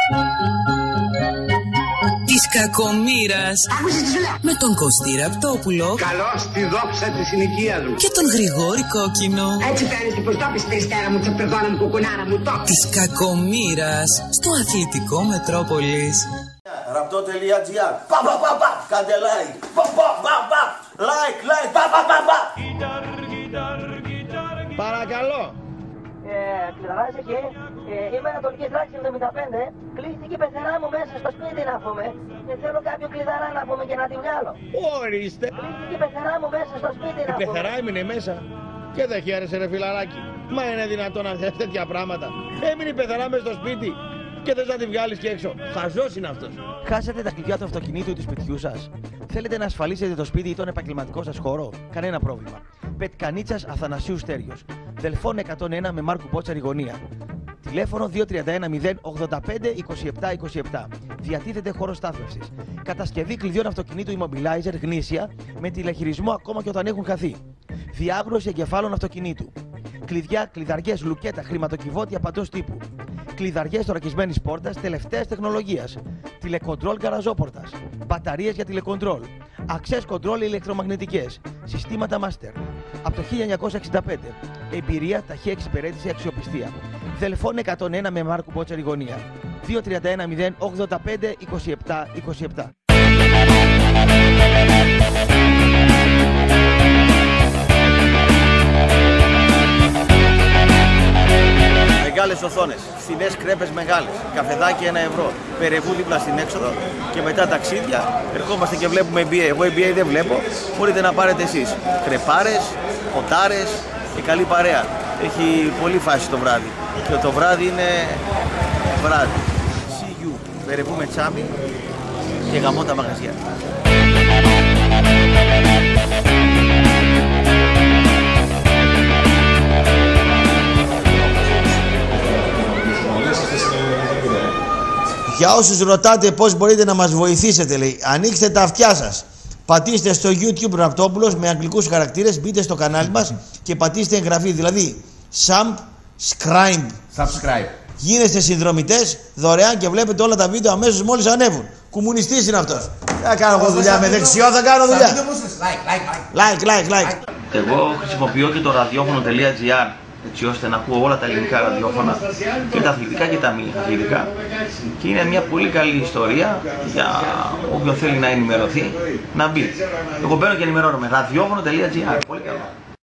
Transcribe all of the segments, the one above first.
Της κακομοίρας. Άκουσες τι σου λέω. Με τον Κωστή Ραπτόπουλο. Καλώς τη δόξα της συνοικίας μου. Και τον Γρηγόρη Κόκκινο. Έτσι κάνεις και πως το πεις Τριστέρα μου, τσαπερδόνα μου, κουκουνάρα μου, το. Της κακομοίρας. Στο αθλητικό Μετρόπολης. Ραπτό.gr. Πα. Κάντε like. Πα. Like. Πα. Παρακαλώ. Κλειδαράς εκεί, είμαι Ανατολικής Τράξης 75, κλείστηκε η πεθερά μου μέσα στο σπίτι να πούμε και θέλω κάποιο κλειδαρά να πούμε και να τη βγάλω. Ορίστε. Κλείστηκε η πεθερά μου μέσα στο σπίτι να Η πούμε. πεθερά έμεινε μέσα και δεν χαίρεσε ρε φιλαράκι. Μα είναι δυνατόν να θες τέτοια πράγματα. Έμεινε η πεθερά μέσα στο σπίτι και θες να τη βγάλεις και έξω. Χαζός είναι αυτός. Χάσατε τα κλειδιά του αυτοκινήτου ή του σπιτιού σας. Θέλετε να ασφαλίσετε το σπίτι ή τον επαγγελματικό σας χώρο. Κανένα πρόβλημα. Πετκανίτσας Αθανασίου Στέριος. Δελφών 101 με Μάρκου Πότσαρη γωνία. Τηλέφωνο 231 085 27 27. Διατίθεται χώρο στάθμευσης. Κατασκευή κλειδιών αυτοκινήτου immobilizer γνήσια με τηλεχειρισμό ακόμα και όταν έχουν χαθεί. Διάγνωση εγκεφάλων αυτοκινήτου. Κλειδιά, κλειδαριές, λουκέτα, χρηματοκιβώτια παντός τύπου. Κλειδαριές θωρακισμένης πόρτας τελευταίας τεχνολογίας. Τηλεκοντρόλ γαραζόπορτας. Μπαταρίες για τηλεκοντρόλ. Access control ηλεκτρομαγνητικές. Συστήματα master. Από το 1965. Εμπειρία, ταχεία εξυπηρέτηση, αξιοπιστία. Δελφών 101 με Μάρκου Πότσαρη γωνία. 231 085 27 27. Μεγάλες οθόνες, φθηνές κρέπες μεγάλες, καφεδάκι 1 ευρώ, περεβού δίπλα στην έξοδο και μετά ταξίδια. Ερχόμαστε και βλέπουμε NBA. Εγώ NBA δεν βλέπω, μπορείτε να πάρετε εσείς. Κρεπάρες, ποτάρες και καλή παρέα. Έχει πολύ φάση το βράδυ και το βράδυ είναι βράδυ. See you, περεβού με τσάμι και γαμώ τα μαγαζιά. Για όσους ρωτάτε πώς μπορείτε να μας βοηθήσετε, λέει, ανοίξτε τα αυτιά σας. Πατήστε στο YouTube Ραπτόπουλος με αγγλικούς χαρακτήρες, μπείτε στο κανάλι μας και πατήστε εγγραφή, δηλαδή subscribe. Γίνεστε συνδρομητές δωρεάν και βλέπετε όλα τα βίντεο αμέσως μόλις ανέβουν. Κομμουνιστής είναι αυτός. Θα κάνω εγώ δουλειά με δεξιό, θα κάνω δουλειά. Like. Εγώ χρησιμοποιώ και το ραδιόφωνο.gr έτσι ώστε να ακούω όλα τα ελληνικά ραδιόφωνα και τα αθλητικά και τα μη αθλητικά και είναι μια πολύ καλή ιστορία για όποιον θέλει να ενημερωθεί να μπει. Εγώ μπαίνω και ενημερώνομαι. ραδιόφωνο.gr. Πολύ καλό.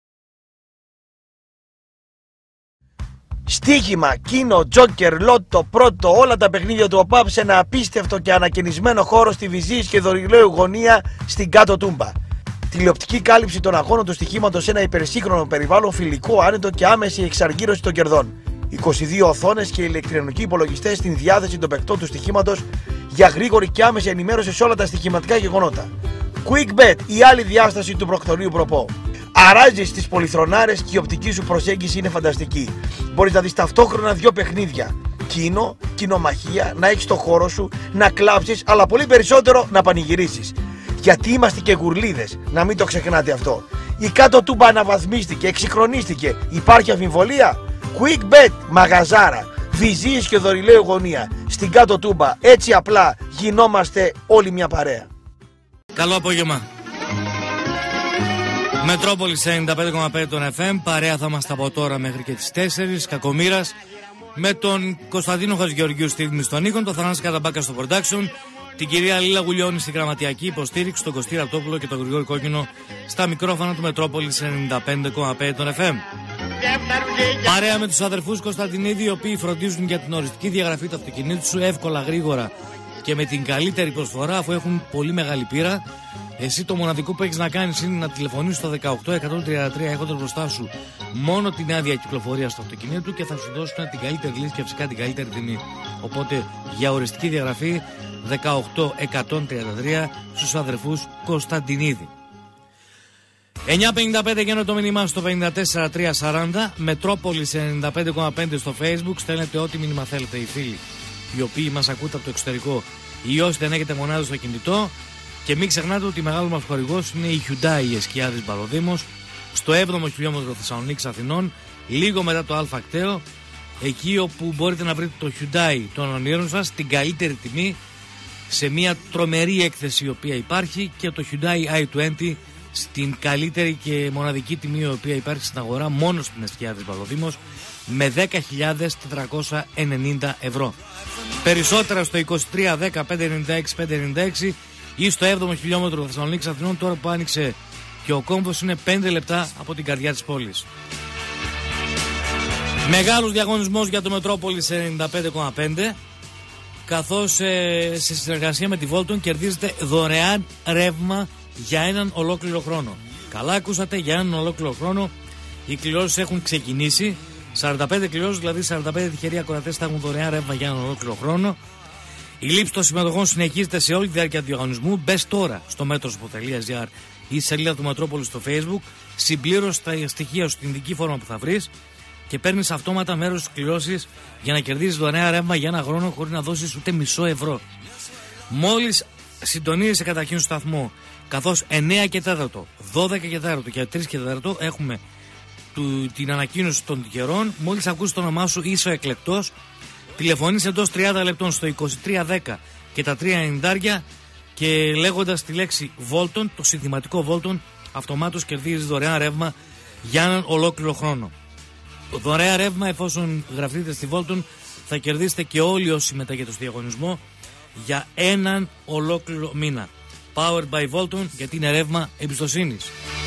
Στοίχημα, κίνο, τζόκερ, λότο, πρώτο, όλα τα παιχνίδια του ΟΠΑΠ σε ένα απίστευτο και ανακαινισμένο χώρο στη Βυζής και Δωρηλαίου γωνία στην Κάτω Τούμπα. Τηλεοπτική κάλυψη των αγώνων του στοιχήματος σε ένα υπερσύγχρονο περιβάλλον, φιλικό, άνετο και άμεση εξαργύρωση των κερδών. 22 οθόνες και ηλεκτρονικοί υπολογιστές στην διάθεση των παικτών του στοιχήματος για γρήγορη και άμεση ενημέρωση σε όλα τα στοιχηματικά γεγονότα. QuickBet, η άλλη διάσταση του προκτορείου προπό. Αράζεις τις πολυθρονάρες και η οπτική σου προσέγγιση είναι φανταστική. Μπορείς να δεις ταυτόχρονα 2 παιχνίδια. Κίνο, κοινομαχία, να έχεις το χώρο σου, να κλάψεις, αλλά πολύ περισσότερο να πανηγυρίσεις. Γιατί είμαστε και γουρλίδες, να μην το ξεχνάτε αυτό. Η Κάτω Τούμπα αναβαθμίστηκε, εξυγχρονίστηκε. Υπάρχει αμφιβολία? QuickBet, μαγαζάρα, Βυζής και Δωρηλαίου γωνία. Στην Κάτω Τούμπα, έτσι απλά γινόμαστε όλοι μια παρέα. Καλό απόγευμα. Μετρόπολη 95,5 των FM. Παρέα θα είμαστε από τώρα μέχρι και τις 4. Κακομοίρας. Με τον Κωνσταντίνο Χατζηγεωργίου στη ρύθμιση των ήχων, τον Θανάση Καταμπάκα στο production, την κυρία Λίλα Γουλιώνη στην γραμματιακή υποστήριξη, τον Κωστή Ραπτόπουλο και τον Γρηγόρη Κόκκινο στα μικρόφωνα του Μετρόπολη 95,5 των FM. Παρέα με τους αδερφούς Κωνσταντινίδη, οι οποίοι φροντίζουν για την οριστική διαγραφή του αυτοκινήτου σου εύκολα, γρήγορα και με την καλύτερη προσφορά, αφού έχουν πολύ μεγάλη πείρα. Εσύ το μοναδικό που έχεις να κάνεις είναι να τηλεφωνήσεις στο 18133 έχοντας μπροστά σου μόνο την άδεια κυκλοφορία στο αυτοκίνητο και θα σου δώσουν την καλύτερη λύση και φυσικά την καλύτερη τιμή. Οπότε για οριστική διαγραφή 18133 στους αδερφούς Κωνσταντινίδη. 9.55 γίνεται το μήνυμά στο 54340. Μετρόπολης 95,5 στο Facebook. Στέλνετε ό,τι μήνυμα θέλετε οι φίλοι οι οποίοι μας ακούτε από το εξωτερικό ή όσοι δεν έχετε μονάδα στο κινητό. Και μην ξεχνάτε ότι μεγάλος μας χορηγός είναι η Hyundai η Εσκιάδης Μπαροδήμος, στο 7ο χιλιόμετρο Θεσσαλονίκης Αθηνών, λίγο μετά το Αλφα Κταίο. εκεί όπου μπορείτε να βρείτε το Hyundai των ονείρων σας στην καλύτερη τιμή, σε μια τρομερή έκθεση η οποία υπάρχει, και το Hyundai i20 στην καλύτερη και μοναδική τιμή η οποία υπάρχει στην αγορά μόνο στην Εστιάδης Παγκοδήμος, με 10.490 ευρώ. Περισσότερα στο 23 10 596 596 ή στο 7ο χιλιόμετρο Θεσσαλονίκης Αθηνών, τώρα που άνοιξε και ο κόμβος είναι 5 λεπτά από την καρδιά της πόλης. Μεγάλος διαγωνισμός για το Μετρόπολης 95,5, καθώς σε συνεργασία με τη Volton κερδίζετε δωρεάν ρεύμα για έναν ολόκληρο χρόνο. Καλά ακούσατε, για έναν ολόκληρο χρόνο. Οι κληρώσεις έχουν ξεκινήσει. 45 κληρώσεις, δηλαδή 45 τυχεροί ακροατές θα έχουν δωρεάν ρεύμα για έναν ολόκληρο χρόνο. Η λήψη των συμμετοχών συνεχίζεται σε όλη τη διάρκεια του διαγωνισμού. Μπες τώρα στο metrospo.gr ή στη σελίδα του Μετρόπολης στο Facebook, συμπλήρωσε τα στοιχεία σου στην δική φόρμα που θα βρεις και παίρνεις αυτόματα μέρος στις κληρώσεις για να κερδίσεις δωρεάν ρεύμα για ένα χρόνο χωρίς να δώσεις ούτε μισό ευρώ. Μόλις συντονίζεσαι καταρχήν στο σταθμό, καθώς 9 και 4, 12 και 4 και 3 και 4 έχουμε την ανακοίνωση των τυχερών. Μόλις ακούσεις το όνομά σου είσαι εκλεκτός. Τηλεφωνείς εντός 30 λεπτών στο 2310 και τα 390 και λέγοντας τη λέξη Volton, το συνθηματικό Volton, αυτομάτως κερδίζεις δωρεάν ρεύμα για έναν ολόκληρο χρόνο. Δωρεάν ρεύμα, εφόσον γραφτείτε στη Volton, θα κερδίσετε και όλοι όσοι συμμετέχετε στο διαγωνισμό για έναν ολόκληρο μήνα. Powered by Volton, γιατί είναι ρεύμα εμπιστοσύνης.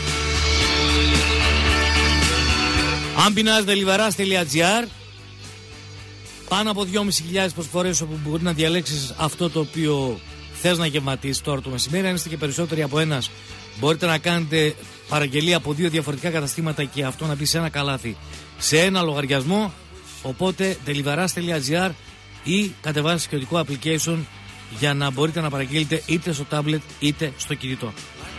Αν πεινάζετε, liveras.gr, πάνω από 2.500 προσφορές όπου μπορεί να διαλέξεις αυτό το οποίο θες να γευματίσεις τώρα το μεσημέρι. Αν είστε και περισσότεροι από ένας, μπορείτε να κάνετε παραγγελία από 2 διαφορετικά καταστήματα και αυτό να μπει σε ένα καλάθι σε ένα λογαριασμό. Οπότε liveras.gr ή κατεβάστε σχετικό application για να μπορείτε να παραγγείλετε είτε στο tablet είτε στο κινητό.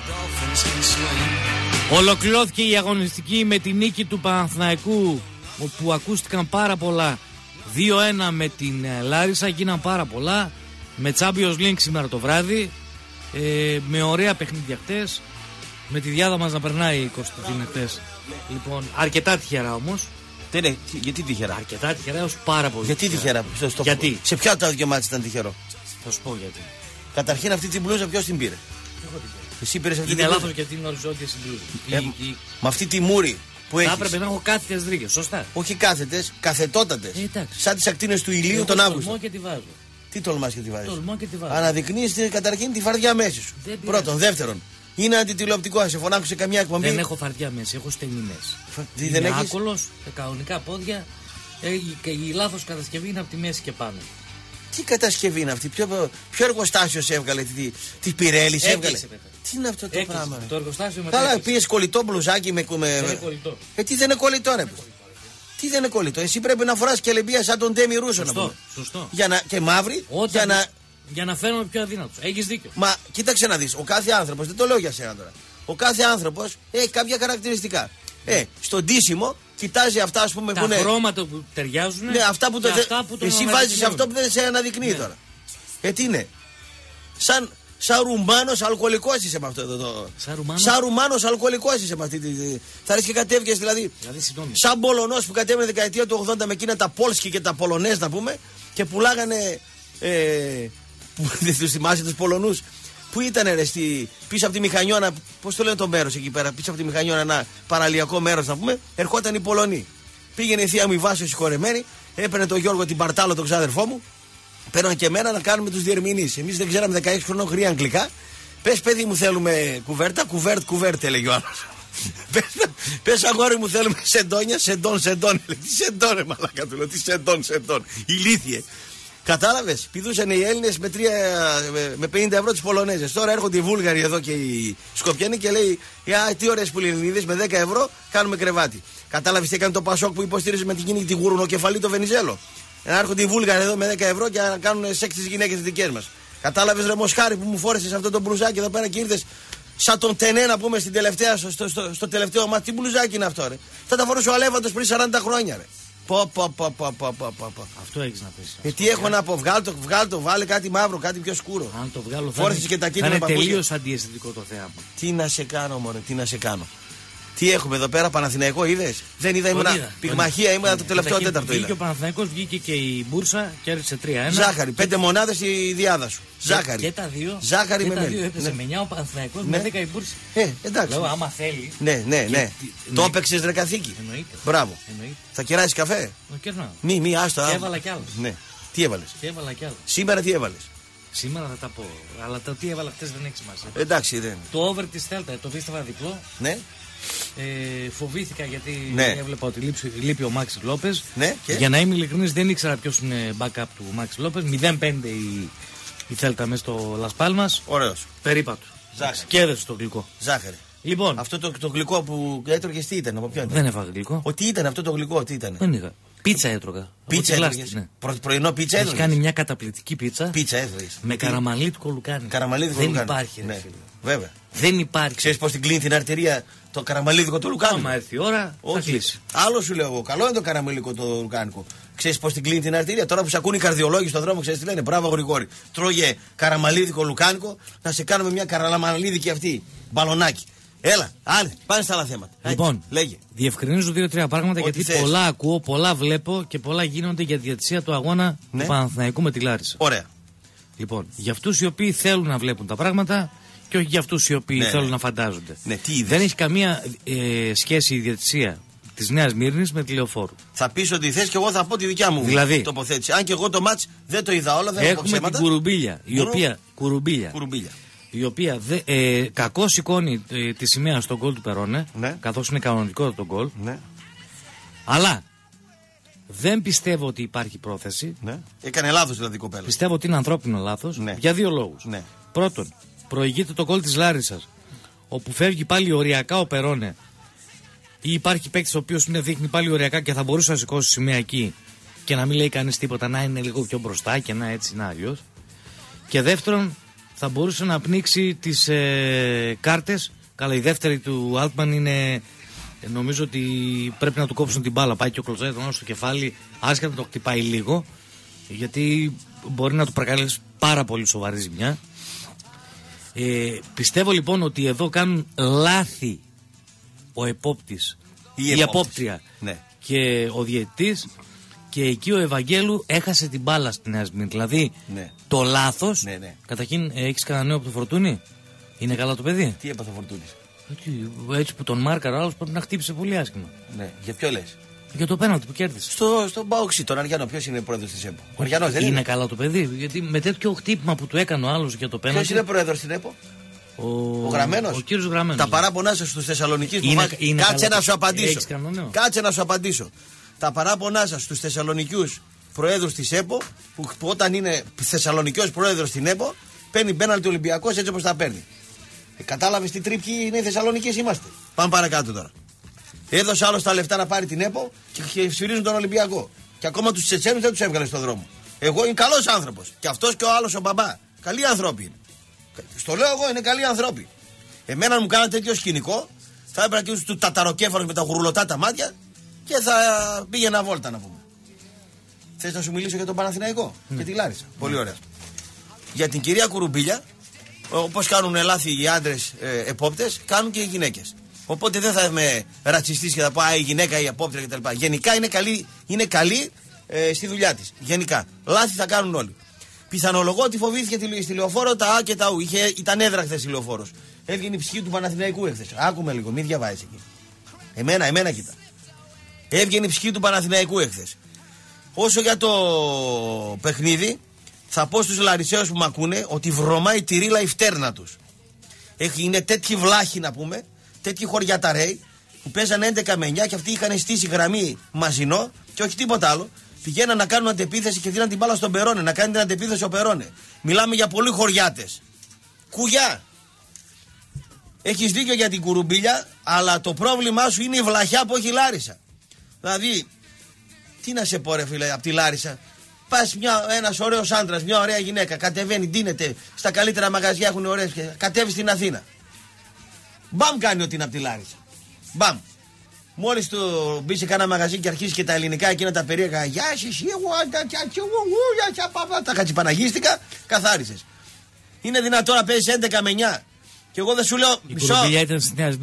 Ολοκληρώθηκε η αγωνιστική με τη νίκη του Παναθηναϊκού, όπου ακούστηκαν πάρα πολλά. 2-1 με την Λάρισα, γίναν πάρα πολλά. Με Champions League σήμερα το βράδυ, με ωραία παιχνίδια χτες, με τη διάδα μας να περνάει η Κωνσταντίνα χτες. Λοιπόν, αρκετά τυχερά όμως. Γιατί τυχερά? Αρκετά τυχερά έως πάρα πολύ. Γιατί τυχερά? Γιατί? Σε ποια τα δυο μάτια ήταν τυχερό? Θα σου πω γιατί. Καταρχήν αυτή την μπλούζα ποιος την πήρε? Εσύ πήρες αυτή την είναι μπλούζα? λάθος γιατί είναι οριζόντια στην μπλούζα. Με αυτή τη μούρη που έχεις. Θα έπρεπε να έχω κάθετες ρίγες, σωστά. Όχι κάθετες, καθετότατες. Σαν τις ακτίνες του ηλίου τον Αύγουστο. Τολμώ και τη βάζω. Τι τολμάς και τη βάζεις? Τολμώ και τη βάζω. Αναδεικνύεις καταρχήν τη φαρδιά μέση σου. Πρώτον. Δεύτερον, είναι αντιτηλεοπτικό. Αν σε φωνάξω σε καμιά εκπομπή. Δεν έχω φαρδιά μέση, έχω στενή μέση. Δεν έχεις? Άκολος, κανονικά πόδια. Η λάθος κατασκευή είναι από τη μέση και πάνω. Τι κατασκευή είναι αυτή? Ποιο εργοστάσιο σε έβγαλε? Τι Πιρέλη σε έβγαλε? Τι είναι αυτό το πράγμα? Το εργοστάσιο μετά. Καλά, πήγες κολλητό μπλουζάκι με. Δεν είναι κολλητό. Τι δεν είναι κολλητό, ρε? Τι δεν είναι κολλητό? Εσύ πρέπει να φοράς κελεμπία σαν τον Ντέμι Ρούσο. Σωστό. Και μαύρη. Για να φαίνομαι πιο αδύνατος. Έχεις δίκιο. Μα κοίταξε να δεις. Ο κάθε άνθρωπος, δεν το λέω για σένα τώρα. Ο κάθε άνθρωπος έχει κάποια χαρακτηριστικά. Στον ντύσιμο κοιτάζει αυτά, ας πούμε, τα που είναι. Τα χρώματα που ταιριάζουν. Ναι, αυτά που, εσύ βάζεις αυτό που δεν σε αναδεικνύει τώρα. Τι είναι? Σαν Ρουμάνος αλκοολικός είσαι με αυτό εδώ. Σαν Ρουμάνος αλκοολικός είσαι με αυτή τη. Θα ρίξει και κατέβηκες δηλαδή σαν Πολωνός που κατέβαινε δεκαετία του 80 με εκείνα τα Πόλσκι και τα Πολωνές να πούμε και πουλάγανε. Δεν τους θυμάσαι τους Πολωνούς που ήταν πίσω από τη Μηχανιώνα. Πώς το λένε το μέρος εκεί πέρα? Πίσω από τη Μηχανιώνα, ένα παραλιακό μέρος να πούμε. Ερχόταν οι Πολωνοί. Πήγαινε η θεία μου η Βάσο συγχωρεμένη, έπαιρνε τον Γιώργο την Παρτάλο, τον ξάδερφό μου. Παίρναν και εμένα να κάνουμε τους διερμηνείς. Εμείς δεν ξέραμε 16 χρονών γρήγορα αγγλικά. Πες παιδί μου θέλουμε κουβέρτα, κουβέρτ έλεγε ο άλλος. Πες αγόρι μου θέλουμε σεντόνια, σεντόν. Τι σεντόν ρε μαλάκα του λέω, τι σεντόν. Ηλίθιε. Κατάλαβες, πηδούσαν οι Έλληνες με 50 ευρώ τις Πολωνέζες. Τώρα έρχονται οι Βούλγαροι εδώ και οι Σκοπιανοί και λέει τι ωραίες που Ελληνίδες με 10 ευρώ κάνουμε κρεβάτι. Κατάλαβες τι έκανε το Πασόκ που υποστήριζε με την κίνηση τη γουρνοκεφαλή το Βενιζέλο? Να έρχονται οι Βούλγαροι εδώ με 10 ευρώ και να κάνουν σεξ τις γυναίκες δικές μας. Κατάλαβες ρε Μοσχάρη που μου φόρεσες αυτό το μπλουζάκι εδώ πέρα και ήρθες σαν τον Τενέ να πούμε στην τελευταία, στο τελευταίο μάτι? Τι μπλουζάκι είναι αυτό ρε? Θα τα φορούσε ο Αλέφαντος πριν 40 χρόνια ρε. Αυτό έχεις να πεις. Τι έχω να πω, βγάλ' το, βάλε κάτι μαύρο, κάτι πιο σκούρο. Αν το βγάλω φόρεσες και τα θα είναι τελείως αντιαισθητικό το θέαμα. Τι να σε κάνω μωρέ, τι να σε κάνω. Τι έχουμε εδώ πέρα, Παναθηναϊκό είδες? Δεν είδα, ήμουνα πυγμαχία, ήμουνα το τελευταίο τέταρτο. Βγήκε ο Παναθηναϊκός, βγήκε και η Μπούρσα, κέρδισε 3-1. Ζάχαρη, 5 μονάδες η διάδα σου. Ζάχαρη. Και τα δύο. Ζάχαρη και με τα μέλι. δύο έπεσε με 9 ο Παναθηναϊκός, με 10 η Μπούρσα. Εντάξει. Λέω, άμα θέλει. Ναι. Το έπαιξες ρε καθήκη. Εννοείται. Μπράβο. Εννοείται. Θα κεράσεις καφέ? Κερνάω. Μη, άστα. Και έβαλα κι άλλο. Ναι. Τι έβαλες? Και έβαλα κι άλλο. Σήμερα τι έβαλες? Σήμερα θα τα πω. Αλλά το τι έβαλα χτες δεν έχει σημασία. Εντάξει, δεν. Το over της Θέλτα, το πίστευα διπλό. Ναι. Φοβήθηκα γιατί Ναι. έβλεπα ότι λείπει ο Μάξι Λόπες. Ναι, και? Για να είμαι ειλικρινής, δεν ήξερα ποιος είναι backup του Μάξι Λόπες. 0-5 η Θέλτα μέσα στο Λας Πάλμας. Ωραίος. Περίπατο. Ζάχαρη. Και έδωσε το γλυκό. Ζάχαρη. Λοιπόν, Αυτό το γλυκό που έτρωγες τι ήταν, από ποιο ήταν? δεν έφαγα γλυκό. Τι ήταν αυτό το γλυκό, τι ήταν? Δεν είχα. Πίτσα έτρωγα. Πίτσα έτρωγες? Ναι. Πρωινό πίτσα Έχει έτρωγες? κάνει μια καταπληκτική πίτσα. Πίτσα έτρωγες? Με καραμαλίτικο λουκάνι. Καραμαλίδικο δεν λουκάνι. υπάρχει, ρε Ναι. φίλε. Βέβαια. Δεν υπάρχει. Ξέρεις πώς την κλείνει την αρτηρία το καραμαλίδικο του λουκάνικο? Άμα έρθει η ώρα, θα κλείσει. Άλλο σου λέω εγώ. Καλό είναι το καραμαλίδικο το λουκάνικο. Ξέρεις πώς την κλείνει την αρτηρία? Τώρα που σε ακούνε οι καρδιολόγοι στον δρόμο, ξέρεις τι λένε? Μπράβο, Γρηγόρη. Τρώγε καραμαλίδικο λουκάνικο, να σε κάνουμε μια καραμαλίδικη αυτή. Μπαλονάκι. Έλα, άλλοι, πάνε στα άλλα θέματα. Λοιπόν, λέγε. Διευκρινίζω 2-3 πράγματα Ό,τι γιατί θες. πολλά ακούω, πολλά βλέπω και πολλά γίνονται για τη διατησία του αγώνα Ναι. του Παναθηναϊκού με τη Λάρισα. Ωραία. Λοιπόν, για αυτούς οι οποίοι θέλουν να βλέπουν τα πράγματα και όχι για αυτούς οι οποίοι Ναι, θέλουν ναι. να φαντάζονται. Ναι, τι είδες? Δεν έχει καμία σχέση η διατησία της Νέας Μύρνης με τη Λεωφόρου. Θα πεις ότι θες και εγώ θα πω τη δικιά μου Δηλαδή. τοποθέτηση. Αν και εγώ το μάτς δεν το είδα όλα, δεν έχω Έχουμε ψέματα. την Κουρουμπίλια, Κουρουμπίλια. η οποία κακώς σηκώνει τη σημαία στον γκολ του Περόνε, Ναι. καθώς είναι κανονικό το γκολ. Ναι. Αλλά δεν πιστεύω ότι υπάρχει πρόθεση. Ναι. Έκανε λάθος δηλαδή η κοπέλα. Πιστεύω ότι είναι ανθρώπινο λάθος Ναι. για δύο λόγους. Ναι. Πρώτον, προηγείται το γκολ της Λάρισσας, όπου φεύγει πάλι οριακά ο Περόνε, ή υπάρχει παίκτης ο οποίος δείχνει πάλι οριακά και θα μπορούσε να σηκώσει σημαία εκεί και να μην λέει κανείς τίποτα, να είναι λίγο πιο μπροστά και να έτσι, να αλλιώς. Και δεύτερον, θα μπορούσε να πνίξει τις κάρτες. Καλά, η δεύτερη του Altman είναι. Νομίζω ότι πρέπει να του κόψουν την μπάλα. Πάει και ο Κλωτζέτον στο κεφάλι, άσχετα να το χτυπάει λίγο, γιατί μπορεί να του προκαλέσει πάρα πολύ σοβαρή ζημιά. Πιστεύω λοιπόν ότι εδώ κάνουν λάθη ο επόπτης, η επόπτρια Ναι. και ο διαιτητής, και εκεί ο Ευαγγέλου έχασε την μπάλα στη Νέα Σμύρνη. Δηλαδή Ναι. το λάθος. Ναι. Καταρχήν, έχεις κανένα νέο από το Φορτούνι? Είναι καλά το παιδί? Τι έπαθε ο Φορτούνης? Έτσι που τον μάρκαρε ο άλλος πρέπει να χτύπησε πολύ άσχημα. Ναι. Για ποιο λες? Για το πέναλτι που κέρδισε. Στον Μπαουξί, τον Αριανό. Ποιος είναι πρόεδρος της ΕΠΟ? Ο Αριανός δεν είναι είναι? καλά το παιδί, γιατί με τέτοιο χτύπημα που του έκανε ο άλλος για το πέναλτι. Ποιος είναι πρόεδρος στην ΕΠΟ? Ο Γραμμένος. Ο κύριος Γραμμένος. Τα παράπονά σας στους Θεσσαλονικείς που είναι κάτσε καλά να σου απαντήσω. Έχεις κανένα νέο? Κάτσε να σου απαντήσω. Τα παράπονά σας στους Θεσσαλονικιούς προέδρους της ΕΠΟ, που όταν είναι Θεσσαλονικιός πρόεδρος στην ΕΠΟ, παίρνει πέναλτι Ολυμπιακός έτσι όπως τα παίρνει. Κατάλαβες τι τρίπκοι είναι οι Θεσσαλονικείς είμαστε? Πάμε παρακάτω τώρα. Έδωσε άλλο τα λεφτά να πάρει την ΕΠΟ και σφυρίζουν τον Ολυμπιακό. Και ακόμα τους Τσετσένους δεν τους έβγαλε στον δρόμο. Εγώ είμαι καλός άνθρωπος. Και αυτός και ο άλλος ο μπαμπά. Καλοί άνθρωποι είναι. Στο λέω εγώ, είναι καλοί άνθρωποι. Εμένα μου κάνανε τέτοιο σκηνικό, θα έπρεπε και του ταταροκέφαλος με τα γουρλωτά τα μάτια και θα πήγαινα βόλτα να πούμε. Θες να σου μιλήσω για τον Παναθηναϊκό και τη Λάρισα? Πολύ ωραία. Για την κυρία Κουρουμπίλια, όπως κάνουν λάθη οι άντρες επόπτες, κάνουν και οι γυναίκες. Οπότε δεν θα είμαι ρατσιστής και θα πω η γυναίκα, η επόπτρια κτλ. Γενικά είναι καλή στη δουλειά της. Γενικά. Λάθη θα κάνουν όλοι. Πιθανολογώ ότι φοβήθηκε στη Λεωφόρο τα Α και τα Ου. Ήταν έδρα χθες η Λεωφόρος. Έβγαινε η ψυχή του Παναθηναϊκού εχθές. Άκουμε λίγο, μην διαβάζεις εκεί. Εμένα κοίτα. Έβγαινε η ψυχή του Παναθηναϊκού εχθές. Όσο για το παιχνίδι, θα πω στους Λαρισαίους που μ' ακούνε ότι βρωμάει τη ρίλα η φτέρνα τους. Είναι τέτοιοι βλάχοι να πούμε, τέτοιοι χωριαταρέοι που παίζανε 11 με 9 και αυτοί είχαν στήσει γραμμή μαζινό και όχι τίποτα άλλο. Πηγαίναν να κάνουν αντεπίθεση και δίναν την μπάλα στον Περόνε, να κάνει την αντεπίθεση ο Περόνε. Μιλάμε για πολλοί χωριάτες. Κουγιά! Έχεις δίκιο για την Κουρουμπίλια, αλλά το πρόβλημά σου είναι η βλαχιά που έχει η Λάρισα. Δηλαδή, τι να σε πω ρε φίλε, από τη Λάρισα. Πας ένας ωραίος άντρας, μια ωραία γυναίκα, κατεβαίνει, ντύνεται στα καλύτερα μαγαζιά, έχουν ωραίες, κατέβει στην Αθήνα. Μπαμ κάνει ότι είναι από τη Λάρισα. Μπαμ. Μόλις του μπει σε κάνα μαγαζί και αρχίσει και τα ελληνικά εκείνα τα περίεργα, γεια σας, τα κατσιπαναγίστικα, καθάρισες. Είναι δυνατόν να παίζεις 11 με 9. Και εγώ δεν σου λέω. Η Κουρουμπίλια ήταν στη Νέα Σμύρνη.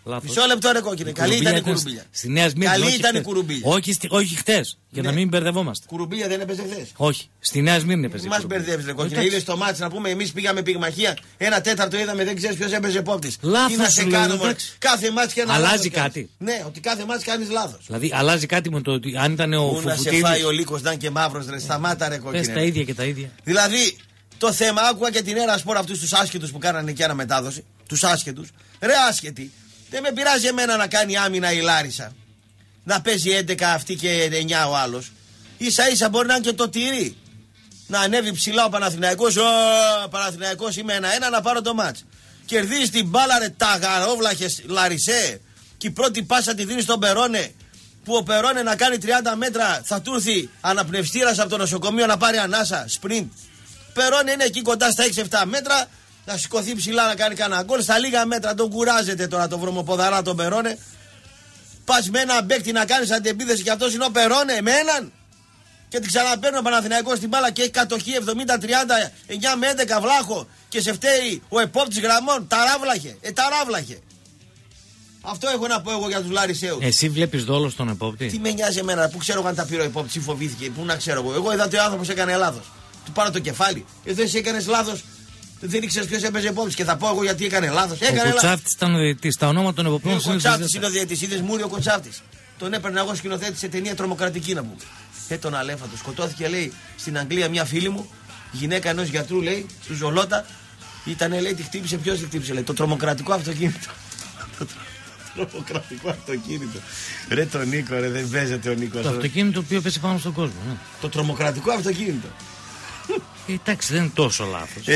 Μισό λεπτό ρε κόκκινε. Καλή ήταν η Κουρουμπίλια. Στη Νέα Σμύρνη. Καλή ήταν η Κουρουμπίλια. Όχι χτες. Για να μην μπερδευόμαστε. Κουρουμπίλια δεν έπαιζε χθες. Όχι. Στη Νέα Σμύρνη έπαιζε. Μας μπερδεύεις ρε κόκκινε. Είδες το μάτς να πούμε εμείς πήγαμε πυγμαχία. 1/4 είδαμε δεν ξέρεις ποιος έπαιζε επόπτης. Λάθος. Τι να σε κάνω μωρέ. Κάθε μάτς και ένα λάθος. Αλλάζει κάτι. Ναι, ότι κάθε μάτς κάνεις λάθος. Δηλαδή αλλάζει κάτι με το ότι αν ήταν ο Φουφουτίδης. Πού να σε φάει ο λύκος να είναι και μαύρος ρε. Σταμάτα ρε κόκκινε. Πες τα ίδια και τα ίδια. Δηλαδή το θέμα άκουγα και την έρα σπορ αυτούς τους άσχετους που κάνανε και αναμετάδοση. Τους άσχετους. Ρε άσχετοι. Δεν με πειράζει εμένα να κάνει άμυνα η Λάρισα. Να παίζει 11 αυτή και 9 ο άλλος. Ίσα ίσα μπορεί να είναι και το τυρί. Να ανέβει ψηλά ο Παναθηναϊκός. Παναθηναϊκός είμαι 1-1 να πάρω το μάτς. Κερδίζει την μπάλα ρε τα γαρόβλαχες Λαρισέ. Και η πρώτη πάσα τη δίνει στον Περόνε. Που ο Περόνε να κάνει 30 μέτρα θα του έρθει αναπνευστήρας από το νοσοκομείο να πάρει ανάσα. Σπριντ. Περόνε είναι εκεί κοντά στα 6-7 μέτρα. Να σηκωθεί ψηλά να κάνει κανένα γκολ. Στα λίγα μέτρα τον κουράζεται τώρα το βρωμοποδαρά τον Περόνε. Πας με ένα μπέκτη να κάνεις αντεπίθεση και αυτός είναι ο Περόνε. Με έναν. Και την ξαναπαίρνει ο Παναθηναϊκός στην μπάλα και έχει κατοχή 70-30, 9 με 11 βλάχο. Και σε φταίει ο επόπτης γραμμών. Ταράβλαχε. Ταράβλαχε. Αυτό έχω να πω εγώ για τους Λαρισαίους. Εσύ βλέπεις δόλο στον επόπτη. Τι με νοιάζει εμένα, πού ξέρω αν τα πήρε ο επόπτης ή φοβήθηκε, πού να ξέρω εγώ. Εγώ είδα ότι ο άνθρωπος έκανε λάθος. Του πάρω το κεφάλι. Εδώ εσύ έκανες λάθος. Δεν ήξερες ποιος έπαιζε επόπτης και θα πω εγώ γιατί έκανε λάθος. Ο Κοτσάφτης ήταν ο διαιτητής. Τα ονόματα των εποπτών ο Κοτσάφτης είναι ο διαιτητής. Είδες Μούρι ο Κοτσάφτης. Τον έπαιρνε εγώ σκηνοθέτη σε ταινία τρομοκρατική να πούμε. Τον αλέφατο. Σκοτώθηκε λέει στην Αγγλία μια φίλη μου, γυναίκα ενός γιατρού λέει, του Ζολότα. Ήτανε λέει, τη χτύπησε, ποιος τη χτύπησε λέει, το τρομοκρατικό αυτοκίνητο. Τρομοκρατικό αυτοκίνητο. Ρε τον Νίκο, ρε, δεν παίζεται ο Νίκος. Το αυτοκίνητο το οποίο πέσει πάνω στον κόσμο. Ναι. Το τρομοκρατικό αυτοκίνητο. Εντάξει, δεν είναι τόσο λάθος.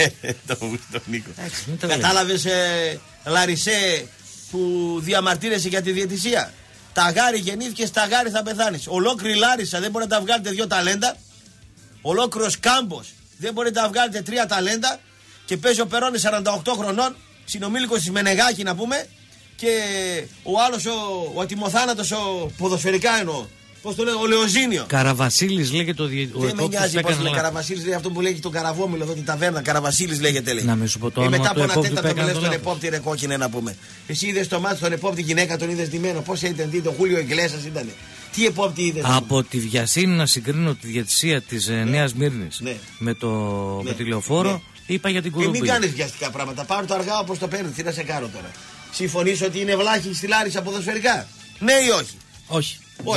Το Νίκο. Κατάλαβες Λαρισέ που διαμαρτύρεσαι για τη διαιτησία. Ταγάρι γεννήθηκε, Ταγάρι θα πεθάνεις. Ολόκληρη Λάρισα δεν μπορείτε να βγάλετε 2 ταλέντα. Ολόκληρος Κάμπος δεν μπορείτε να βγάλετε 3 ταλέντα. Και παίζει ο Περόνε 48 χρονών, συνομήλικος της Μενεγάκη να πούμε. Και ο άλλος ο ατιμοθάνατος, ο ποδοσφαιρικά εννοώ. Πώς το λέει, ο Λεοζίνιο. Καραβασίλης λέγεται ο διαιτητής. Δεν με νοιάζει πώς λέει Καραβασίλης, λέει αυτό που λέγει τον Καραβόμιλο εδώ την ταβέρνα. Καραβασίλης λέγεται λέει. Να μην σου πω το όνομα μετά από του ένα επόπτη τέταρτο που λες έκανε τον το επόπτη ρε κόκκινε να πούμε. Εσύ είδες το μάτι τον επόπτη γυναίκα, τον είδες ντυμένο. Πώς ήταν, τι το Χούλιο Εγκλέσας ήταν. Τι επόπτη είδες. Από τη βιασύνη να συγκρίνω τη διαιτησία της Νέας Σμύρνης με τη Λεωφόρο, είπα για την Κουρουμπίλια. Μην κάνεις βιαστικά πράγματα. Πάρω το αργά όπως το παίρνεις. Τι να σε κάνω τώρα. Συμφωνείς ότι είναι βλάχη στη Λάρισα ποδοσφαιρικά. Ναι ή όχι. Όχι.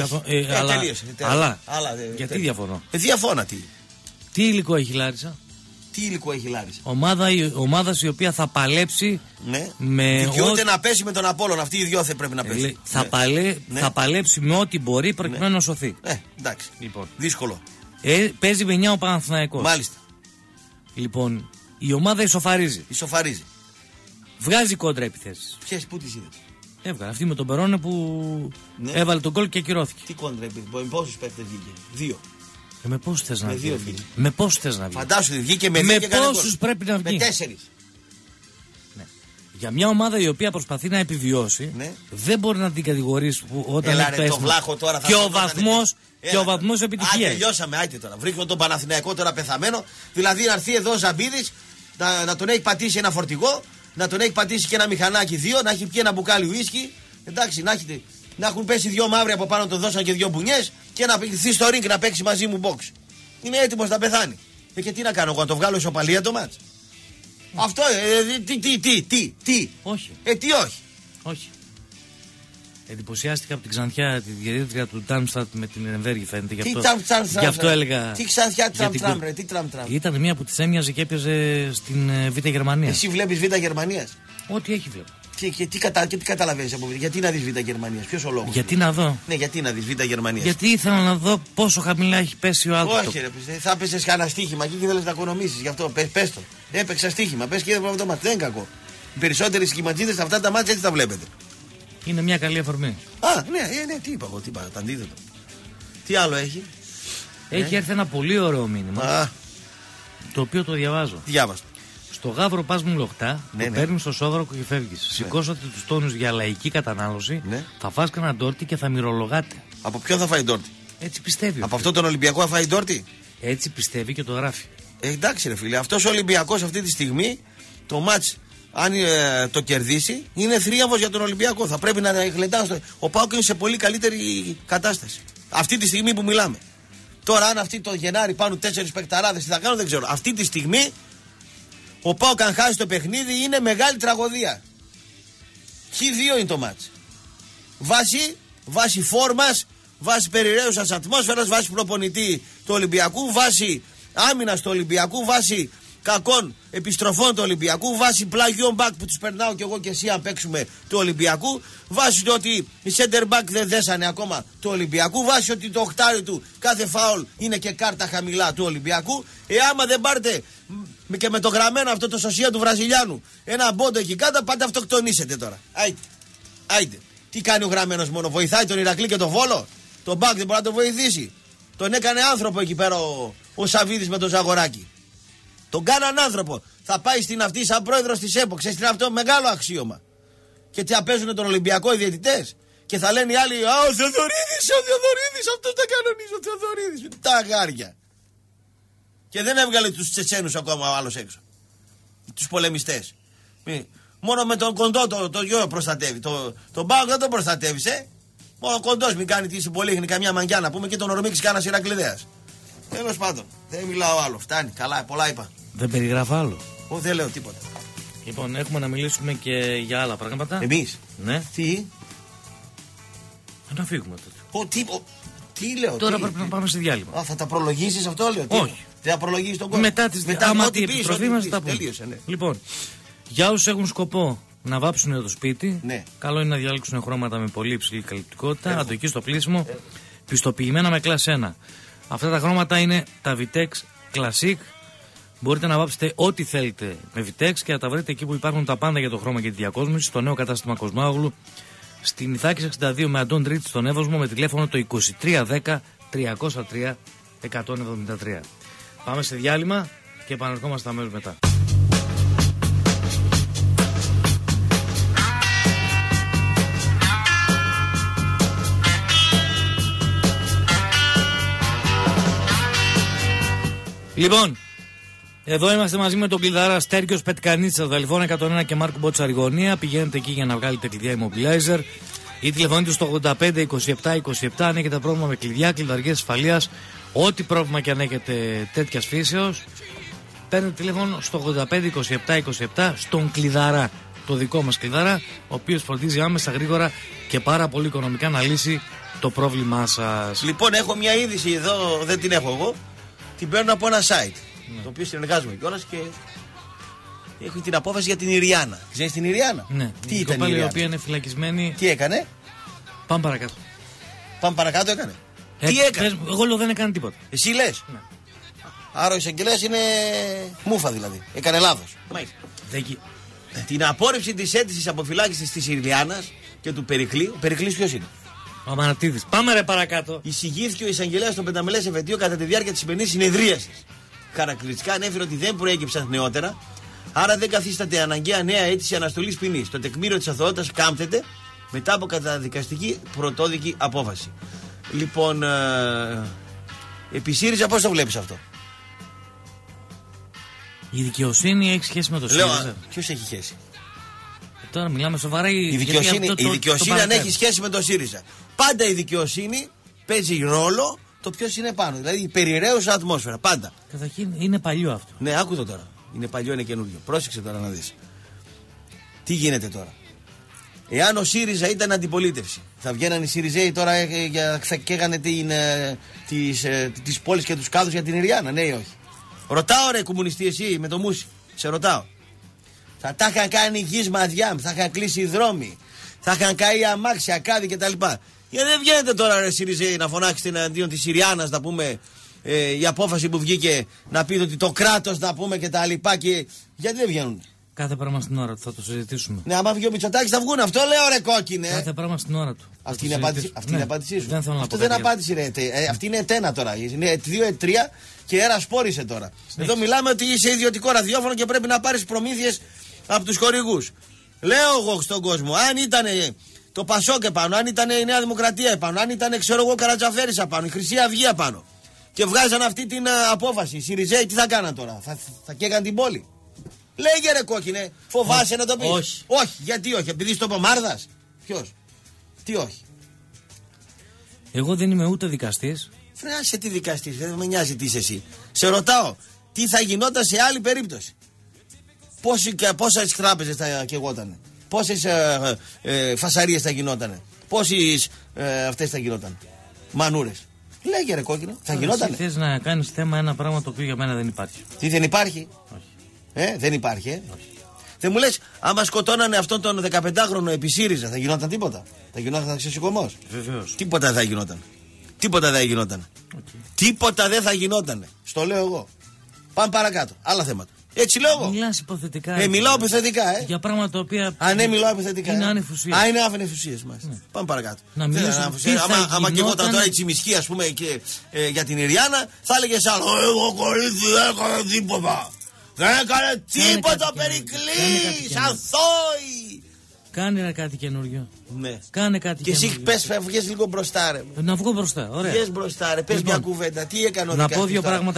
Αλλά. Γιατί διαφωνώ. Διαφώνα τι. Τι υλικό έχει η Λάρισα. Τι υλικό έχει η Λάρισα. Ομάδα η οποία θα παλέψει. Ναι. Με δικαιούται να πέσει με τον Απόλλωνα. Αυτοί οι δυο θα πρέπει να πέσει. Θα παλέψει με ό,τι μπορεί προκειμένου να σωθεί. Εντάξει. Λοιπόν. Δύσκολο. Παίζει με 9 ο Παναθηναϊκός. Μάλιστα. Λοιπόν, η ομάδα ισοφαρίζει. Βγάζει κόντρα επιθέσεις. Ποιες, πού τις είδες. Έβγαλε αυτή με τον Περόνε που έβαλε τον γκολ και ακυρώθηκε. Τι κόντρα επιθέσεις, με πόσους παίκτες βγήκε. 2. Με πόσους θες να βγει. Με πόσους θες να βγει. Φαντάσου, βγήκε με 2. Με πόσους πρέπει να βγει. Με 4. Ναι. Για μια ομάδα η οποία προσπαθεί να επιβιώσει, δεν μπορεί να την κατηγορήσει όταν έχει πέσει. Και ο βαθμός επιτυχίας. Τελειώσαμε, άιτε τώρα. Βρίσκω τον Παναθηναϊκό τώρα πεθαμένο. Δηλαδή να έρθει εδώ ο Ζαμπίδης να τον έχει πατήσει ένα φορτηγό, να τον έχει πατήσει και ένα μηχανάκι 2, να έχει πιει ένα μπουκάλι ουίσκι. Εντάξει, να έχουν πέσει 2 μαύροι από πάνω, τον δώσαν και 2 μπουνιές και να πηγηθεί στο ring να παίξει μαζί μου box. Είναι έτοιμος να πεθάνει. Και τι να κάνω εγώ, να το βγάλω ισοπαλία το μάτς. Αυτό, τι. Όχι. Τι όχι. Όχι. Εντυπωσιάστηκα από την Ξανθιά, τη διαιτήτρια του Ντάρμστατ με την Εμβέργη φαίνεται. Γι' αυτό έλεγα. Τι Ξανθιά, τραμ-τραμ, ρε, τι τραμ-τραμ. Ήταν μία που της έμοιαζε και έπαιζε στην Β' Γερμανία. Εσύ βλέπεις Β' Γερμανίας. Ό,τι έχει βλέπω. Και τι καταλαβαίνεις από Β', γιατί να δεις Β' Γερμανίας, ποιος ο λόγος. Γιατί να δω. Ναι, γιατί να δεις Β' Γερμανίας. Γιατί ήθελα να δω πόσο χαμηλά έχει πέσει ο άλλος. Όχι, ρε, θα έπαιζες κανένα στοίχημα και ήθελες να οικονομήσεις. Γι' αυτό πες το. Έπαιξα στοίχημα, πες και είδε αυτό το μάτι. Δεν είναι κακό. Οι περισσότεροι σχηματζίδες αυτά τα μάτια έτσι τα βλέπετε. Είναι μια καλή αφορμή. Ναι, τι είπα εγώ, το αντίθετο. Τι άλλο έχει. Έχει έρθει ένα πολύ ωραίο μήνυμα. Το οποίο το διαβάζω. Διάβαστο. Στο Γαύρο πας μου λοχτά, το παίρνεις στο Σόβρακο και φεύγεις. Σηκώσατε τους τόνους για λαϊκή κατανάλωση, θα φας κανένα ντόρτι και θα μυρολογάτε. Από ποιον θα φάει ντόρτι. Έτσι πιστεύει. Από αυτόν τον Ολυμπιακό θα φάει ντόρτι. Έτσι πιστεύει και το γράφει. Εντάξει ρε φίλε, αυτός ο Ολυμπιακός αυτή τη στιγμή το μάτς αν το κερδίσει, είναι θρίαμβος για τον Ολυμπιακό. Θα πρέπει να γλεντάνε. Ο ΠΑΟΚ είναι σε πολύ καλύτερη κατάσταση. Αυτή τη στιγμή που μιλάμε. Τώρα, αν αυτοί το Γενάρη πάνουν 4 παικταράδες, τι θα κάνουν δεν ξέρω. Αυτή τη στιγμή ο ΠΑΟΚ, αν χάσει το παιχνίδι, είναι μεγάλη τραγωδία. Χ2 είναι το μάτς. Βάση φόρμας, βάση περιραίουσας ατμόσφαιρας, βάση προπονητή του Ολυμπιακού, βάση άμυνας του Ολυμπιακού, βάση κακών επιστροφών του Ολυμπιακού, βάση πλάγιον back που τους περνάω και εγώ και εσύ αν παίξουμε του Ολυμπιακού, βάση το ότι οι center back δεν δέσανε ακόμα του Ολυμπιακού, βάση ότι το οχτάρι του κάθε φάουλ είναι και κάρτα χαμηλά του Ολυμπιακού. Άμα δεν πάρετε και με το γραμμένο αυτό το σωσία του Βραζιλιάνου ένα μπόντο εκεί κάτω, πάτε αυτοκτονήσετε τώρα. Άιντε. Τι κάνει ο γραμμένος μόνο, βοηθάει τον Ηρακλή και τον Βόλο? Τον back δεν μπορεί να τον βοηθήσει? Τον έκανε άνθρωπο εκεί πέρα ο Σαββίδης με τον Ζαγοράκη. Τον κάναν άνθρωπο. Θα πάει στην αυτή σαν πρόεδρος της ΕΠΟ. Ξέρεις τι είναι αυτό? Μεγάλο αξίωμα. Και τι θα παίζουν τον Ολυμπιακό οι διαιτητές. Και θα λένε οι άλλοι, ο Θεοδωρίδης, αυτός τα κανονίζει, ο Θεοδωρίδης. Τα αγάρια. Και δεν έβγαλε τους Τσετσένους ακόμα ο άλλος έξω. Τους πολεμιστές. Μόνο με τον κοντό το γιο προστατεύει. Τον Πάοκ δεν τον προστατεύεις, Μόνο ο κοντός μην κάνει τη συμπολίχνη καμιά μαγκιά να πούμε και τον ορμήξει κανένας Ηρακλειδέας. Τέλος πάντων, δεν μιλάω άλλο. Φτάνει, καλά, πολλά είπα. Δεν περιγράφω άλλο. Δεν λέω τίποτα. Λοιπόν, έχουμε να μιλήσουμε και για άλλα πράγματα. Εμείς? Ναι. Τι? Να φύγουμε τότε. Τι λέω? Τώρα πρέπει να πάμε σε διάλειμμα. Θα τα προλογίσεις αυτό, λέω? Όχι. Δεν θα προλογίσεις τον κόσμο? Μετά την επιστροφή μας θα πούμε. Τελείωσε, ναι. Λοιπόν, για όσους έχουν σκοπό να βάψουν το σπίτι, ναι, καλό είναι να διαλέξουν χρώματα με πολύ υψηλή καλυπτικότητα, αντοχή στο πλήσιμο, πιστοποιημένα με Class 1. Αυτά τα χρώματα είναι τα Vitex Classic. Μπορείτε να βάψετε ό,τι θέλετε με Vitex και να τα βρείτε εκεί που υπάρχουν τα πάντα για το χρώμα και τη διακόσμηση, στο νέο κατάστημα Κοσμάγλου, στην Ιθάκη 62 με Αντών Τρίτη στον Εύωσμο, με τηλέφωνο το 2310 303 173. Πάμε σε διάλειμμα και επανερχόμαστε αμέσως μετά. Λοιπόν, εδώ είμαστε μαζί με τον κλειδάρα Στέρκιος Πετκανίτσα, Δαλιφώνα 101 και Μάρκου Μπότσα Αργωνία. Πηγαίνετε εκεί για να βγάλετε κλειδιά Immobilizer ή τηλεφωνείτε στο 85 27 27 αν έχετε πρόβλημα με κλειδιά, κλειδαργίες ασφαλείας, ό,τι πρόβλημα και αν έχετε τέτοιας φύσεως. Παίρνετε τηλέφωνο στο 85 27 27 στον κλειδάρα, το δικό μας κλειδάρα, ο οποίος φροντίζει άμεσα, γρήγορα και πάρα πολύ οικονομικά να λύσει το πρόβλημά σας. Λοιπόν, έχω μια είδηση εδώ, δεν την έχω εγώ. Την παίρνω από ένα site, το οποίο συνεργάζομαι κιόλας και έχει την απόφαση για την Ιριάννα. Ξέρεις την Ιριάννα? Ναι. Τι ήταν η Ιριάννα? Η οποία είναι φυλακισμένη. Τι έκανε? Πάμε παρακάτω. Πάμε παρακάτω έκανε. Τι έκανε? Εγώ λέω δεν έκανε τίποτα. Εσύ λες? Ναι. Άρα ο εισαγγελέας είναι μούφα δηλαδή. Έκανε λάθος. Την απόρριψη της αίτησης αποφυλάκησης της Ιριάννας και του Περικλή. Ο Περικλής ποιος είναι? Ο Αμανατίδης. Πάμε ρε παρακάτω. Εισηγήθηκε ο εισαγγελέας στον πενταμελές εφετείο κατά τη διάρκεια της σημερινής συνεδρίασης. Χαρακτηριστικά ανέφερε ότι δεν προέκυψαν νεότερα, άρα δεν καθίσταται αναγκαία νέα αίτηση αναστολής ποινής. Το τεκμήριο της αθωότητας κάμπτεται μετά από καταδικαστική πρωτόδικη απόφαση. Λοιπόν, επί ΣΥΡΙΖΑ πώς το βλέπεις αυτό? Η δικαιοσύνη έχει σχέση με το ΣΥΡΙΖΑ. Ποιος έχει σχέση? Τώρα μιλάμε σοβαρά. Η δικαιοσύνη αν έχει σχέση με το ΣΥΡΙΖΑ. Πάντα η δικαιοσύνη παίζει ρόλο το ποιος είναι πάνω. Δηλαδή η περιραίουσα ατμόσφαιρα. Πάντα. Καταρχήν είναι παλιό αυτό. Ναι, άκου το τώρα. Είναι παλιό, είναι καινούριο. Πρόσεξε τώρα να δεις. Τι γίνεται τώρα? Εάν ο ΣΥΡΙΖΑ ήταν αντιπολίτευση, θα βγαίναν οι ΣΥΡΙΖΑΙ τώρα θα καίγανε τις πόλεις και τους κάδους για την Ιριάννα, ναι ή όχι? Ρωτάω ρε κομμουνιστή εσύ με το Μούσι. Σε ρωτάω. Θα τα είχαν κάνει γης μαδιά, θα είχαν κλείσει οι δρόμοι, θα είχαν καεί αμάξια, κάδι κτλ. Γιατί δεν βγαίνετε τώρα ρε ΣΥΡΙΖΑΙ να φωνάξετε εναντίον της Ιριάννας, να πούμε, η απόφαση που βγήκε να πείτε ότι το κράτος να πούμε και τα λοιπά και... Γιατί δεν βγαίνουν? Κάθε πράγμα στην ώρα του, θα το συζητήσουμε. Ναι, άμα βγει ο Μητσοτάκης θα βγουν, αυτό λέω ρε κόκκινε. Κάθε πράγμα στην ώρα του. Αυτή είναι η απάντησή σου. Δεν θέλω αυτό δεν απάντηση ρε. Αυτή είναι ετένα τώρα. Είναι 2-3 και έρα σπόρισε τώρα. Εδώ μιλάμε ότι είσαι ιδιωτικό ραδιόφωνο και πρέπει να πάρεις προμήθειες από τους χορηγούς. Λέω εγώ στον κόσμο, αν ήταν το Πασόκ επάνω, αν ήταν η Νέα Δημοκρατία επάνω, αν ήταν ξέρω εγώ Καρατζαφέρης επάνω, η Χρυσή Αυγή επάνω και βγάζαν αυτή την απόφαση, οι ΣΥΡΙΖΑΙ τι θα κάναν τώρα? Θα καίγαν την πόλη? Λέγε ρε κόκκινε, φοβάσαι να το πεις? Όχι. Όχι, γιατί όχι, επειδή στο Πομάρδας? Ποιος? Τι όχι? Εγώ δεν είμαι ούτε δικαστής. Φράσαι τι δικαστής, δεν με νοιάζει τι είσαι εσύ. Σε ρωτάω, τι θα γινόταν σε άλλη περίπτωση? Πόσες τράπεζες θα καιγότανε? Πόσες φασαρίες θα γινότανε? Πόσες αυτές θα γινόταν? Μανούρες. Λέγε ρε κόκκινο, θα γινότανε. Εσύ θες να κάνεις θέμα ένα πράγμα το οποίο για μένα δεν υπάρχει. Τι δεν υπάρχει? Όχι. Δεν υπάρχει, Όχι. Δεν μου λες, άμα σκοτώνανε αυτόν τον 15χρονο επί ΣΥΡΙΖΑ, θα γινόταν τίποτα? Θα γινόταν ξεσηκωμός? Βεβαίως. Τίποτα δεν θα γινόταν. Τίποτα δεν θα γινόταν. Okay. Τίποτα δεν θα γινόταν. Στο λέω εγώ. Πάμε παρακάτω. Άλλα θέματα. Έτσι λέω εγώ. Μιλάς υποθετικά. Μιλάω επιθετικά, Για πράγματα τα οποία. Ναι, μιλάω επιθετικά. Είναι άνευ ουσίας. Είναι άνευ ουσίας μας. Ναι. Πάμε παρακάτω. Να μιλήσουμε. Άμα και εγώ τώρα η Τσιμισκή, ας πούμε, και για την Ιριάννα, θα έλεγες άλλο. Εγώ κορίτσι δεν έκανα τίποτα. Δεν έκανε τίποτα, Περικλής, αθώοι. Κάνε κάτι καινούριο. Ναι. Κάνε κάτι καινούριο. Και εσύ πες, βγες λίγο μπροστά, ρε. Να βγω μπροστά, ωραία. Βγες μπροστά, ρε. Πες μια κουβέντα. Τι έκανε ο Να πω δύο πράγματα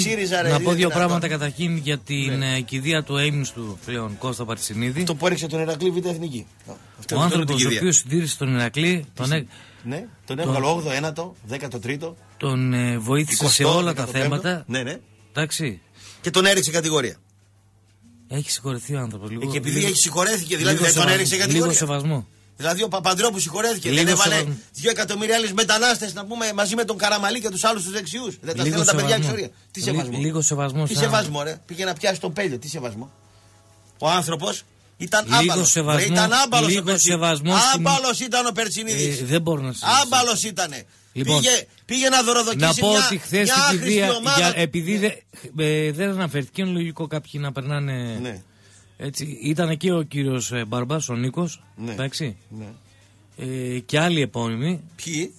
καταρχήν. Για την κηδεία του έιμνηστου πλέον Κώστα Παρτσινίδη. Το που έριξε τον Ηρακλή Β' Εθνική. Ο άνθρωπος ο οποίος συντήρησε τον Ηρακλή. Ναι, τον έβγαλε 8ο, 9ο, 13ο. Τον βοήθησε σε όλα τα θέματα. Ναι. Εντάξει. Και τον έριξε κατηγορία. Έχει συγχωρεθεί ο άνθρωπος. Και επειδή έχει συγχωρέθηκε, δηλαδή δεν τον έριξε κατηγορία. Λίγο σεβασμό. Δηλαδή ο Παπανδρέου συγχωρέθηκε. Δεν έβαλε 2 εκατομμύρια Έλληνες μετανάστες να πούμε μαζί με τον Καραμαλή και τους άλλους τους δεξιούς. Δεν τα στέλνουν τα παιδιά εξορία. Τι σεβασμό? Λίγο σεβασμό. Τι σεβασμό, ρε. Πήγε να πιάσει τον Πέλιο. Τι σεβασμό? Ο άνθρωπος ήταν άμπαλος. Ήταν άμπαλος. Λίγο σεβασμό. Άμπαλος ήταν ο Περτσινίδης. Δεν μπορώ να συζητήσω. Άμπαλος ήτανε. Λοιπόν, πήγε να δωροδοκίσει. Να πω ότι χθες στην κηδεία, επειδή ναι. δεν αναφέρθηκε, είναι λογικό κάποιοι να περνάνε. Ναι. Έτσι, ήταν εκεί ο κύριος Μπαρμπάς, ο Νίκος. Ναι. Εντάξει. Ναι. Και άλλοι επώνυμοι. Ποιοι?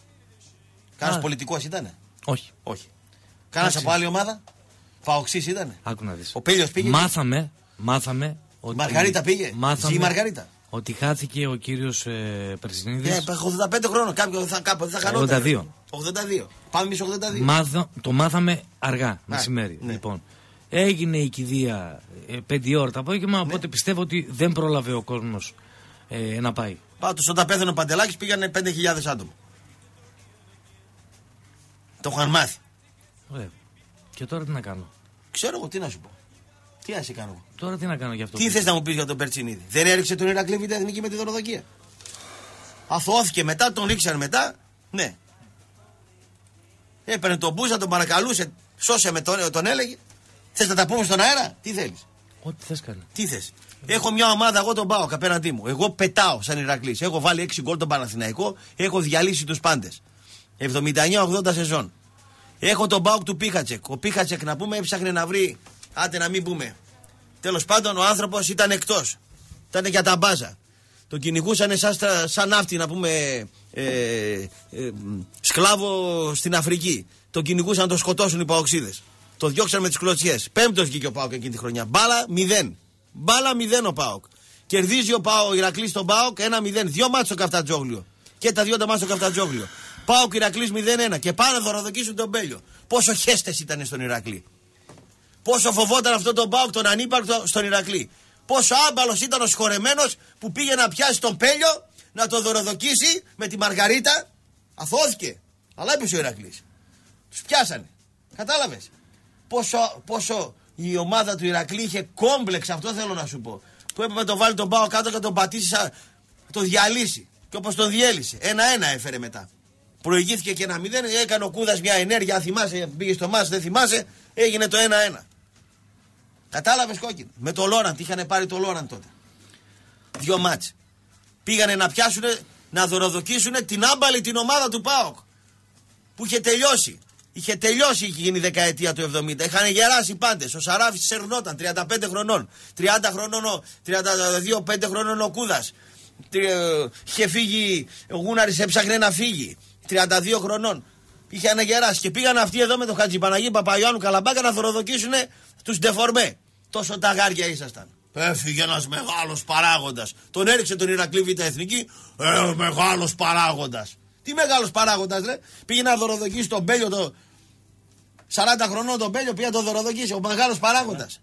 Κάνας πολιτικός ήτανε? Όχι. Κάνας από άλλη ομάδα? Παοξής ήτανε? Άκου να δεις. Ο Πέλιος πήγε? Μάθαμε ότι... Μαργαρίτα πήγε? Ζει η Μαργαρίτα? Ότι χάθηκε ο κύριος Περσινίδης. 85 χρόνων, κάποιο δεν θα χανόταν. 82. Πάμε εμείς 82. Το μάθαμε αργά, μεσημέρι. Ναι. Λοιπόν, έγινε η κηδεία 5 ώρα το απόγευμα, οπότε πιστεύω ότι δεν πρόλαβε ο κόσμος να πάει. Πάντως όταν πέθανε ο Παντελάκης πήγανε 5.000 άτομα. Το είχαν μάθει. Ωραία. Και τώρα τι να κάνω? Ξέρω εγώ τι να σου πω. Τι να σε κάνω εγώ? Τώρα τι να κάνω γι' αυτό? Τι θες να μου πεις για τον Περτσινίδη? Δεν έριξε τον Ηρακλή Β' Εθνική με τη δωροδοκία? Αθωώθηκε μετά, τον ρίξαν μετά. Ναι. Έπαιρνε τον Μπούζα, τον παρακαλούσε, σώσε με τον έλεγε. Θες να τα πούμε στον αέρα? Τι θέλεις? Ό,τι θες κάνει. Τι θες? Έχω μια ομάδα, εγώ τον πάω απέναντί μου. Εγώ πετάω σαν Ηρακλής. Έχω βάλει 6 γκολ τον Παναθηναϊκό. Έχω διαλύσει τους πάντες. 79-80 σεζόν. Έχω τον Μπάουκ του Πίχατσεκ. Ο Πίχατσεκ να πούμε έψαχνε να βρει. Άντε να μην πούμε. Τέλος πάντων ο άνθρωπος ήταν εκτός. Ήταν για τα μπάζα. Τον κυνηγούσαν σαν ναύτη να πούμε σκλάβο στην Αφρική. Τον κυνηγούσαν να τον σκοτώσουν οι παοξίδες. Το διώξαν με τις κλωτσιές. 5ος βγήκε ο ΠΑΟΚ εκείνη τη χρονιά. Μπάλα 0. Μπάλα 0 ο ΠΑΟΚ. Κερδίζει ο Ηρακλής τον ΠΑΟΚ 1-0. 2 μάτς στο Καφτατζόγλιο. Και τα 2 τα μάτς στο Καφτατζόγλιο. ΠΑΟΚ Ηρακλής 0-1. Και πάνε να δωροδοκίσουν τον Μπέλιο. Πόσο χέστες ήταν στον Ηρακλή. Πόσο φοβόταν αυτό τον ΠΑΟΚ τον ανύπαρκτο στον Ηρακλή. Πόσο άμπαλος ήταν ο συγχωρεμένος που πήγε να πιάσει τον Πέλιο να τον δωροδοκίσει με τη Μαργαρίτα. Αθώθηκε. Αλλά έπεσε ο Ηρακλής. Τους πιάσανε. Κατάλαβες? Πόσο η ομάδα του Ηρακλή είχε κόμπλεξ, αυτό θέλω να σου πω. Που έπρεπε να τον βάλει τον Πάο κάτω και να τον πατήσει, να τον διαλύσει. Και όπως τον διέλυσε. 1-1 έφερε μετά. Προηγήθηκε και 1-0, έκανε ο Κούδας μια ενέργεια. Αν θυμάσαι, πήγε στο μάτς, δεν θυμάσαι, έγινε το 1-1. Κατάλαβες κόκκινο? Με το Λόραντ, είχαν πάρει το Λόραντ τότε. 2 μάτς. Πήγανε να πιάσουν, να δωροδοκίσουν την άμπαλη την ομάδα του ΠΑΟΚ. Που είχε τελειώσει. Είχε τελειώσει εκείνη η δεκαετία του 70. Είχαν γεράσει πάντες. Ο Σαράφης σερνόταν 35 χρονών. 30 χρονών, 32-5 χρονών ο Κούδας. Είχε φύγει, ο Γούναρης έψαχνε να φύγει. 32 χρονών. Είχε αναγεράσει. Και πήγαν αυτοί εδώ με τον Χατζηπαναγί Παπαϊωάννου Καλαμπάκα να δωροδοκίσουν τους ντεφορμέ. Τόσο ταγάρια ήσασταν. Έφυγε ένας μεγάλος παράγοντας. Τον έριξε τον Ηρακλή Β' Εθνική. Μεγάλος παράγοντας. Τι μεγάλος παράγοντας, ρε. Πήγε να δωροδοκίσει τον Μπέλιο, το 40 χρονών τον Μπέλιο, πήγε να τον δωροδοκίσει. Ο μεγάλος παράγοντας.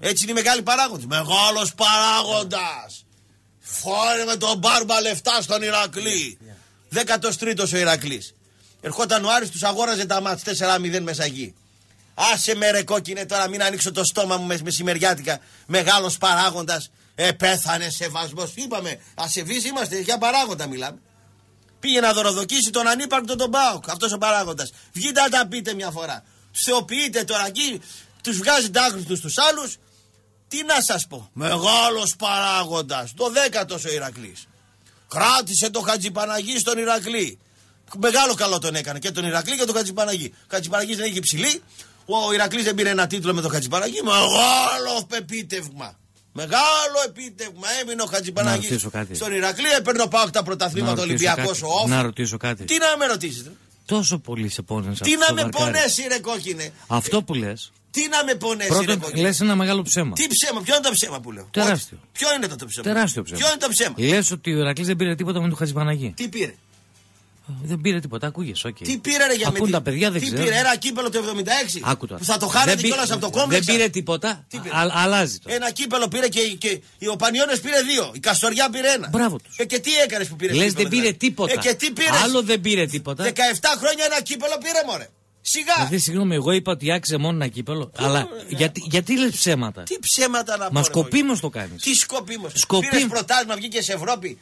Έτσι είναι οι μεγάλοι παράγοντες. Μεγάλος παράγοντας. Φόρε με τον Μπάρμπα λεφτά στον Ηρακλή. 13ος ο Ηρακλής. Ερχόταν ο Άρης, τους αγόραζε τα μάτς 4-0 μέσα εκεί. Άσε με ρε κόκκινε τώρα, μην ανοίξω το στόμα μου μεσημεριάτικα. Μεγάλος παράγοντας. Πέθανε σεβασμός. Είπαμε, ασεβείς είμαστε, για παράγοντα μιλάμε. Πήγε να δωροδοκίσει τον ανύπαρκτο τον ΠΑΟΚ. Αυτός ο παράγοντας. Βγείτε να τα πείτε μια φορά. Τους θεοποιείτε τώρα εκεί, τους βγάζετε άχρηστους τους άλλους. Τι να σας πω. Μεγάλος παράγοντας. Το 10ος ο Ηρακλής. Κράτησε το Χατζηπαναγί στον Ηρακλή. Μεγάλο καλό τον έκανε και τον Ηρακλή και τον Χατζηπαναγί. Ο Χατζηπαναγής δεν είχε ψηλή. Ο Ηρακλής δεν πήρε ένα τίτλο με τον Χατζηπαναγί. Μεγάλο επίτευγμα. Μεγάλο επίτευγμα. Έμεινε ο Χατζηπαναγής στον Ηρακλή. Έπαιρνε ο ΠΑΟΚ τα πρωταθλήματα Ολυμπιακός ο Όφ. Να ρωτήσω κάτι. Τι να με ρωτήσεις. Τόσο πολύ σε πόνεσε. Τι να με πονέσει ρε κόκκινε. Αυτό που λες. Τι να με πονέσει πρώτον, ρε κόκκινε. Λες ένα μεγάλο ψέμα. Τι ψέμα, ποιο είναι το ψέμα που λέω. Τεράστιο. Ποιο είναι το ψέμα. Τεράστιο ψέμα. Ποιο είναι το ψέμα. Λες ότι ο Ηρακλής δεν πήρε τίποτα με τον Χατζηπαναγί. Τι πήρε. Δεν πήρε τίποτα, ακούγες, okay. Τι πήρε ρε για Ακούν τα παιδιά, δεν ξέρω. Τι πήρε, ένα κύπελο το 76. Άκουτα. Που θα το χάνετε κιόλας από το κόμπλεξ. Δεν πήρε τίποτα, αλλάζει το. Ένα κύπελο πήρε και ο Πανιώνιος πήρε 2. Η Καστοριά πήρε 1. Μπράβο τους. Και τι έκανες που πήρε. Λες δεν πήρε τίποτα. Και τι πήρες. Άλλο δεν πήρε τίποτα. 17 χρόνια ένα κύπελο πήρε μωρέ. Σιγά. Δηλαδή, συγγνώμη, εγώ είπα ότι άξιζε μόνο ένα κύπελο. Αλλά γιατί λες ψέματα. Τι ψέματα να πω. Μα σκοπίμως το κάνεις. Τι σκοπίμως. Πήρες πρωτάθλημα, βγήκες Ευρώπη.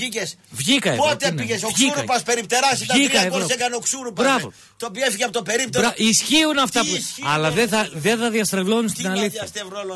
Βγήκα πότε πήγες, ο Ξούρουπας περιπτεράς, ήταν 3 έκανε ο Ξούρουπας. Το οποίο έφυγε από το περίπτερο. Ισχύουν αυτά που. Αλλά δεν θα διαστρεβλώνεις την αλήθεια.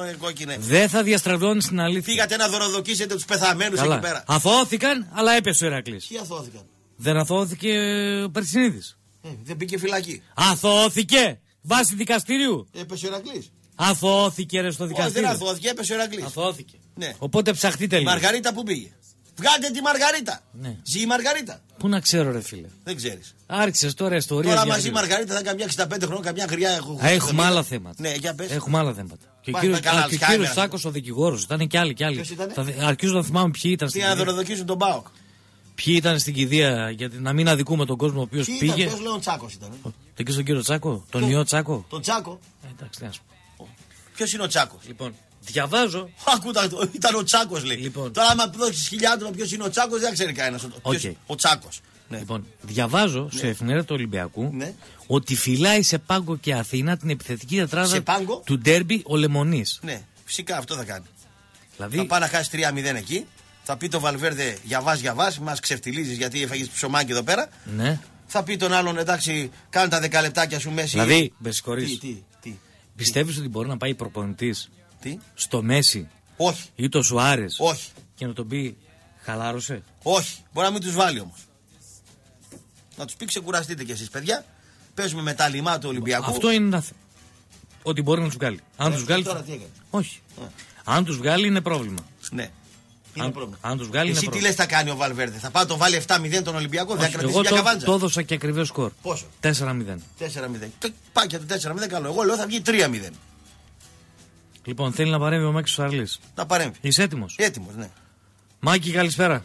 Δεν θα διαστρεβλώνεις την αλήθεια. Πήγατε να δωροδοκίσετε τους πεθαμένους εκεί πέρα. Αθώθηκαν, αλλά έπεσε ο Ηρακλής. Ποιοι αθώθηκαν. Δεν αθώθηκε ο Περσινίδης. Δεν πήγε φυλακή. Αθώθηκε! Βάσει δικαστηρίου. Έπεσε ο Ηρακλής. Αθώθηκε ρε στο δικαστήριο. Δεν αθώθηκε, έπεσε ο Ηρακλής. Αθώθηκε. Ναι. Οπότε ψαχτείτε λίγο. Μαργαρίτα που πήγε. Βγάλτε τη Μαργαρίτα. Ναι. Ζει η Μαργαρίτα. Πού να ξέρω ρε φίλε. Δεν ξέρεις. Άρχισες τώρα ιστορίες. Τώρα μαζί η Μαργαρίτα θα κάνει 65 χρόνια, καμιά γριά. Έχουμε άλλα θέματα. Ναι, για πες. Έχουμε άλλα θέματα. Και ο κύριος Τσάκος ο δικηγόρος. Ήταν και άλλοι. Αρκίζω να θυμάμαι ποιοι ήταν στην κηδεία. Τι να δωροδοκίσουν τον ΠΑΟΚ. Ποιοι ήταν στην κηδεία για να μην αδικούμε τον κόσμο ο οποίος πήγε. Ποιος λέει ο Τσάκος ήταν. Δεν και στον κύριο Τσάκο, τον ιό Τσάκο. Τον Τσάκο. Εντάξει, να σου πω. Ποιος είναι ο Τσάκος. Λοιπόν, διαβάζω. Ακούτα, ήταν ο Τσάκος λέει. Λοιπόν. Τώρα, άμα δώσεις 1000 άτομα ποιος είναι ο Τσάκος, δεν ξέρει κανένας. Ο Τσάκος. Ναι. Λοιπόν, διαβάζω σε εφημερίδα του Ολυμπιακού ότι φυλάει σε Πάγκο και Αθήνα την επιθετική τετράδα του ντέρμπι ο Λεμονής. Ναι, φυσικά αυτό θα κάνει. Δηλαδή... Θα πάει να χάσει 3-0 εκεί. Θα πει το Βαλβέρδε για βάς, μας ξεφτιλίζεις γιατί έφαγες ψωμάκι εδώ πέρα. Ναι. Θα πει τον άλλον εντάξει, κάνε τα 10 λεπτάκια σου Μέση. Δηλαδή, με συγχωρείς. Τι. Πιστεύεις ότι μπορεί να πάει προπονητής στο Μέση. Όχι. Ή το Σουάρες. Όχι. Και να τον πει χαλάρωσε. Όχι. Μπορεί να μην τους βάλει όμως. Να τους πει ξεκουραστείτε κι εσείς παιδιά. Παίζουμε με τα λιμά του Ολυμπιακού. Αυτό είναι ένα θέμα. Ότι μπορεί να τους βγάλει. Αν τους βγάλει. Τώρα τι έκανε. Όχι. Αν τους βγάλει είναι πρόβλημα. Ναι. Αν τους βγάλει. Εσύ τι λες θα κάνει ο Βαλβέρδε. Θα πάει το βάλει 7-0 τον Ολυμπιακό. Δεν θα κρατήσει μια καβάντζα. Το έδωσα και ακριβές σκορ. Πόσο. 4-0. 4-0. Πάει και το 4-0 καλό. Εγώ λέω θα βγει 3-0. Λοιπόν, θέλει να παρέμβει ο Μάκης Σαρλής. Να παρέμβει. Είσαι έτοιμος. Έτοιμος, ναι. Μάκη, καλησπέρα.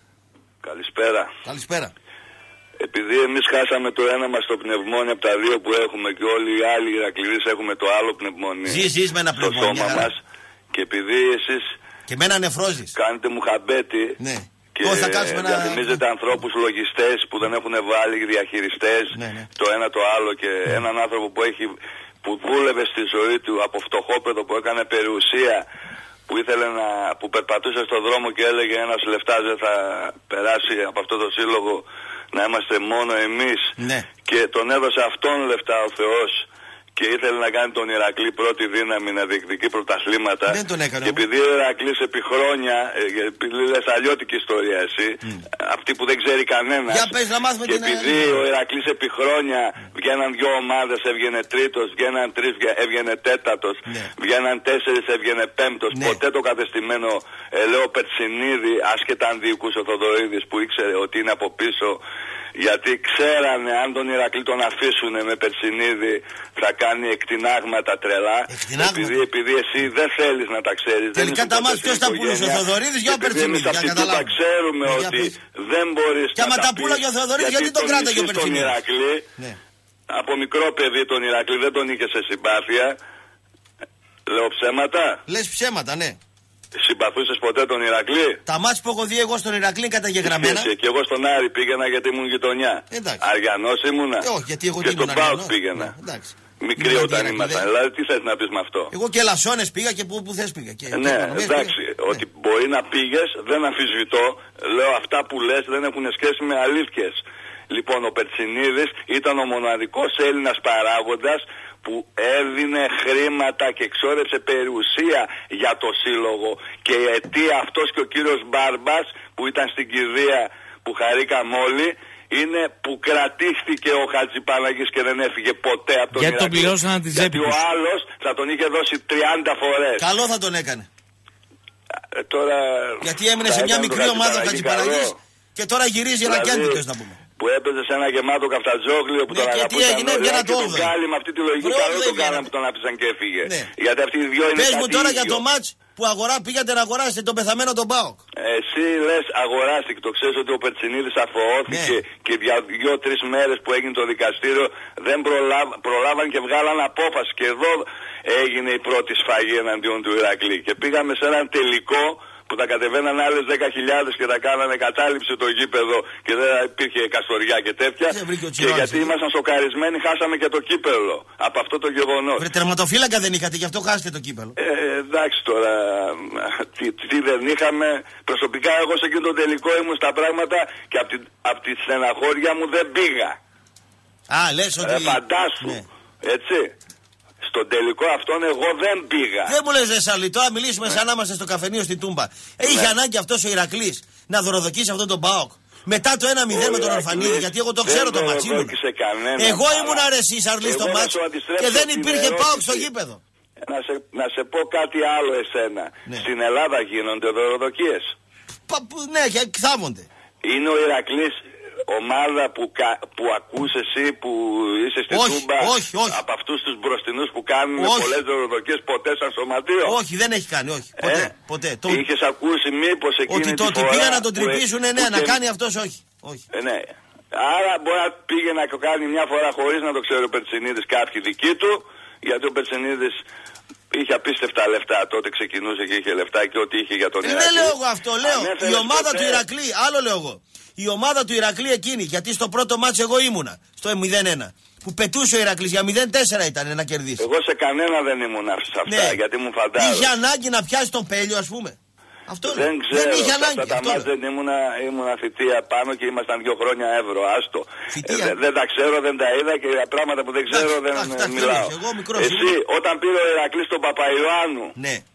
Καλησπέρα. Επειδή εμείς χάσαμε το ένα μας το πνευμόνι από τα δύο που έχουμε και όλοι οι άλλοι Ηρακλήδες έχουμε το άλλο πνευμόνι. Ζεις με ένα πνευμόνι. Στο σώμα μας. Και επειδή εσείς. Και μένα νεφρόζεις. Κάνετε μουχαμπέτη. Ναι. Και διαφημίζετε ανθρώπους λογιστές που δεν έχουν βάλει διαχειριστές. Ναι. Το ένα το άλλο και έναν άνθρωπο που δούλευε στη ζωή του από φτωχόπεδο που έκανε περιουσία. Που που περπατούσε στον δρόμο και έλεγε ένας λεφτάς δεν θα περάσει από αυτό το σύλλογο να είμαστε μόνο εμείς. Ναι. Και τον έδωσε αυτόν λεφτά ο Θεός και ήθελε να κάνει τον Ηρακλή πρώτη δύναμη να διεκδικεί πρωταθλήματα. Δεν τον έκανε. Και επειδή ο Ηρακλής επί χρόνια, επειδή λες αλλιώτικη ιστορία εσύ, αυτή που δεν ξέρει κανένας. Για πες να μάθουμε και επειδή ο Ηρακλής επί χρόνια βγαίναν 2 ομάδες, έβγαινε τρίτος, βγαίναν 3, έβγαινε τέταρτος, βγαίναν 4, έβγαινε πέμπτος. Ποτέ το κατεστημένο Ελέο Περσινίδη, άσχετα αν διοικούσε ο Θοδωρίδης που ήξερε ότι είναι από πίσω. Γιατί ξέρανε αν τον Ηρακλή τον αφήσουν με Περσινίδη θα κάνει εκτινάγματα τρελά. Επειδή εσύ δεν θέλεις να τα ξέρεις. Τελικά τα μάτια ποιος τα πουλούσε, ο Θοδωρίδης για ο Περσινίδη. Για να τα ξέρουμε ότι δεν μπορείς να τα πουλά για ο Θοδωρίδης γιατί τον κράταγε ο Περσινίδης. Τον Ηρακλή, από μικρό παιδί τον Ηρακλή δεν τον είχε σε συμπάθεια. Λέω ψέματα. Λες ψέματα, ναι. Συμπαθούσες ποτέ τον Ηρακλή? Τα μάτς που έχω δει εγώ στον Ηρακλή καταγεγραμμένα. Και εγώ στον Άρη πήγαινα γιατί ήμουν γειτονιά. Αριανός ήμουνα. Όχι, γιατί εγώ και στον ΠΑΟΚ πήγαινα. Μικρή όταν ήμασταν. Δηλαδή, τι θες να πεις με αυτό? Εγώ και Λασσόνες πήγα και που θες πήγα. Ναι, εντάξει. Ότι μπορεί να πήγες, δεν αμφισβητώ. Λέω αυτά που λες δεν έχουν σχέση με αλήθειες. Λοιπόν, ο Περτσινίδης ήταν ο μοναδικός Έλληνας παράγοντας που έδινε χρήματα και εξόρεψε περιουσία για το σύλλογο. Και η αιτία αυτός και ο κύριος Μπάρμπας που ήταν στην κηδεία που χαρήκαμε όλοι, είναι που κρατήθηκε ο Χατζηπάναγης και δεν έφυγε ποτέ από τον Ηρακλή. Γιατί τον πληρώσαν τη τσέπη. Γιατί ο άλλος θα τον είχε δώσει 30 φορές. Καλό θα τον έκανε. Τώρα... Γιατί έμεινε σε μια μικρή ομάδα ο Χατζηπάναγης και τώρα γυρίζει ένα κέντρο, να πούμε. Που έπαιζε σε ένα γεμάτο καφτατζόγλιο που τον αγαπούσαν όλοι και τον Γκάλι με αυτή τη λογική. Καλό τον κάναν που τον άφησαν και έφυγε. Γιατί αυτοί οι δυο είναι. Πες μου τώρα για το μάτς που πήγατε να αγοράσετε τον πεθαμένο τον ΠΑΟΚ. Εσύ λες αγοράστηκε, το ξέρεις ότι ο Περτσινίδης αφωώθηκε και για 2-3 μέρες που έγινε το δικαστήριο δεν προλάβαν και βγάλαν απόφαση. Και εδώ έγινε η πρώτη σφαγή εναντίον του Ηρακλή. Και πήγαμε σε έναν τελικό που τα κατεβαίναν άλλες 10.000 και τα κάνανε κατάληψη το γήπεδο και δεν υπήρχε καστοριά και τέτοια. Και γιατί ήμασταν σοκαρισμένοι, χάσαμε και το κύπελο από αυτό το γεγονός. Τερματοφύλακα δεν είχατε, γι' αυτό χάσετε το κύπελο. Εντάξει τώρα, τι δεν είχαμε. Προσωπικά εγώ σε εκείνο το τελικό ήμουν στα πράγματα και από τη στεναχώρια μου δεν πήγα. Λες ότι... Φαντάσου, έτσι. Στον τελικό αυτόν εγώ δεν πήγα. Δεν μου λες Σαλή, τώρα μιλήσουμε σαν να είμαστε στο καφενείο στην Τούμπα. Είχε ανάγκη αυτός ο Ηρακλής να δωροδοκίσει αυτόν τον ΠΑΟΚ μετά το 1-0 με τον Ορφανίδη, γιατί εγώ το ξέρω το μάτσι. Εγώ ήμουν αρεσί Σαρλή στο μάτσι και δεν υπήρχε ΠΑΟΚ στο γήπεδο. Να σε πω κάτι άλλο εσένα. Στην Ελλάδα γίνονται δωροδοκίες. Ναι, και εκθάβονται. Είναι ο Ηρακλής ομάδα που ακούς εσύ που είσαι στη Τούμπα από αυτούς τους μπροστινούς που κάνουν πολλές δωροδοκίες ποτέ σαν σωματείο? Όχι, δεν έχει κάνει, όχι. Ποτέ. Είχες ακούσει μήπως εκείνη τη φορά? Ότι πήγα να τον τρυπήσουν, ναι, να κάνει αυτός, όχι. Ναι. Άρα μπορεί να πήγε να το κάνει μια φορά χωρίς να το ξέρει ο Περτσινίδης κάποιοι δικοί του, γιατί ο Περτσινίδης είχε απίστευτα λεφτά, τότε ξεκινούσε και είχε λεφτά και ό,τι είχε για τον Ηρακλή. Δεν λέω εγώ αυτό, λέω η ομάδα του Ηρακλή, άλλο λέω εγώ. Η ομάδα του Ηρακλή εκείνη, γιατί στο πρώτο μάτς εγώ ήμουνα, στο 0-1, που πετούσε ο Ηρακλής για 0-4 ήταν να κερδίσει. Εγώ σε κανένα δεν ήμουν σε αυτά, γιατί μου φαντάζομαι. Είχε ανάγκη να πιάσει τον Πέλιο, ας πούμε. Αυτό δεν ξέρω, δεν είχε ανάγκη. Αυτά τα μάτς δεν ήμουνα θητεία πάνω και ήμασταν 2 χρόνια Εύρο, άστο. Δεν τα ξέρω, δεν τα είδα και για πράγματα που δεν ξέρω δεν μιλάω. Εσύ όταν πήρε ο Ηρακλής τον Παπαϊωάννου,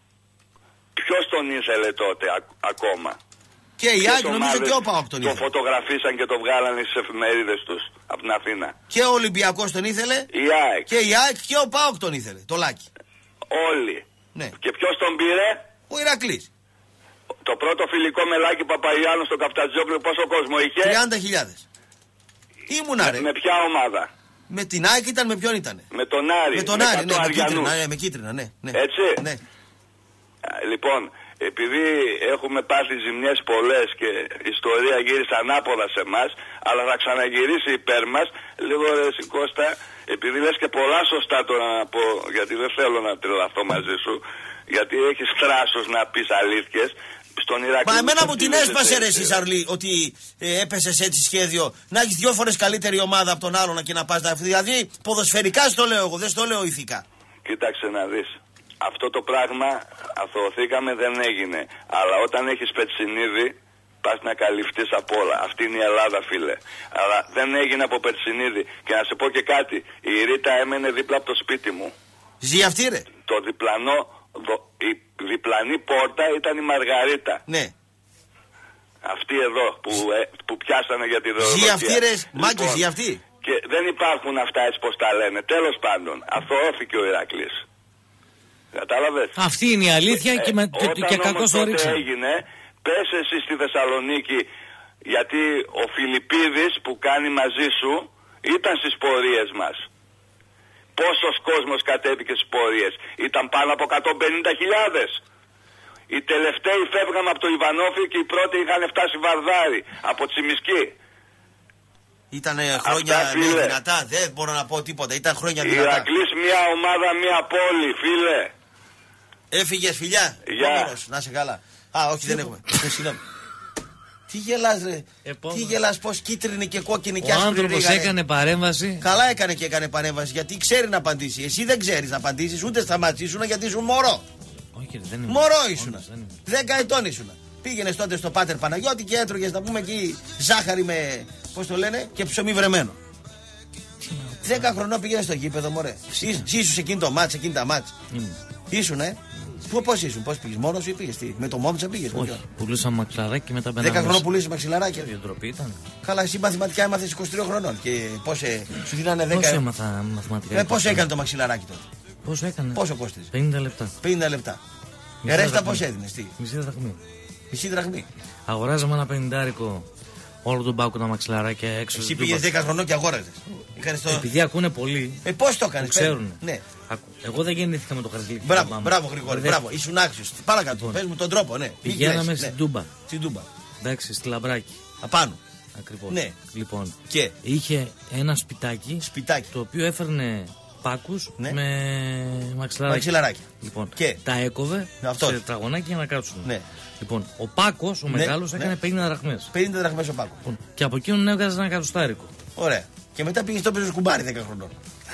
ποιος τον ήθελε τότε ακόμα? Και η ΑΕΚ, νομίζω και ο ΠΑΟΚ τον ήθελε. Το φωτογραφίσαν και το βγάλανε στις εφημερίδες τους από την Αθήνα. Και ο Ολυμπιακός τον ήθελε. Η ΑΕΚ. Και η ΑΕΚ και ο ΠΑΟΚ τον ήθελε. Το Λάκη. Όλοι. Ναι. Και ποιος τον πήρε? Ο Ηρακλής. Το πρώτο φιλικό με Λάκη Παπαϊωάννου στο Καφτατζόγλιο πόσο κόσμο είχε? 30.000. Ήμουνα ρε. Με ποια ομάδα? Με την ΑΕΚ ήταν, με ποιον ήταν? Με τον Άρη. Με τον Άρη, ναι, με κίτρινα, ναι. Έτσι. Ναι. Λοιπόν, επειδή έχουμε πάθει ζημιές πολλές και η ιστορία γύρισε ανάποδα σε εμάς, αλλά θα ξαναγυρίσει υπέρ μας, λίγο ρε Κώστα, επειδή λες και πολλά σωστά τώρα να πω, γιατί δεν θέλω να τρελαθώ μαζί σου, γιατί έχεις θράσος να πεις αλήθειες. Στον Ηρακλή. Μα εμένα μου την έσπασε ρε εσύ Σαρλή, ότι έπεσες έτσι σχέδιο να έχεις 2 φορές καλύτερη ομάδα από τον άλλον και να πας να... Δηλαδή ποδοσφαιρικά στο λέω εγώ, δεν στο λέω ηθικά. Κοίταξε να δεις. Αυτό το πράγμα αθωωθήκαμε, δεν έγινε. Αλλά όταν έχεις Περτσινίδη, πας να καλυφθείς από όλα. Αυτή είναι η Ελλάδα, φίλε. Αλλά δεν έγινε από Περτσινίδη. Και να σε πω και κάτι. Η Ρίτα έμενε δίπλα από το σπίτι μου. Ζει αυτή ρε. Το διπλανό, η διπλανή πόρτα ήταν η Μαργαρίτα. Ναι. Αυτή εδώ που πιάσανε για τη δωροδοκία. Ζει αυτή ρε, Μάκη, ζει αυτή. Και δεν υπάρχουν αυτά έτσι πως τα λένε. Τέλος πάντων, αθωώθηκε ο Ηρακλής. Κατάλαβες. Αυτή είναι η αλήθεια και κακώς το ρίξαμε. Έγινε, πες εσύ στη Θεσσαλονίκη, γιατί ο Φιλιππίδης που κάνει μαζί σου ήταν στις πορείες μας. Πόσος κόσμος κατέβηκε στις πορείες? Ήταν πάνω από 150.000. Οι τελευταίοι φεύγαμε από το Ιβανόφι και οι πρώτοι είχαν φτάσει Βαρδάρι, από Τσιμισκή. Ήταν χρόνια δυνατά, δεν μπορώ να πω τίποτα. Ήταν χρόνια δυνατά. Ηρακλής μια ομάδα, μια πόλη, φίλε. Έφυγες, φιλιά. Γεια. Να σε καλά. Α, όχι, δεν έχουμε. Συγγνώμη. Τι γελάς, ρε. Τι γελάς, πως κίτρινη και κόκκινη και Ο άσπρη άνθρωπος ρίγα, έκανε παρέμβαση. Καλά έκανε και έκανε παρέμβαση, γιατί ξέρει να απαντήσει. Εσύ δεν ξέρεις να απαντήσεις, ούτε σταματήσουν γιατί ήσουν μωρό. Όχι, δεν είναι. Μωρό ήσουν. 10 ετών ήσουν. Πήγαινες τότε στο Πάτερ Παναγιώτη και έτρωγες, να πούμε εκεί, ζάχαρη με, πώς το λένε, και ψωμί βρεμένο. 10 χρονών πήγαινες στο γήπεδο, μωρέ. Ήσουν εκείνη το μάτς, εκείνη τα μάτς. Ήσουν, Πώς ήσουν, πώς πήγες, μόνος ή πήγες, με το Μόμτσα πήγες? Όχι, πουλούσαμε μαξιλαράκι και μετά μπαίναμε. 10 χρονών πουλούσες μαξιλαράκι. Διατροπή ήταν. Καλά, εσύ μαθηματικά έμαθες 23 χρονών και πώς σου δίνανε 10. Πώς έμαθα μαθηματικά? Πώς έκανε το μαξιλαράκι τότε? Πώς έκανε? Πόσο κόστιζε? 50 λεπτά. 50 λεπτά. Ρέστα πώς έδινες, τι? Μισή δραχμή. Μισή δραχμή. Αγοράζαμε ένα 50 όλο τον Πάκο τα μαξιλαράκια έξω. Εσύ πήγες 10 χρονών και αγόραζες. Επειδή ακούνε πολύ. Πώς το έκανες? Ξέρουν. Ναι. Εγώ δεν γεννήθηκα με το Χαρισλίκι. Μπράβο, Γρηγόρη, μπράβο. Ήσουν άξιος. Παρακάτω, πες μου τον τρόπο, ναι. Πηγαίναμε στην Τούμπα. Στην Τούμπα. Εντάξει, στη Λαμπράκη. Απάνω. Ακριβώς. Ναι. Λοιπόν. Και είχε ένα σπιτάκι. Το οποίο έφερνε Πάκους με μαξιλαράκι. Λοιπόν, και τα έκοβε σε τετραγωνάκι για να κάτσουν. Ναι. Λοιπόν, ο Πάκος, ο μεγάλος, έκανε 50 δραχμές. 50 δραχμές ο Πάκος. Λοιπόν, και από εκείνον έβγαζε ένα εκατοστάρικο. Ωραία. Και μετά πήγε στο παίζω κουμπάρι 10 χρονών.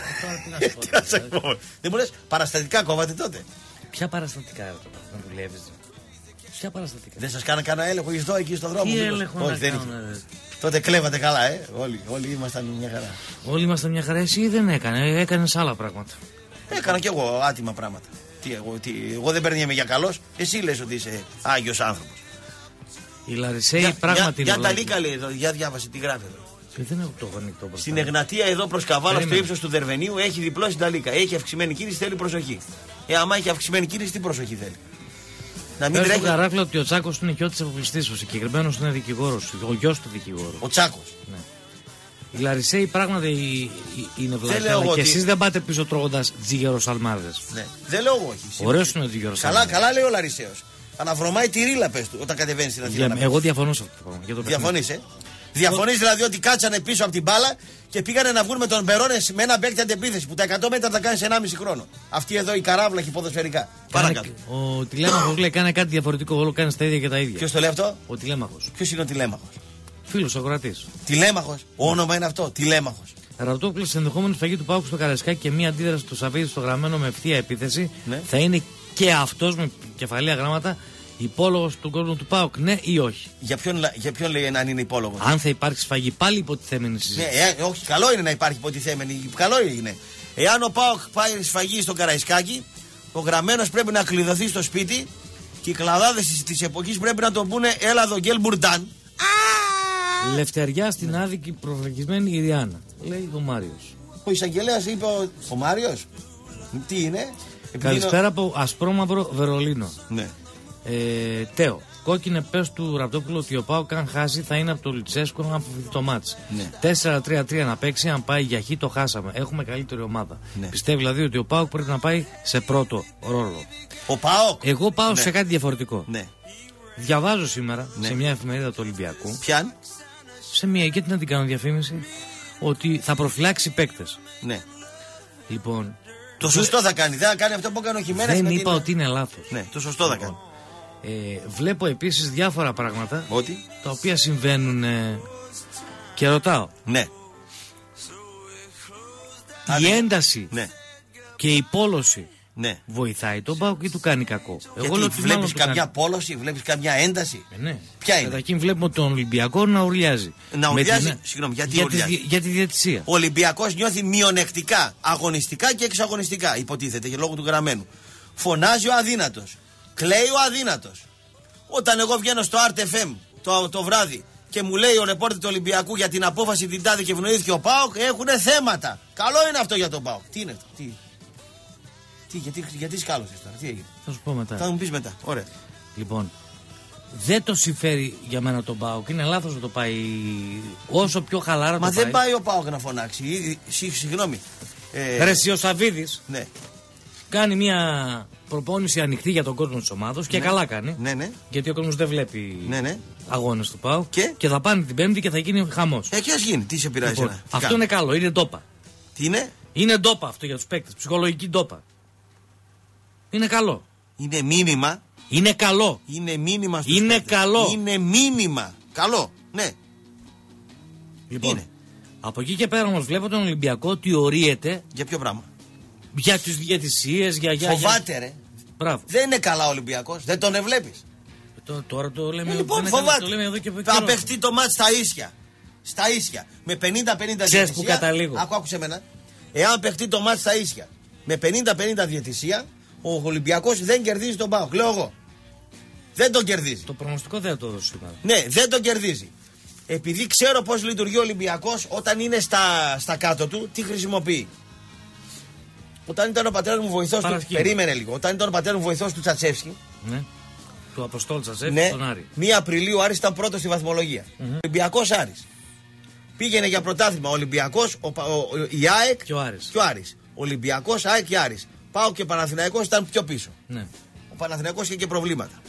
Τι να σε πω. Δεν μου λες, παραστατικά κόβατε τότε? Ποια παραστατικά να δουλεύεις? Ποια παραστατικά? Δεν σας κάνα κανένα έλεγχο εδώ εκεί στον δρόμο? Τι έλεγχο? Όχι, δεν είχε. Τότε κλέβατε καλά, όλοι ήμασταν μια χαρά. Όλοι ήμασταν μια χαρά. Εσύ δεν έκανε, έκανες άλλα πράγματα. Έκανα κι εγώ άτιμα πράγματα. Εγώ δεν παίρνιαμε για καλός. Εσύ λες ότι είσαι άγιος άνθρωπος. Η Λαρισαίη πράγματι. Για τα λίκα λέει εδώ, για διάβασε τι γράφει εδώ. Δεν έχω το γονικό μπροστά. Στην Εγνατία εδώ προς Καβάλα, στο ύψος του Δερβενίου, έχει διπλώσει τα λίκα. Έχει αυξημένη κίνηση, θέλει προσοχή. Άμα έχει αυξημένη κίνηση, τι προσοχή θέλει? Να μην τρέχει. Καράκλα ότι ο Τσάκος είναι γιο της αποκλειστής. Ο συγκεκριμένος είναι δικηγόρος. Ο γιος του δικηγόρου. Ο Τσάκος. Ναι. Η Λαρισαίη πράγματι είναι βλακιά. Και εσείς δεν πάτε πίσω τρώγοντας τζιγεροσαλμάδες. Ναι. Δεν λέω εγώ όχι. Ωραίος είναι ο τζιγεροσαλμάδες. Καλά λέει ο Λαρισαίος. Αναβρωμάει τη ρίλα, πες του, όταν κατεβαίνει στην Αθήνα. Εγώ διαφωνώ σε αυτό το πράγμα. Διαφωνείς, Διαφωνείς δηλαδή ότι κάτσανε πίσω από την μπάλα και πήγανε να βγουν με τον Μπερόνες με ένα παίκτη αντεπίθεση που τα 100 μέτρα τα κάνει σε 1,5 χρόνο. Αυτή εδώ η καράβλαχη ποδοσφαιρικά. Παρακάτω. Ο Τηλέμαχος λέει κάνει κάτι διαφορετικό. Όλο κάνει τα ίδια και τα ίδια. Ποιος το λέει αυτό? Ο Τηλέμαχος. Ποιος είναι ο Τηλέμαχος? Φίλος ακροατής. Τηλέμαχος. Όνομα είναι αυτό. Τηλέμαχος. Ραπτόπουλος, ενδεχόμενη σφαγή του Πάουκ στο Καραϊσκάκι και μία αντίδραση του Σαββίδη στο γραμμένο με ευθεία επίθεση. Ναι. Θα είναι και αυτός με κεφαλαία γράμματα υπόλογος του κόσμου του ΠΑΟΚ, ναι ή όχι? Για ποιον λέει αν είναι υπόλογος? Αν θα υπάρξει σφαγή, πάλι υποτιθέμενη συζήτηση. Ναι, όχι, καλό είναι να υπάρχει υποτιθέμενη. Καλό είναι. Εάν ο ΠΑΟΚ πάει σφαγή στο Καραϊσκάκι, ο γραμμένος πρέπει να κλειδωθεί στο σπίτι και οι κλαδάδες της εποχής πρέπει να τον πούνε έλα εδώ γκέλ μπουρντάν. Λευτεριά στην άδικη προφραγισμένη Ιριάννα, λέει ο Μάριος. Ο εισαγγελέας είπε ο Μάριος. Τι είναι? Καλησπέρα από Ασπρόμαυρο Βερολίνο. Ναι. Τέο, κόκκινε πες του Ραπτόπουλου ότι ο ΠΑΟΚ αν χάσει θα είναι από το Λουτσέσκο να αποφευθεί το μάτς. Ναι. 4-3-3 να παίξει, αν πάει για χ το χάσαμε. Έχουμε καλύτερη ομάδα. Ναι. Πιστεύει δηλαδή ότι ο ΠΑΟΚ πρέπει να πάει σε πρώτο ρόλο. Ο ΠΑΟΚ. Εγώ πάω σε κάτι διαφορετικό. Ναι. Διαβάζω σήμερα σε μια εφημερίδα του Ολυμπιακού. Ποιαν? Σε μια, και την κάνω διαφήμιση, ότι θα προφυλάξει παίκτες. Ναι. Λοιπόν. Το σωστό θα κάνει. Δεν θα κάνει αυτό που έκανε ο Χιμένες. Δεν είπα ότι είναι λάθος. Ναι, το σωστό θα κάνει. Βλέπω επίσης διάφορα πράγματα ότι? Τα οποία συμβαίνουν και ρωτάω. Ναι. Η ένταση και η πόλωση ναι. βοηθάει τον ΠΑΟΚ ή του κάνει κακό? Εγώ βλέπεις καμιά πόλωση, βλέπεις καμιά ένταση? Ναι. Ποια είναι? Καταρχήν βλέπουμε τον Ολυμπιακό να ουρλιάζει. Να ουρλιάζει, συγγνώμη, για τη διαιτησία. Ο Ολυμπιακός νιώθει μειονεκτικά, αγωνιστικά και εξαγωνιστικά, υποτίθεται, και λόγω του γραμμένου. Φωνάζει ο αδύνατος. Κλαίει ο αδύνατος. Όταν εγώ βγαίνω στο RTFM το βράδυ και μου λέει ο ρεπόρτερ του Ολυμπιακού για την απόφαση την τάδε και ευνοήθηκε ο ΠΑΟΚ, έχουνε θέματα. Καλό είναι αυτό για τον ΠΑΟΚ. Τι είναι αυτό? Γιατί σκάλωσες τώρα? Τι έγινε? Θα σου πω μετά. Θα μου πεις μετά. Ωραία. Λοιπόν, δεν το συμφέρει για μένα τον ΠΑΟΚ. Είναι λάθος να το πάει όσο πιο χαλάρα. Μα δεν πάει ο ΠΑΟΚ να φωνάξει. Συγγνώμη. Ρε εσύ ο Σαββίδης. Ναι. Κάνει μια προπόνηση ανοιχτή για τον κόσμο της ομάδος και καλά κάνει. Ναι. Γιατί ο κόσμος δεν βλέπει αγώνες του ΠΑΟΚ. Και θα πάνε την Πέμπτη και θα γίνει χαμός. Και ας γίνει. Τι σε πειράζει? Λοιπόν, αυτό είναι καλό. Είναι ντόπα. Τι είναι? Είναι ντόπα αυτό για τους παίκτες. Ψυχολογική ντόπα. Είναι καλό. Είναι μήνυμα. Είναι καλό. Είναι μήνυμα στους Είναι παίκτες. καλό. Είναι μήνυμα. Καλό, ναι. Λοιπόν, είναι. από εκεί και πέρα όμως βλέπω τον Ολυμπιακό ότι ορίεται. Για ποιο πράγμα? Για τις διαιτησίες, Φοβάται, ρε. Μπράβο. Δεν είναι καλά ο Ολυμπιακός. Δεν τον ευλέπεις. Τώρα το λέμε. Λοιπόν, φοβάται. Θα παιχτεί το μάτς στα ίσια. Στα ίσια. Με 50-50 διαιτησία. Που καταλήγω. Άκουσε εμένα. Εάν παιχτεί το μάτς στα ίσια με 50-50 διαιτησία, ο Ολυμπιακός δεν κερδίζει τον ΠΑΟΚ. Λέω εγώ. Δεν τον κερδίζει. Το προγνωστικό δεν το δώσει σήμερα. Ναι, δεν τον κερδίζει. Επειδή ξέρω πώς λειτουργεί ο Ολυμπιακός όταν είναι στα κάτω του, τι χρησιμοποιεί. Όταν ήταν ο πατέρας μου βοηθός του. Περίμενε λίγο. Όταν ήταν ο πατέρας μου βοηθός του Τσατσεύσκη. Ναι. Του Αποστόλου Τσατσεύσκη, ναι, τον Άρη. 1 Απριλίου ο Άρης ήταν πρώτος στη βαθμολογία. Ολυμπιακός Άρης. Πήγαινε για πρωτάθλημα ο Ολυμπιακός, η ΑΕΚ και ο Άρης. Ολυμπιακός, ΑΕΚ και Άρης. Πάω και Παναθηναϊκός ήταν πιο πίσω. Ναι. Ο Παναθηναϊκός είχε και προβλήματα.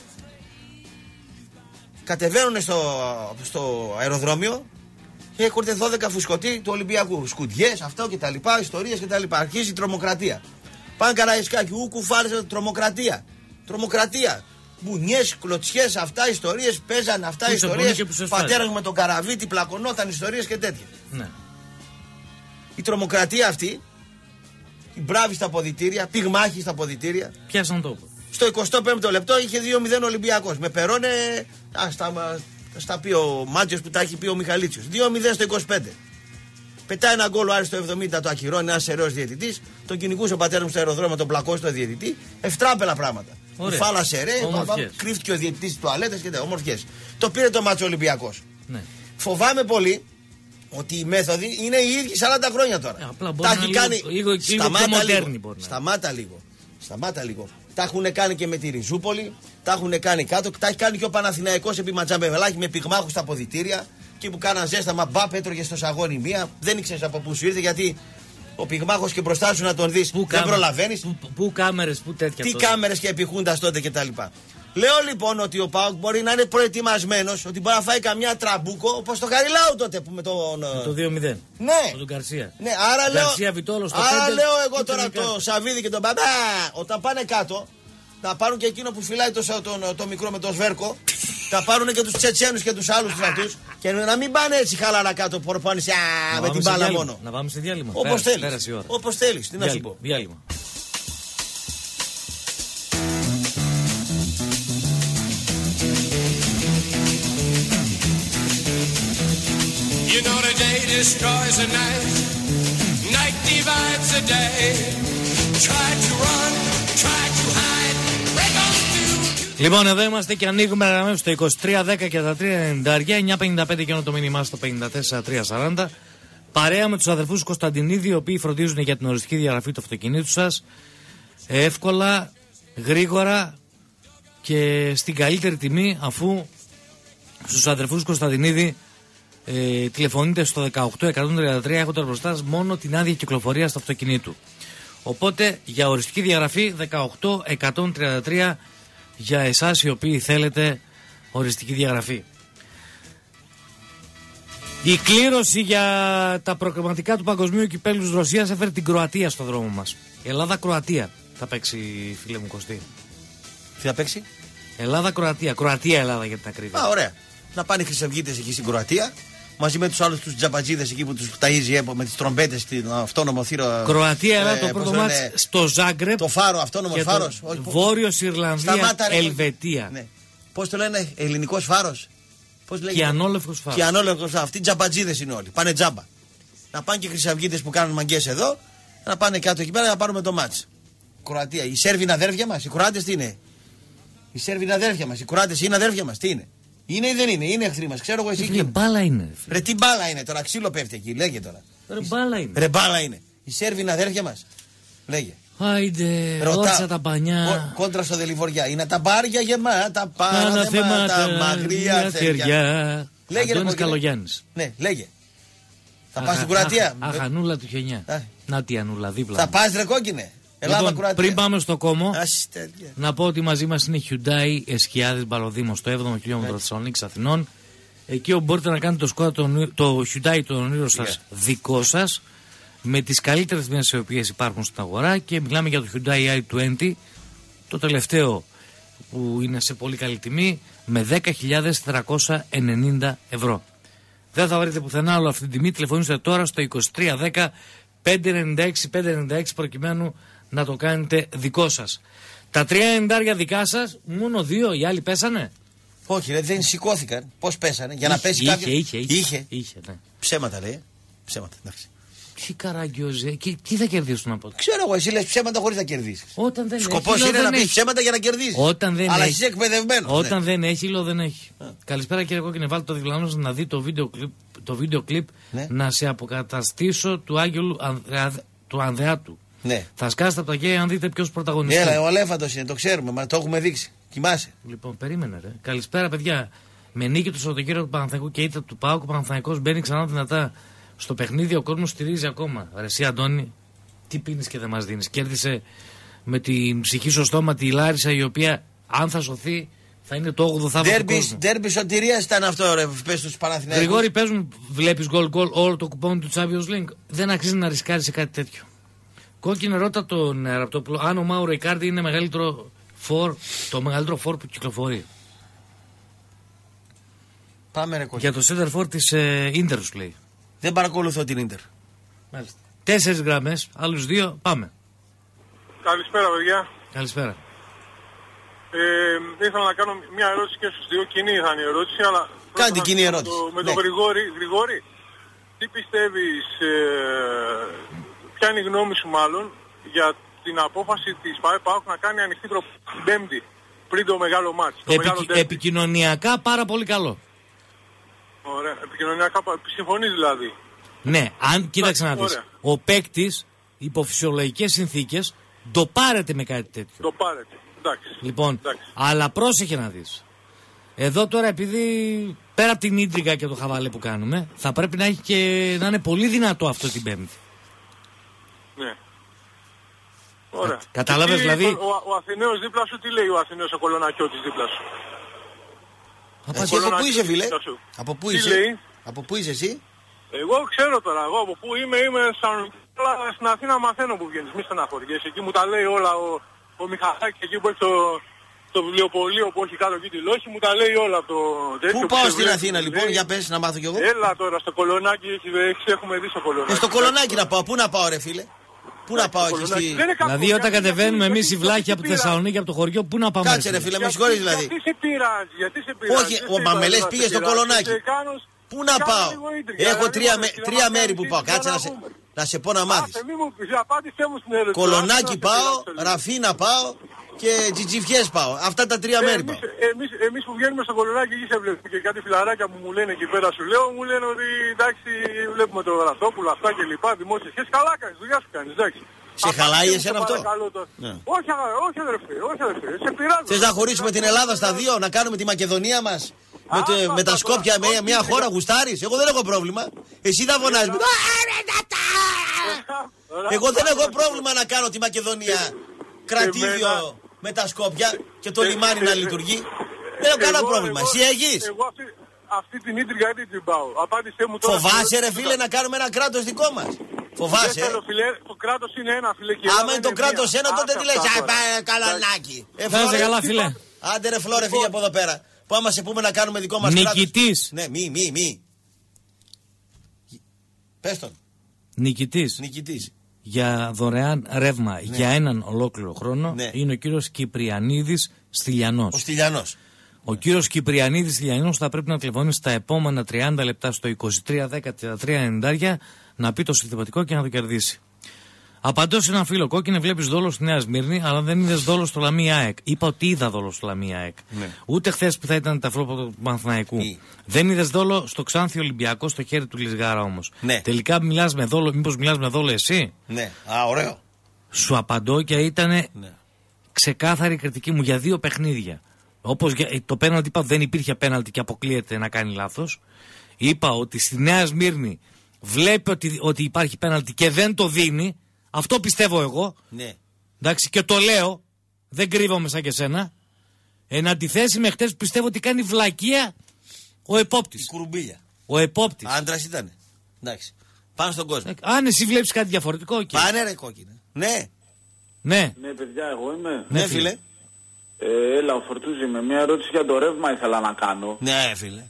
Κατεβαίνουν στο αεροδρόμιο και έρχονται 12 φουσκωτοί του Ολυμπιακού. Σκουτιές, αυτό κτλ. Ιστορίες κτλ. Αρχίζει η τρομοκρατία. Πάνε Καραϊσκάκι, κουφάρισε τρομοκρατία. Τρομοκρατία. Μπουνιές, κλωτσιές, αυτά ιστορίες, παίζανε αυτά ιστορίες. Πατέρας με τον Καραβίτη, πλακωνόταν ιστορίες και τέτοια. Ναι. Η τρομοκρατία αυτή, η μπράβη στα αποδυτήρια, πυγμάχη στα αποδυτήρια. Πιάσαν τόπο. Στο 25ο λεπτό είχε 2-0 Ολυμπιακός. Με περώνε. Στα πει ο Μάτζιος που τα έχει πει ο Μιχαλίτσιος. 2-0 στο 25. Πετάει ένα γκολ ο Άρης στο 70, το ακυρώνει ένας σεραίος διαιτητής. Τον κυνηγούσε ο πατέρας μου στο αεροδρόμιο, τον πλακώσει το διαιτητή. Ευτράπελα πράγματα. Φάλα σερέ, κρύφτηκε ο διαιτητής στις τουαλέτες και τέτοια. Ομορφιές. Το πήρε το μάτσο Ολυμπιακός. Ναι. Φοβάμαι πολύ ότι οι μέθοδοι είναι οι ίδιοι 40 χρόνια τώρα. Τα έχει κάνει. Λίγο Σταμάτα λίγο. Τα έχουν κάνει και με τη Ριζούπολη, τα έχουν κάνει κάτω, τα έχει κάνει και ο Παναθηναϊκός επί Ματζαμπεβελάκη με πυγμάχους στα αποδυτήρια. Και που κάναν ζέσταμα, μπαπ έτρωγε στο σαγόνι μία. Δεν ήξερε από πού σου ήρθε γιατί ο πυγμάχος και μπροστά σου να τον δεις δεν προλαβαίνεις. Πού κάμερες, πού τέτοια. Τι κάμερες και επιχούντας τότε κτλ. Λέω λοιπόν ότι ο ΠΑΟΚ μπορεί να είναι προετοιμασμένος, ότι μπορεί να φάει καμιά τραμπούκο όπως το Χαριλάου τότε που με τον. Το 2-0. Ναι. Με τον Γκαρσία. Ναι, άρα λέω. Βιτόλο, άρα λέω εγώ τώρα το Σαββίδι και τον Μπαμπά. Όταν πάνε κάτω, να πάρουν και εκείνο που φυλάει το μικρό με το σβέρκο. Θα πάρουν και τους Τσετσένους και τους άλλους τους αυτούς. Και να μην πάνε έτσι χαλαρά κάτω προπόνηση με την μπάλα μόνο. Να πάμε σε διάλειμμα. Όπως θέλεις. Όπως θέλεις. Τι να σου πω. Διάλειμμα. You know the day destroys the night, night divides the day. Try to run, try to hide, break on through. Λοιπόν, εδώ είμαστε και ανοίγουμε γραμμές στο 2310 και τα 390, 955 και το μήνυμά στο 54340. Παρέα με τους αδερφούς Κωνσταντινίδη, οι οποίοι φροντίζουν για την οριστική διαγραφή του αυτοκινήτου σας. Εύκολα, γρήγορα και στην καλύτερη τιμή, αφού στους αδερφούς Κωνσταντινίδη τηλεφωνείτε στο 18133 έχοντας μπροστά σας μόνο την άδεια κυκλοφορίας του αυτοκινήτου. Οπότε για οριστική διαγραφή 18133 για εσάς οι οποίοι θέλετε οριστική διαγραφή. Η κλήρωση για τα προκριματικά του Παγκοσμίου Κυπέλλου της Ρωσίας έφερε την Κροατία στο δρόμο μας. Ελλάδα-Κροατία θα παίξει, φίλε μου Κωστή. Τι θα παίξει? Ελλάδα-Κροατία. Κροατία-Ελλάδα για την ακρίβεια. Α, ωραία. Να πάνε οι χρυσαυγίτες εκεί στην Κροατία. Μαζί με τους άλλους τους τζαμπατζίδες εκεί που τους ταΐζει με τις τρομπέτες στην αυτόνομο θύρο. Κροατία, το πρώτο μάτς στο Ζάγκρεπ. Το φάρο, αυτόνομος φάρος. Βόρειος Ιρλανδία, Ελβετία. Ναι. Πώς το λένε, ελληνικός φάρος. Πώς λέγεται? Κιανόλευκος φάρος. Κιανόλευκος φάρος. Αυτοί τζαμπατζίδες είναι όλοι. Πάνε τζάμπα. Να πάνε και χρυσαυγίτες που κάνουν μαγκές εδώ. Να πάνε κάτω εκεί πέρα να πάρουμε το μάτς. Κροατία. Οι Σέρβοι είναι αδέρφια μας. Οι Κροάτες τι είναι? Οι Σέρβοι είναι αδέρφια μας. Οι Κροάτες είναι αδέρφια μας. Τι είναι? Είναι ή δεν είναι? Είναι εχθροί μας. Ξέρω εγώ εσύ. Ρε μπάλα είναι. Ρε τι μπάλα είναι τώρα? Ξύλο πέφτει εκεί. Λέγε τώρα. Ρε μπάλα είναι. Ρε μπάλα είναι. Οι Σέρβοι είναι αδέρφια μας. Λέγε. Άιντε, ρώτησα τα πανιά. Κόντρα στο Δελιβοριά. Είναι τα μπάρια γεμάτα, πάνω θέματα, μαγριά θεριά. Λέγε Αντώνης Καλογιάννης. Ναι, λέγε. Θα πας στην Κροατία. Αχανούλα του Χενιά. Να τι Ανούλα, δίπλα. Θα πας ρε κόκκινε. Λοιπόν, πριν πάμε στο κόμμο, να πω ότι μαζί μας είναι Hyundai Εσχιάδης Μπαλοδήμος, το 7ο χιλιόμετρο Θεσσαλονίκης Αθηνών. Εκεί όπου μπορείτε να κάνετε το Hyundai των ονείρων σας δικό σας, με τις καλύτερες τιμές οι οποίες υπάρχουν στην αγορά, και μιλάμε για το Hyundai i20 το τελευταίο που είναι σε πολύ καλή τιμή, με 10.490 ευρώ. Δεν θα βρείτε πουθενά άλλο αυτή την τιμή. Τηλεφωνήστε τώρα στο 2310 596 596 προκειμένου να το κάνετε δικό σας. Τα 3.90 δικά σας, μόνο 2, οι άλλοι πέσανε. Όχι, ρε, δεν σηκώθηκαν. Πώς πέσανε, για να πέσει κάποιο. Είχε, ναι. Ψέματα λέει. Ψέματα, εντάξει. Τι καραγκιόζε, τι θα κερδίσουν από αυτό. Ξέρω εγώ, εσύ λες ψέματα χωρίς να κερδίσεις. Όταν δεν σκοπός έχει, είναι να πεις ψέματα για να κερδίσεις. Αλλά εσύ είσαι εκπαιδευμένος. Όταν δεν έχει, δεν έχει. Καλησπέρα κύριε Κόκκινε, βάλτε το διπλανό να δει το βίντεο κλιπ να σε αποκαταστήσω του Άγγελου του Ανδεάτου. Ναι. Θα σκάσετε από τα γέια αν δείτε ποιος πρωταγωνιστής. Έλα, ο Αλέφαντος είναι, το ξέρουμε, μα το έχουμε δείξει. Κοιμάσαι. Λοιπόν, περίμενε ρε. Καλησπέρα παιδιά. Με νίκη του Σαββατοκύριακου του Παναθηναϊκού και ήττα του ΠΑΟΚ, ο Παναθηναϊκός μπαίνει ξανά δυνατά στο παιχνίδι, ο κόσμος στηρίζει ακόμα. Ρε εσύ Αντώνη, τι πίνεις και δεν μας δίνεις. Κέρδισε με την ψυχή στο στόμα τη Λάρισα, η οποία αν θα σωθεί θα είναι το 8ο θαύμα του κόσμου. Ντέρμπι σωτηρίας ήταν αυτό, ρε, πες στους Παναθηναϊκούς. Γρηγόρη, παίζουν, βλέπεις γκολ όλο το κουπόνι του Champions League. Δεν αξίζει να ρισκάρει σε κάτι τέτοιο. Κόκκινε, ρώτα τον Ραπτόπουλο αν ο Μάουρο Ικάρντι είναι το μεγαλύτερο φόρ που κυκλοφορεί. Πάμε ρε Κόκκινε. Για το center for της Ίντερ σου λέει. Δεν παρακολουθώ την Ίντερ. Μάλιστα. 4 γραμμές, άλλους 2, πάμε. Καλησπέρα παιδιά. Καλησπέρα. Ήθελα να κάνω μια ερώτηση και στους δύο. Κοινή ήταν η ερώτηση, αλλά... Κάντε κοινή ερώτηση. Με τον Γρηγόρη, τι πιστεύεις, ποια είναι η γνώμη σου μάλλον για την απόφαση της ΠΑΟΚ να κάνει ανοιχτή την Πέμπτη πριν το μεγάλο μάτς. Επικοινωνιακά πάρα πολύ καλό. Ωραία, επικοινωνιακά, συμφωνείς δηλαδή. Ναι, αν κοίταξε να δεις, ο παίκτης υπό φυσιολογικές συνθήκες το πάρετε με κάτι τέτοιο. Το πάρετε, εντάξει. Λοιπόν, αλλά πρόσεχε να δεις. Εδώ τώρα επειδή πέρα από την ίντριγκα και το χαβαλέ που κάνουμε, θα πρέπει να έχει και να είναι πολύ δυνατό αυτό την Πέμπτη. Ναι. Ωραία. Κατάλαβες δηλαδή. Ο Αθηναίος δίπλα σου τι λέει, ο Αθηναίος ο Κολονακιώτης δίπλα σου. Εσύ από πού είσαι φίλε, από πού είσαι, από πού είσαι εσύ. Εγώ ξέρω τώρα, εγώ από πού είμαι στην Αθήνα μαθαίνω που βγαίνεις, μη στεναχωριέσαι. Εκεί μου τα λέει όλα ο Μιχαλάκης εκεί που έχει το βιβλιοπωλείο που έχει κάτω εκεί τη λόχη, μου τα λέει όλα από το τέτοιο. Πού πάω στην Αθήνα λοιπόν, για πες να μάθω κι εγώ. Έλα τώρα στο Κολονάκι, έχουμε δει στο Κολονάκι. Στο Κολονάκι να πάω, πού να πάω ρε φίλε. Πού να πάω εκεί στη... Δηλαδή όταν κατεβαίνουμε εμείς οι βλάχοι από τη Θεσσαλονίκη, από το χωριό, πού να πάμε. Κάτσε ρε φίλε, με συγχωρείς δηλαδή. Γιατί σε πειράζει, γιατί σε πειράζει. Όχι, μα με λες πήγε στο Κολονάκι. Πού να πάω. Έχω τρία μέρη που πάω. Κάτσε να σε πω να μάθεις. Κολονάκι πάω, Ραφίνα πάω και Τζιτζιφιές πάω. Αυτά τα τρία μέρη πάω. Εμείς που βγαίνουμε στο Κολονάκι εκεί σε βλέπουμε και κάτι φιλαράκια που μου λένε εκεί πέρα σου λέω, μου λένε ότι εντάξει βλέπουμε το Ραπτόπουλο αυτά και λοιπά, δημόσιες σχέσεις, καλά κάνεις, δουλειά σου κάνεις, εντάξει. Σε χαλάει εσένα αυτό. Όχι αδερφέ, σε πειράζει. Θες να χωρίσουμε την Ελλάδα στα δύο, να κάνουμε τη Μακεδονία μας με τα Σκόπια, μια χώρα γουστάρεις. Εγώ δεν έχω πρόβλημα. Εσύ θα φωνάζεις. Εγώ δεν έχω πρόβλημα να κάνω τη Μακεδονία κρατήδιο με τα Σκόπια και το λιμάνι να λειτουργεί. Δεν έχω κανένα πρόβλημα. Εσύ έχεις. Εγώ αυτή την ίντριγκα δεν την πάω. Απάντησέ μου τώρα. Φοβάσαι ρε φίλε να κάνουμε ένα κράτος δικό μας. Φοβάσαι. Το κράτος είναι ένα φίλε. Άμα είναι το κράτος ένα τότε τι λες. Καλανάκι. Καλά φίλε. Άντε ρε Φλόρε φύγε από εδώ πέρα. Που άμα σε πούμε να κάνουμε δικό μας κράτος. Νικητής. Ναι μη. Πες τον. Νικητής. Για δωρεάν ρεύμα για έναν ολόκληρο χρόνο είναι ο κύριος Κυπριανίδης Στυλιανός. Ο Στυλιανός. Ο κύριος Κυπριανίδης Στυλιανός θα πρέπει να τηλεφωνήσει στα επόμενα 30 λεπτά στο 2310-3390 να πει το συστηματικό και να το κερδίσει. Απαντώ σε έναν φίλο, Κόκκινε, βλέπεις δόλο στη Νέα Σμύρνη, αλλά δεν είδες δόλο στο Λαμία ΑΕΚ. Είπα ότι είδα δόλο στο Λαμία ΑΕΚ. Ναι. Ούτε χθες που θα ήταν τα φλόπα του Παναθηναϊκού. Δεν είδες δόλο στο Ξάνθη Ολυμπιακό, στο χέρι του Λισγάρα όμως. Ναι. Τελικά μιλάς με δόλο, μήπως μιλάς με δόλο εσύ. Ναι, ωραίο. Σου απαντώ και ήταν ξεκάθαρη κριτική μου για 2 παιχνίδια. Όπως το πέναλτι είπα δεν υπήρχε πέναλτι και αποκλείεται να κάνει λάθος. Είπα ότι στη Νέα Σμύρνη βλέπει ότι υπάρχει πέναλτι και δεν το δίνει. Αυτό πιστεύω εγώ. Ναι. Εντάξει, και το λέω. Δεν κρύβομαι σαν και σένα. Εν αντιθέσει με χτες που πιστεύω ότι κάνει βλακεία ο επόπτης. Η κουρουμπίλια. Ο επόπτης. Άντρας ήταν. Εντάξει. Πάνω στον κόσμο. Αν εσύ βλέπεις κάτι διαφορετικό. Πάνε ρε Κόκκινε. Ναι. Ναι. Ναι, παιδιά, εγώ είμαι. Ναι, φίλε. Έλα, ο Φορτούζη, με μια ερώτηση για το ρεύμα ήθελα να κάνω. Ναι, φίλε.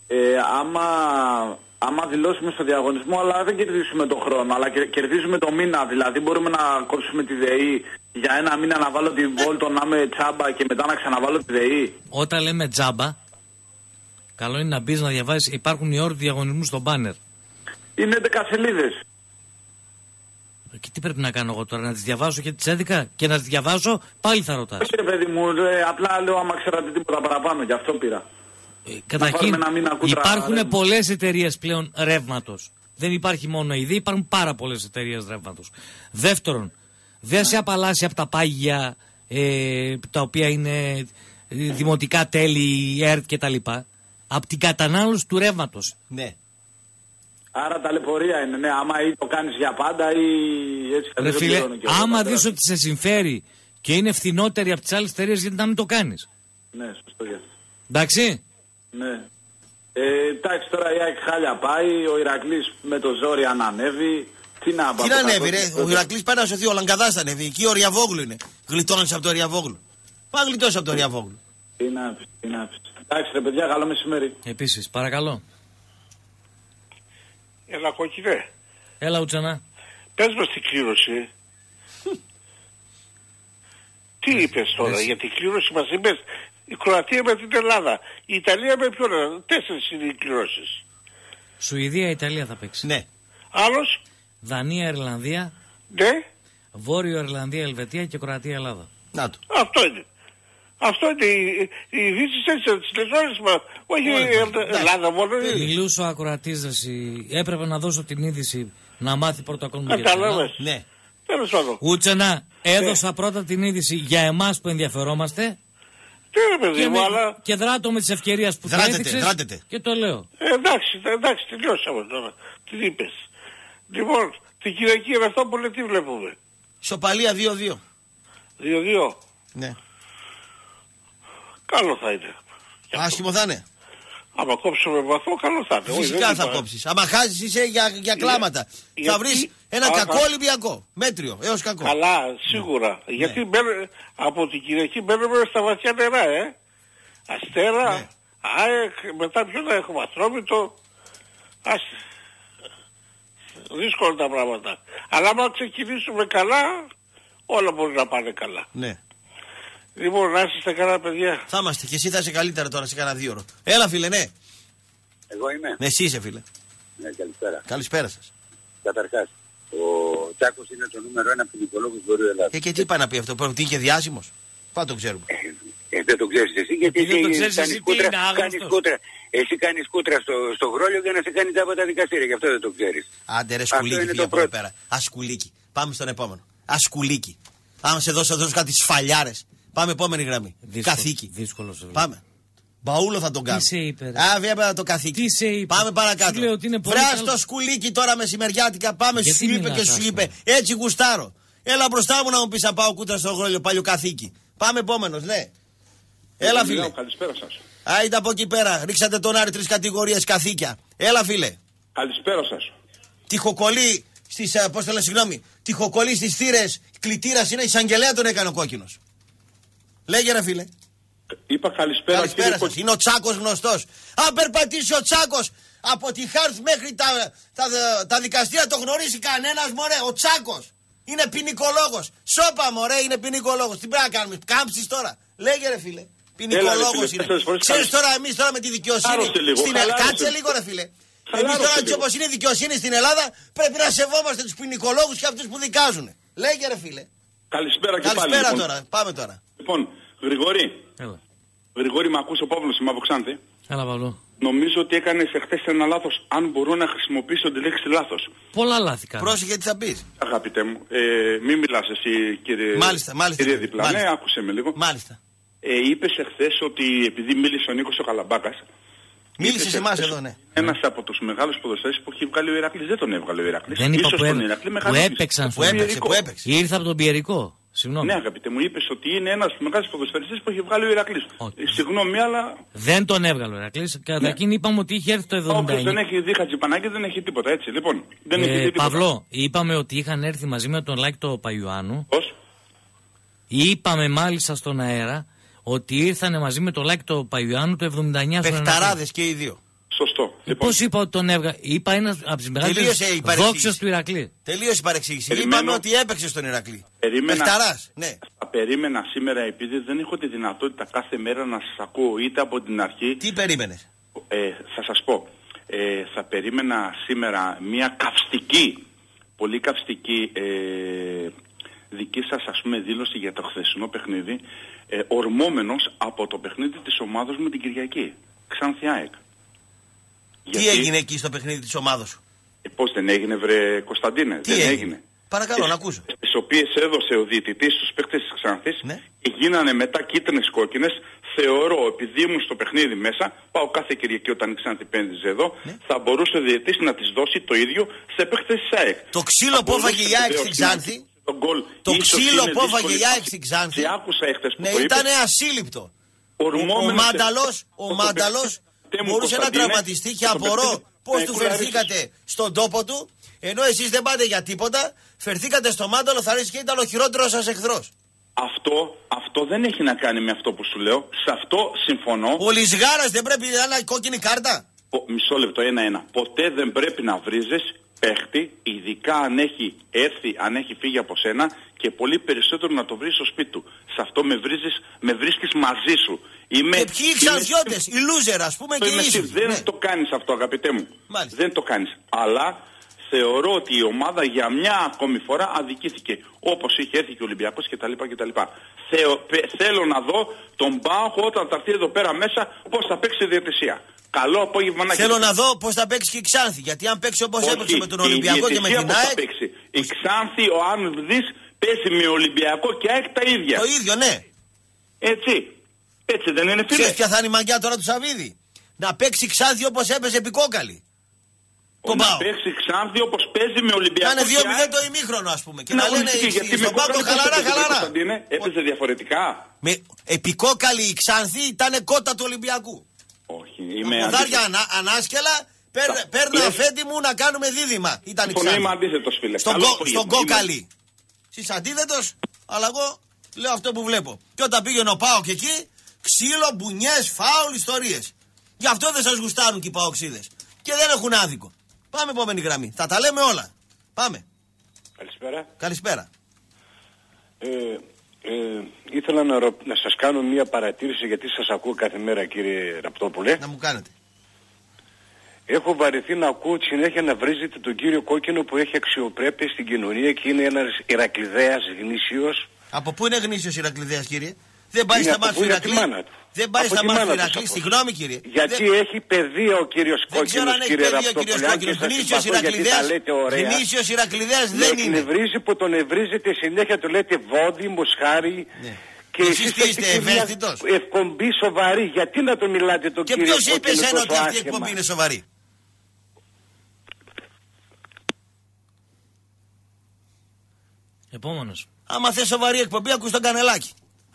Άμα δηλώσουμε στο διαγωνισμό, αλλά δεν κερδίσουμε τον χρόνο, αλλά κερδίζουμε το μήνα. Δηλαδή, μπορούμε να κόψουμε τη ΔΕΗ για ένα μήνα, να βάλω την Βόλτο, να είμαι τσάμπα και μετά να ξαναβάλω τη ΔΕΗ. Όταν λέμε τζάμπα, καλό είναι να μπει να διαβάσει. Υπάρχουν οι όροι του διαγωνισμού στο μπάνερ. Είναι 11 σελίδες. Και τι πρέπει να κάνω εγώ τώρα, να τις διαβάσω και τις 11 και να τις διαβάσω, πάλι θα ρωτάς. Όχι ρε παιδί μου, απλά λέω άμα ξέρατε τίποτα παραπάνω, γι' αυτό πήρα. Καταρχήν υπάρχουν πολλές εταιρείες πλέον ρεύματος. Δεν υπάρχει μόνο η ΔΕΗ, υπάρχουν πάρα πολλές εταιρείες ρεύματος. Δεύτερον, δεν σε απαλλάσσει από τα πάγια τα οποία είναι δημοτικά τέλη, ΕΡΤ κτλ. Από την κατανάλωση του ρεύματος. Ναι. Άρα ταλαιπωρία είναι, ναι, άμα ή το κάνεις για πάντα ή έτσι θα δεις. Ρε φίλε, άμα δεις ότι σε συμφέρει και είναι φθηνότερη από τις άλλες εταιρείες, γιατί να μην το κάνεις. Ναι, σωστό για. Εντάξει. Ναι. Εντάξει, τώρα η ΑΕΚ χάλια πάει, ο Ηρακλής με το ζόρι αν ανέβει. Τι να ανέβει ρε, ο Ηρακλής πάει να σωθεί, ο Λαγκαδάς θα ανέβει, εκεί ο Ριαβόγλου είναι. Γλιτώνεις από το Ριαβόγλου. Πάει γλιτώσει από το Ριαβόγλου. Τι να πεις. Εντάξει ρε παιδιά, καλό μεσημέρι. Επίσης, παρακαλώ. Έλα κόκκινε. Έλα Ουτσανά. Πες μας την κλήρωση. Τι είπες τώρα, για την κλήρωση μας είπες η Κροατία με την Ελλάδα. Η Ιταλία με ποιον, 4 είναι οι κληρώσεις. Σουηδία, Ιταλία θα παίξει. Ναι. Άλλος. Δανία, Ιρλανδία. Ναι. Βόρειο Ιρλανδία, Ελβετία και Κροατία, Ελλάδα. Να το. Αυτό είναι. Αυτό είναι οι ειδήσεις έτσι από τις τηλεόρες μας. Όχι η Ελλάδα μόνο. Μιλούσε ο ακροατής, έπρεπε να δώσω την είδηση να μάθει πρώτα ακόμα. Κατάλαβες. Ναι. Τέλος πάντων. Ούτσενα, έδωσα πρώτα την είδηση για εμάς που ενδιαφερόμαστε. Τι ρε παιδί μου, αλλά... Και δράτω με τις ευκαιρίες που θα έδειξες και το λέω. Εντάξει, τελειώσαμε τώρα. Τι είπες. Λοιπόν, την Κυριακή με αυτό που λέει τι βλέπουμε. Σοπαλία 2-2. 2-2. Ναι. Καλό θα είναι. Άσχημο θα είναι. Άμα κόψουμε βαθμό, καλό θα είναι. Φυσικά θα κόψεις. Άμα χάσεις είσαι για κλάματα. Θα βρεις ένα κακό Ολυμπιακό. Μέτριο, έως κακό. Καλά, σίγουρα. Ναι. Γιατί από την Κυριακή μπαίνουμε στα βαθιά νερά, Αστέρα, ναι. ΑΕΚ, μετά ποιο να έχουμε, Ατρόμητο. Δύσκολα τα πράγματα. Αλλά άμα ξεκινήσουμε καλά, όλα μπορεί να πάνε καλά. Ναι. Λοιπόν, να είστε καλά, παιδιά. Θα είμαστε και εσύ θα είσαι καλύτερα τώρα σε κανένα 2 ώρο. Έλα, φίλε, ναι. Εγώ είμαι. Ναι, εσύ είσαι, φίλε. Ναι, καλησπέρα. Καλησπέρα σας. Καταρχάς, ο Τσάκος είναι το νούμερο 1 ποινικολόγος του Βορείου Ελλάδας. Και τι πάει να πει αυτό, ότι είχε διάσημος. Πάντα το ξέρουμε. Δεν το ξέρεις εσύ, γιατί εσύ κάνεις κούτρα στο Γρόλιο για να σε κάνει τζάμπα τα δικαστήρια, γι' αυτό δεν το ξέρεις. Άντε ρε σκουλίκι, πήγε από εδώ πέρα. Ασκουλίκι. Πάμε στον επόμενο. Ασκουλίκι. Άμα σε δώσω κάτι σφαλιάρες. Πάμε επόμενη γραμμή. Καθήκη. Δύσκολος. Πάμε. Μπαούλο θα τον κάνω. Τι σε είπε, ρε. Βέβαια το καθήκη. Τι σε είπε. Πάμε παρακάτω. Βράς το σκουλίκι τώρα μεσημεριάτικα. Πάμε, σου είπε και σου είπε. Έτσι γουστάρω. Έλα μπροστά μου να μου πεις να πάω κούτρα στο Γρόλιο, παλιό καθήκη. Πάμε επόμενος, ναι. Έλα φίλε. Καλησπέρα σας. Άιντε από εκεί πέρα. Ρίξατε τον Άρη 3 κατηγορίες καθήκια. Έλα φίλε. Καλησπέρα σας. Τυχοκολλή στις, πώς το λένε, συγγνώμη. Τυχοκολλή στις θύρες. Κλητήρας είναι, εισαγγελέα τον έκανε ο κόκκινος. Λέγε ρε φίλε. Είπα καλησπέρα. Καλησπέρα σας. Είναι ο Τσάκος γνωστός. Αν περπατήσει ο Τσάκος από τη Χάρθ μέχρι τα δικαστήρια το γνωρίζει κανένας, μωρέ. Ο Τσάκος είναι ποινικολόγος. Σώπα μωρέ, είναι ποινικολόγος. Τι πρέπει να κάνουμε, κάμψεις τώρα. Λέγε ρε φίλε. Ποινικολόγος είναι. Ξέρεις τώρα εμείς τώρα με τη δικαιοσύνη στην Ελλάδα. Κάτσε λίγο ρε φίλε. Εμείς τώρα έτσι όπως είναι η δικαιοσύνη στην Ελλάδα πρέπει να σεβόμαστε τους ποινικολόγους και αυτούς που δικάζουν. Λέγε ρε φίλε. Καλησπέρα και πάλι. Καλησπέρα τώρα. Πάμε τώρα. Λοιπόν, Γρηγόρη. Έλα. Γρηγόρη, μ' ακούς, ο Παύλος, είμαι από Ξάνθη. Έλα, Παύλο. Νομίζω ότι έκανες εχθές ένα λάθος, αν μπορώ να χρησιμοποιήσω τη λέξη λάθος. Πολλά λάθη κάνω. Πρόσεχε τι θα πεις. Αγαπητέ μου, μην μιλάς εσύ κύριε, μάλιστα, κύριε Διπλά. Ναι, άκουσε με λίγο. Μάλιστα. Είπες εχθές ότι επειδή μίλησε ο Νίκος ο Καλαμπάκας. Μίλησε σε εμάς εδώ, ναι. Ένας από τους μεγάλους ποδοσφαιριστές που έχει βγάλει ο Ηρακλής. Δεν τον έβγαλε ο Ηρακλής. Δεν είπα που έπαιξαν. Που έπαιξε. Ήρθα από τον Πιερικό. Συγγνώμη. Ναι, αγαπητέ μου, είπες ότι είναι ένας από τους μεγάλους ποδοσφαιριστές που έχει βγάλει ο Ηρακλής. Συγγνώμη, αλλά. Δεν τον έβγαλε ο Ηρακλής. Καταρχήν είπαμε ότι είχε έρθει το 79. Όποιος δεν έχει δει Χατζηπανάκη δεν έχει τίποτα, έτσι. Λοιπόν, δεν έχει δει τίποτα. Παυλό, είπαμε ότι είχαν έρθει μαζί με τον Λάκη το Παϊωάννου. Πώς? Είπαμε μάλιστα στον αέρα ότι ήρθανε μαζί με το Λάκη το Παϊωάννου το 79. Πεχταράδες και οι δύο. Σωστό. Πώς είπα ότι τον έβγα? Είπα ένα από τις μεγαλύτερες δόξες του Ηρακλή. Τελείωσε η παρεξήγηση. Είπαμε ότι έπαιξε στον Ηρακλή. Πεχταράς, ναι. Θα περίμενα σήμερα, επειδή δεν έχω τη δυνατότητα κάθε μέρα να σας ακούω είτε από την αρχή. Τι περίμενες? Θα σας πω. Θα περίμενα σήμερα μια καυστική, πολύ καυστική δική σας, ας πούμε, δήλωση για το χθεσινό παιχνίδι, ορμόμενος από το παιχνίδι της ομάδας μου την Κυριακή. Ξάνθη ΑΕΚ. Τι έγινε εκεί στο παιχνίδι της ομάδας σου? Πώς δεν έγινε, βρε Κωνσταντίνε? Τι δεν έγινε? Παρακαλώ να ακούσω. Τις οποίες έδωσε ο διαιτητής στους παίκτες της Ξάνθης, ναι, και γίνανε μετά κίτρινες κόκκινες. Θεωρώ, επειδή ήμουν στο παιχνίδι μέσα, πάω κάθε Κυριακή όταν η Ξάνθη πένδιζε εδώ, ναι, θα μπορούσε ο διαιτητής να τις δώσει το ίδιο σε παίκτες της ΑΕΚ. Το ξύλο που έφαγε η ΑΕΚ στην Ξάνθη, το ξύλο που έφαγε η ΑΕΚ στην Ξάνθη, ναι, ήταν ασύλληπτο. Ο Μάνταλος μπορούσε να τραυματιστεί και απορώ πώς του φερθήκατε στον τόπο του, ενώ εσείς δεν πάτε για τίποτα, φερθήκατε στο Μάνταλο, θα ρίξει και ήταν ο χειρότερος σας εχθρός. Αυτό δεν έχει να κάνει με αυτό που σου λέω. Σε αυτό συμφωνώ. Ο Λυσγάρας δεν πρέπει να είναι κόκκινη κάρτα? Μισό λεπτό, ένα. Ποτέ δεν πρέπει να βρίζεις παίχτη, ειδικά αν έχει έρθει, αν έχει φύγει από σένα, και πολύ περισσότερο να το βρεις στο σπίτι του. Σε αυτό με βρίσκεις μαζί σου. Και ποιοι οι Ξανθιώτες, οι loser, ας πούμε, και οι ίσους. Δεν το κάνεις αυτό, αγαπητέ μου. Μάλιστα. Δεν το κάνεις. Αλλά θεωρώ ότι η ομάδα για μια ακόμη φορά αδικήθηκε. Όπως είχε έρθει και ο Ολυμπιακός κτλ. Θέλω να δω τον ΠΑΟΚ όταν θα έρθει εδώ πέρα μέσα πώς θα παίξει η διαιτησία. Καλό απόγευμα να Θέλω να δω πώς θα παίξει και η Ξάνθη. Γιατί αν παίξει όπως έπαιξε με τον Ολυμπιακό και με την ΑΕΚ. Η Ξάνθη, αν δεις, παίζει με Ολυμπιακό και ΑΕΚ τα ίδια. Το ίδιο, ναι. Έτσι δεν είναι, φίλε? Ξέρεις ποια θα είναι η μαγιά τώρα του Σαββίδη? Να παίξει Ξάνθη όπως έπαιζε επικόκαλη. Να παίξει Ξάνθη όπως παίζει με Ολυμπιακό. Να είναι 2-0 το ημίχρονο, ας πούμε. Και να λένε στον πάγκο χαλαρά. Έπαιζε διαφορετικά. Με επικόκαλη η Ξάνθη ήταν κότα του Ολυμπιακού. Όχι, είμαι ποδάρια ανάσκελα, παίρνω αφέντη μου να κάνουμε δίδυμα. Ήταν η Ξάνθη. Είμαι αντίθετος, φίλε. Στον κόκαλη. Στις αντίθετος, αλλά εγώ λέω αυτό που βλέπω. Και όταν πήγαινε ο ΠΑΟΚ εκεί, ξύλο, μπουνιές, φάουλ, ιστορίες. Γι' αυτό δεν σας γουστάρουν και οι ΠΑΟΚσίδες. Και δεν έχουν άδικο. Πάμε επόμενη γραμμή. Θα τα λέμε όλα. Πάμε. Καλησπέρα. Ήθελα να σας κάνω μια παρατήρηση, γιατί σας ακούω κάθε μέρα, κύριε Ραπτόπουλε. Να μου κάνετε. Έχω βαρεθεί να ακούω συνέχεια να βρίζετε τον κύριο Κόκκινο που έχει αξιοπρέπεια στην κοινωνία και είναι ένας Ηρακλειδέας γνήσιος. Από πού είναι γνήσιος Ηρακλειδέας, κύριε? Δεν πάει στα μάτια του Ηρακλή. Δεν πάει στα μάτια του Ηρακλή. Συγγνώμη, κύριε. Γιατί έχει παιδεία ο κύριος Κόκκινος, κύριε Ραπτόπουλε. Γνήσιος Ηρακλειδέας δεν είναι. Νευρίζει που τον ευρίζετε συνέχεια, του λέτε βόδι, μοσχάρι. Και εσείς τι είστε, ευαίσθητος? Εκπομπή σοβαρή. Γιατί να το μιλάτε τον κύριο Κόκκινο? Και ποιος είπε εσένα ότι αυτή η εκπομπή είναι σοβαρή? Επόμενος. Άμα θες σοβαρή εκπομπή, ακούς τον Κανελάκη.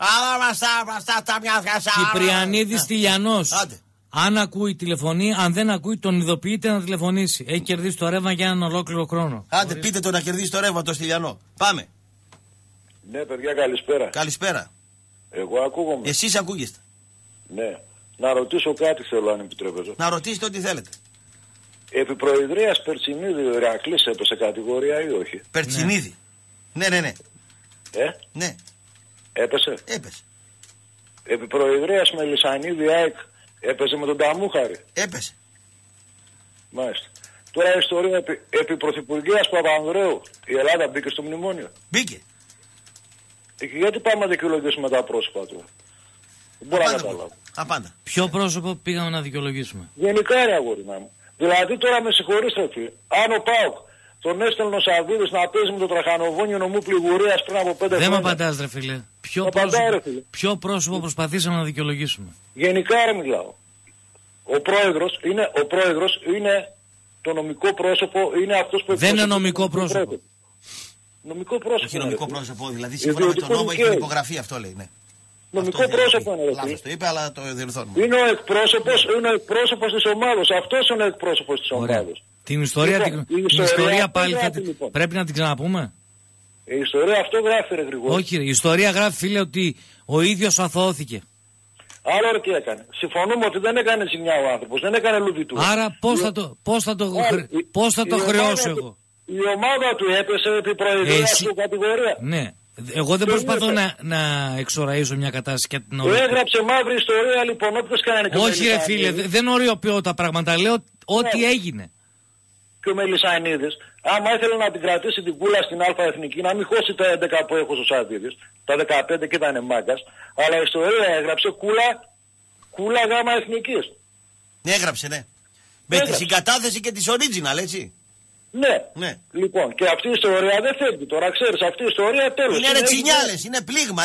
Κυπριανίδης Τηλιανός. Αν ακούει τηλεφωνεί, αν δεν ακούει τον ειδοποιείται να τηλεφωνήσει. Έχει κερδίσει το ρεύμα για έναν ολόκληρο χρόνο. Άντε, πείτε το να κερδίσει το ρεύμα το Στυλιανό. Πάμε. Ναι, παιδιά, καλησπέρα. Καλησπέρα. Εγώ ακούγομαι. Εσείς ακούγεστε. Ναι. Να ρωτήσω κάτι θέλω, αν επιτρέπετε. Να ρωτήσετε ό,τι θέλετε. Επί προεδρίας Περτσινίδη ο Ηρακλής έπεσε κατηγορία ή όχι? Περτσινίδη. Ναι. Ναι. Έπεσε. Έπεσε. Επί προεδρίας Μελισσανίδη ΑΕΚ έπεσε με τον Ταμούχαρη. Έπεσε. Μάλιστα. Τώρα η ιστορία επί πρωθυπουργίας Παπανδρέου. Η Ελλάδα μπήκε στο μνημόνιο. Μπήκε. Και γιατί πάμε να δικαιολογήσουμε τα πρόσωπα του? Δεν μπορώ να καταλάβω. Απάντα. Ποιο πρόσωπο πήγαμε να δικαιολογήσουμε? Γενικά, ρε αγόρινά μου. Δηλαδή τώρα με συγχωρήστε, αν ο ΠΑΟΚ τον έστελνε ο Σαββίδης να παίζει με το τραχανοβόνιο νομού Πληγουρίας πριν από 5 χρόνια. Δεν με απαντάς, ρε φίλε. Ποιο πρόσωπο προσπαθήσαμε να δικαιολογήσουμε? Γενικά, ρε μιλάω. Ο πρόεδρος είναι το νομικό πρόσωπο, είναι αυτός που... Δεν είναι νομικό πρόσωπο. Νομικό πρόσωπο. Όχι νομικό πρόσωπο, δηλαδή σύμφωνα με τον νόμο έχει την υπογραφή, αυτό λέει, ναι. Νομικό πρόσωπο είναι. Λάθος το είπε, αλλά το διορθώνουμε. Είναι ο εκπρόσωπος της ομάδος. Αυτός είναι ο εκπρόσωπος της ομάδος. Την ιστορία πάλι πρέπει να την ξαναπούμε. Η ιστορία αυτό γράφει, ρε Γρηγόρη. Όχι, η ιστορία γράφει, φίλε, ότι ο ίδιος αθωώθηκε. Άλλο ρε τι έκανε. Συμφωνούμε ότι δεν έκανε ζημιά ο άνθρωπος, δεν έκανε λουβιτού. Άρα πώς θα το χρεώσω εγώ. Η ομάδα του έπεσε επί προεδρίας του κατηγορία. Ναι. Εγώ δεν προσπαθώ να εξοραίσω μια κατάσταση και την έγραψε μαύρη ιστορία λοιπόν, όποιος κάνει. Όχι ρε φίλε, δεν οριοποιώ τα πράγματα, λέω ό,τι έγινε. Και ο Μελισσανίδης, άμα ήθελε να την κρατήσει την κούλα στην Α Εθνική, να μην χώσει τα 11 που έχω στο Σαββίδης, τα 15 και ήταν μάγκας, αλλά η ιστορία έγραψε κούλα Γάμα Εθνικής. Ναι, έγραψε, ναι. Με τη συγκατάθεση και της original, έτσι. Ναι. Λοιπόν, και αυτή η ιστορία δεν φεύγει τώρα, ξέρεις, αυτή η ιστορία τέλος. Είναι ρετσινιάλες, είναι πλήγμα,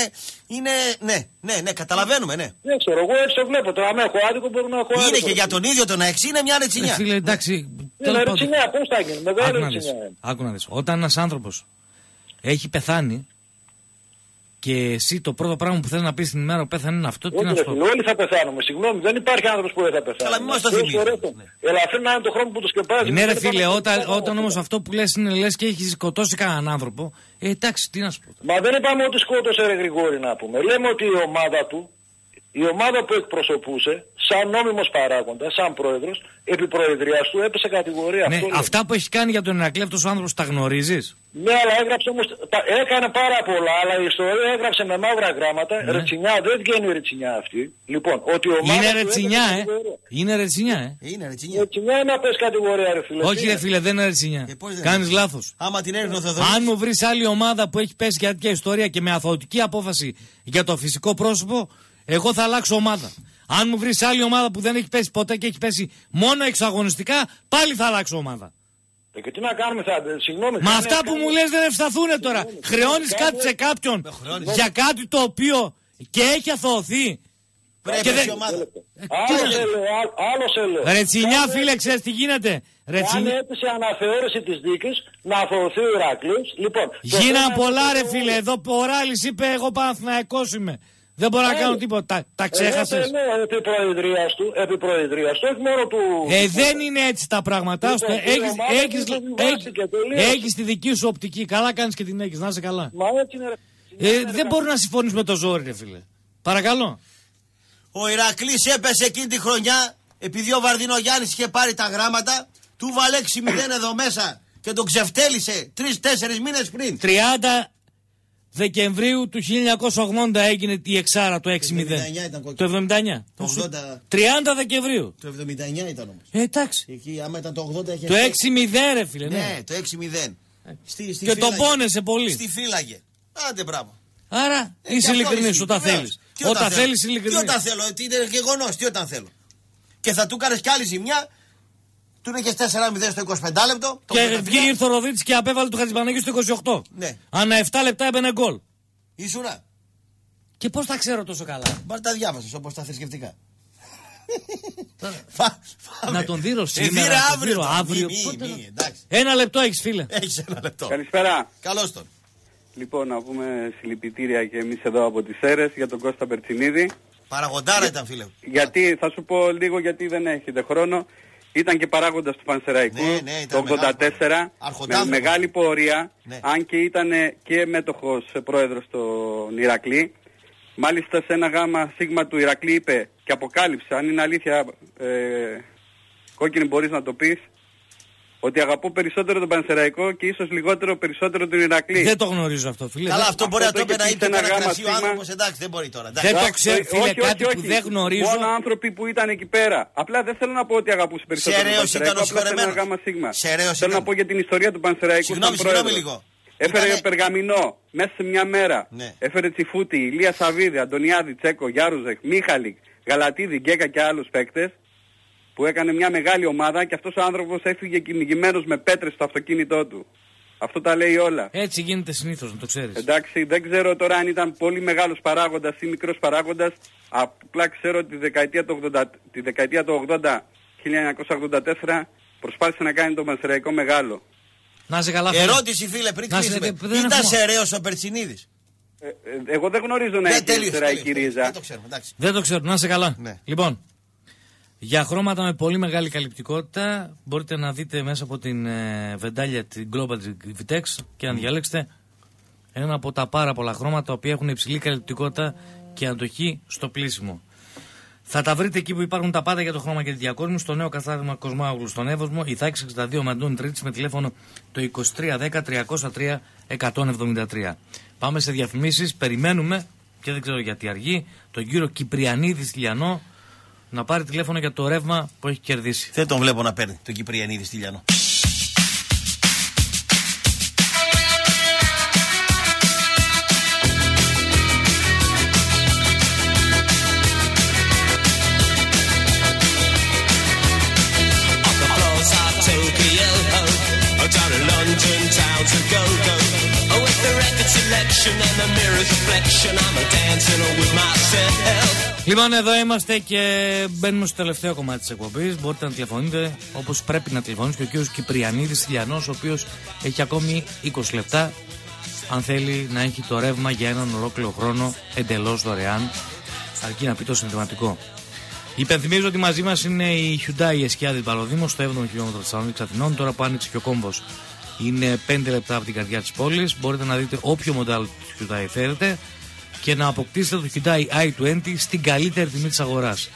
ναι, καταλαβαίνουμε, ναι. Δεν ξέρω, εγώ έτσι το βλέπω, τώρα αν έχω άδικο μπορεί να έχω άδικο. Είναι και για τον ίδιο τον Αεξή, είναι μια ρετσινιά. Φίλε, εντάξει. Είναι ρετσινιά, πώς θα γίνει, μεγάλη ρετσινιά. Άκου να δεις, όταν ένας άνθρωπος έχει πεθάνει, και εσύ το πρώτο πράγμα που θέλει να πει την ημέρα που πέθανε είναι αυτό. Όχι, όλοι θα πεθάνουμε. Συγγνώμη, δεν υπάρχει άνθρωπος που δεν θα πεθάνει. Αλλά μην μας το θυμίζει. Ελαφρύ να είναι το χρόνο που το σκεπάζει. Ναι, ρε φίλε, όταν όμως αυτό που λες είναι λες και έχει σκοτώσει κανέναν άνθρωπο, εντάξει, τι να σου πω. Μα δεν είπαμε ότι σκότωσε ρε Γρηγόρη να πούμε. Λέμε ότι η ομάδα του, η ομάδα που εκπροσωπούσε, σαν νόμιμος παράγοντας, σαν πρόεδρος, επί προεδρίας του έπεσε κατηγορία. Ναι, αυτά που έχει κάνει για τον Ηρακλή αυτός ο άνθρωπος τα γνωρίζεις? Ναι, αλλά έγραψε όμως, έκανε πάρα πολλά, αλλά η ιστορία έγραψε με μαύρα γράμματα. Ναι. Ρετσινιά, δεν βγαίνει η ρετσινιά αυτή. Λοιπόν, ότι ο είναι ρετσινιά, Είναι ρετσινιά, Είναι ρετσινιά. Ρετσινιά είναι να πες κατηγορία, ρε φίλε. Όχι, ρε φίλε, δεν είναι ρετσινιά. Κάνεις λάθος. Άμα την έριχνε ο Θεοδωρής. Αν μου βρεις άλλη ομάδα που έχει πέσει για τέτοια ιστορία και με αθωωτική απόφαση για το φυσικό πρόσωπο, εγώ θα αλλάξω ομάδα. Αν μου βρεις άλλη ομάδα που δεν έχει πέσει ποτέ και έχει πέσει μόνο εξαγωνιστικά, πάλι θα αλλάξω ομάδα. Και τι να κάνουμε, συγγνώμη. Μα αυτά που μου λες δεν ευσταθούν τώρα. Χρεώνεις κάτι σε κάποιον για κάτι το οποίο και έχει αθωωωθεί. Πρέπει η ομάδα. Άλλος έλεγε. Ρετσινιά, φίλε, ξέρεις τι γίνεται. Αν έπεισε αναθεώρηση της δίκης να αθωωωθεί ο Ηράκλειος. Λοιπόν, γίναν πολλά ρε φίλε. Εδώ ο Ράλης είπε εγώ Παναθηναϊκός είμαι. Δεν μπορώ να κάνω τίποτα. Τα ξέχασες. Επί προεδρίας του, όχι μόνο του. Δεν είναι έτσι τα πράγματα. Έχεις τη δική σου οπτική. Καλά κάνεις και την έχεις. Να είσαι καλά. Μα έτσι είναι. Δεν μπορεί να συμφωνείς με το ζόρι, ρε φίλε. Παρακαλώ. Ο Ηρακλής έπεσε εκείνη τη χρονιά επειδή ο Βαρδινογιάννης είχε πάρει τα γράμματα. Του βάλε 6-0 εδώ μέσα και τον ξεφτέλησε 3-4 μήνες πριν. 30 Δεκεμβρίου του 1980 έγινε η εξάρα το 6-0. Το 79. Το 30 Δεκεμβρίου. Το 79 ήταν όμως. Εντάξει. Εκεί άμα ήταν το 80 είχε. Το 6-0 ρε φίλε. Ναι, το 6-0. Και το πόνεσε πολύ. Στη φύλαγε. Άντε μπράβο. Άρα είσαι ειλικρινής όταν θέλεις. Όταν θέλεις ειλικρινής. Τι όταν θέλω, είναι γεγονός, τι όταν θέλω. Και θα του κάνεις κι άλλη ζημιά. Του είχες 4-0 στο 25 λεπτό. Και βγήκε η Θοροδίτης και απέβαλε του Χατζηπαναγίου στο 28. Ναι. Ανά 7 λεπτά έμπαινε γκολ. Ήσουνα. Και πώς τα ξέρω τόσο καλά. Μπα τα διάβασες όπως τα θρησκευτικά. Να τον δείρω σήμερα. Δείρε αύριο. Ένα λεπτό έχεις φίλε. Έχεις ένα λεπτό. Καλησπέρα. Καλώς τον. Λοιπόν, να πούμε συλληπιτήρια και εμείς εδώ από τις Σέρρες για τον Κώστα Μπερτσινίδη. Παραγοντάρα ήταν φίλε. Γιατί, θα σου πω λίγο γιατί δεν έχετε χρόνο. Ήταν και παράγοντας του Πανσεραϊκού το 1984 με μεγάλη πορεία, αν και ήταν και μέτοχος πρόεδρος στον Ηρακλή. Μάλιστα σε ένα γάμα σίγμα του Ηρακλή είπε και αποκάλυψε, αν είναι αλήθεια κόκκινη μπορείς να το πεις, ότι αγαπώ περισσότερο τον Πανσεραϊκό και ίσως λιγότερο περισσότερο τον Ηρακλή. Δεν το γνωρίζω αυτό, φίλε. Καλά, αυτό μπορεί να το είπε να είπε ένα κρασί ο άνθρωπος, εντάξει, δεν μπορεί τώρα. Δεν το ξέρω, φίλε, κάτι που δεν γνωρίζω. Μόνο άνθρωποι που ήταν εκεί πέρα. Απλά δεν θέλω να πω ότι αγαπούσε περισσότερο τον Πανσεραϊκό, απλά ήταν ένα γάμα σίγμα. Θέλω να πω για την ιστορία του Πανσεραϊκού σαν πρόεδρο. Έφερε Περγαμηνό μέσα σε μια μέρα. Έφερε Τσιφούτη, Ηλία Σαββίδη, Αντωνιάδη, Τσέκο, Γιάρουζεκ, Μίχαλικ, Γαλατίδη, Γκέκα και άλλους παίκτες. Που έκανε μια μεγάλη ομάδα και αυτός ο άνθρωπος έφυγε κυνηγημένος με πέτρες στο αυτοκίνητό του. Αυτό τα λέει όλα. Έτσι γίνεται συνήθως, να το ξέρεις. Εντάξει, δεν ξέρω τώρα αν ήταν πολύ μεγάλος παράγοντας ή μικρός παράγοντας. Απλά ξέρω ότι τη δεκαετία του 80, 1984, προσπάθησε να κάνει τον Πανσεραϊκό μεγάλο. Να είσαι καλά, ερώτηση φίλε πριν κλείσουμε. Ήταν σεραίος ο Περτσινίδης? Εγώ δεν γνωρίζω να έχει σεραϊκή ρίζα. Δεν το ξέρω, να είσαι καλά. Λοιπόν. Για χρώματα με πολύ μεγάλη καλυπτικότητα μπορείτε να δείτε μέσα από την βεντάλια την Global Vitex και να διαλέξετε ένα από τα πάρα πολλά χρώματα που έχουν υψηλή καλυπτικότητα και αντοχή στο πλήσιμο. Θα τα βρείτε εκεί που υπάρχουν τα πάντα για το χρώμα και τη διακόσμηση. Στο νέο καθάρισμα Κοσμάγλου στον Εύωσμο, η Θάκη 62 Μαντώνη Τρίτης με τηλέφωνο το 2310 303 173. Πάμε σε διαφημίσεις. Περιμένουμε, και δεν ξέρω γιατί αργεί, τον κύριο Κυπριανίδη Στυλιανό να πάρει τηλέφωνο για το ρεύμα που έχει κερδίσει. Δεν τον βλέπω να παίρνει τον Κυπριανίδη Στυλιανό. Λοιπόν, εδώ είμαστε και μπαίνουμε στο τελευταίο κομμάτι της εκπομπής. Μπορείτε να τηλεφωνείτε όπως πρέπει να τηλεφωνήσει και ο κύριος Κυπριανίδης Στυλιανός, ο οποίος έχει ακόμη 20 λεπτά αν θέλει να έχει το ρεύμα για έναν ολόκληρο χρόνο εντελώς δωρεάν, αρκεί να πει το συνθηματικό. Υπενθυμίζω ότι μαζί μας είναι η Hyundai Εσκιάδης Βαλοδήμος στο 7ο χιλιόμετρο της Θεσσαλονίκης Αθηνών. Τώρα που άνοιξε και ο κόμβος, είναι 5 λεπτά από την καρδιά της πόλης. Μπορείτε να δείτε όποιο μοντέλο της Hyundai θέλετε και να αποκτήσετε το Hyundai i20 στην καλύτερη τιμή της αγοράς.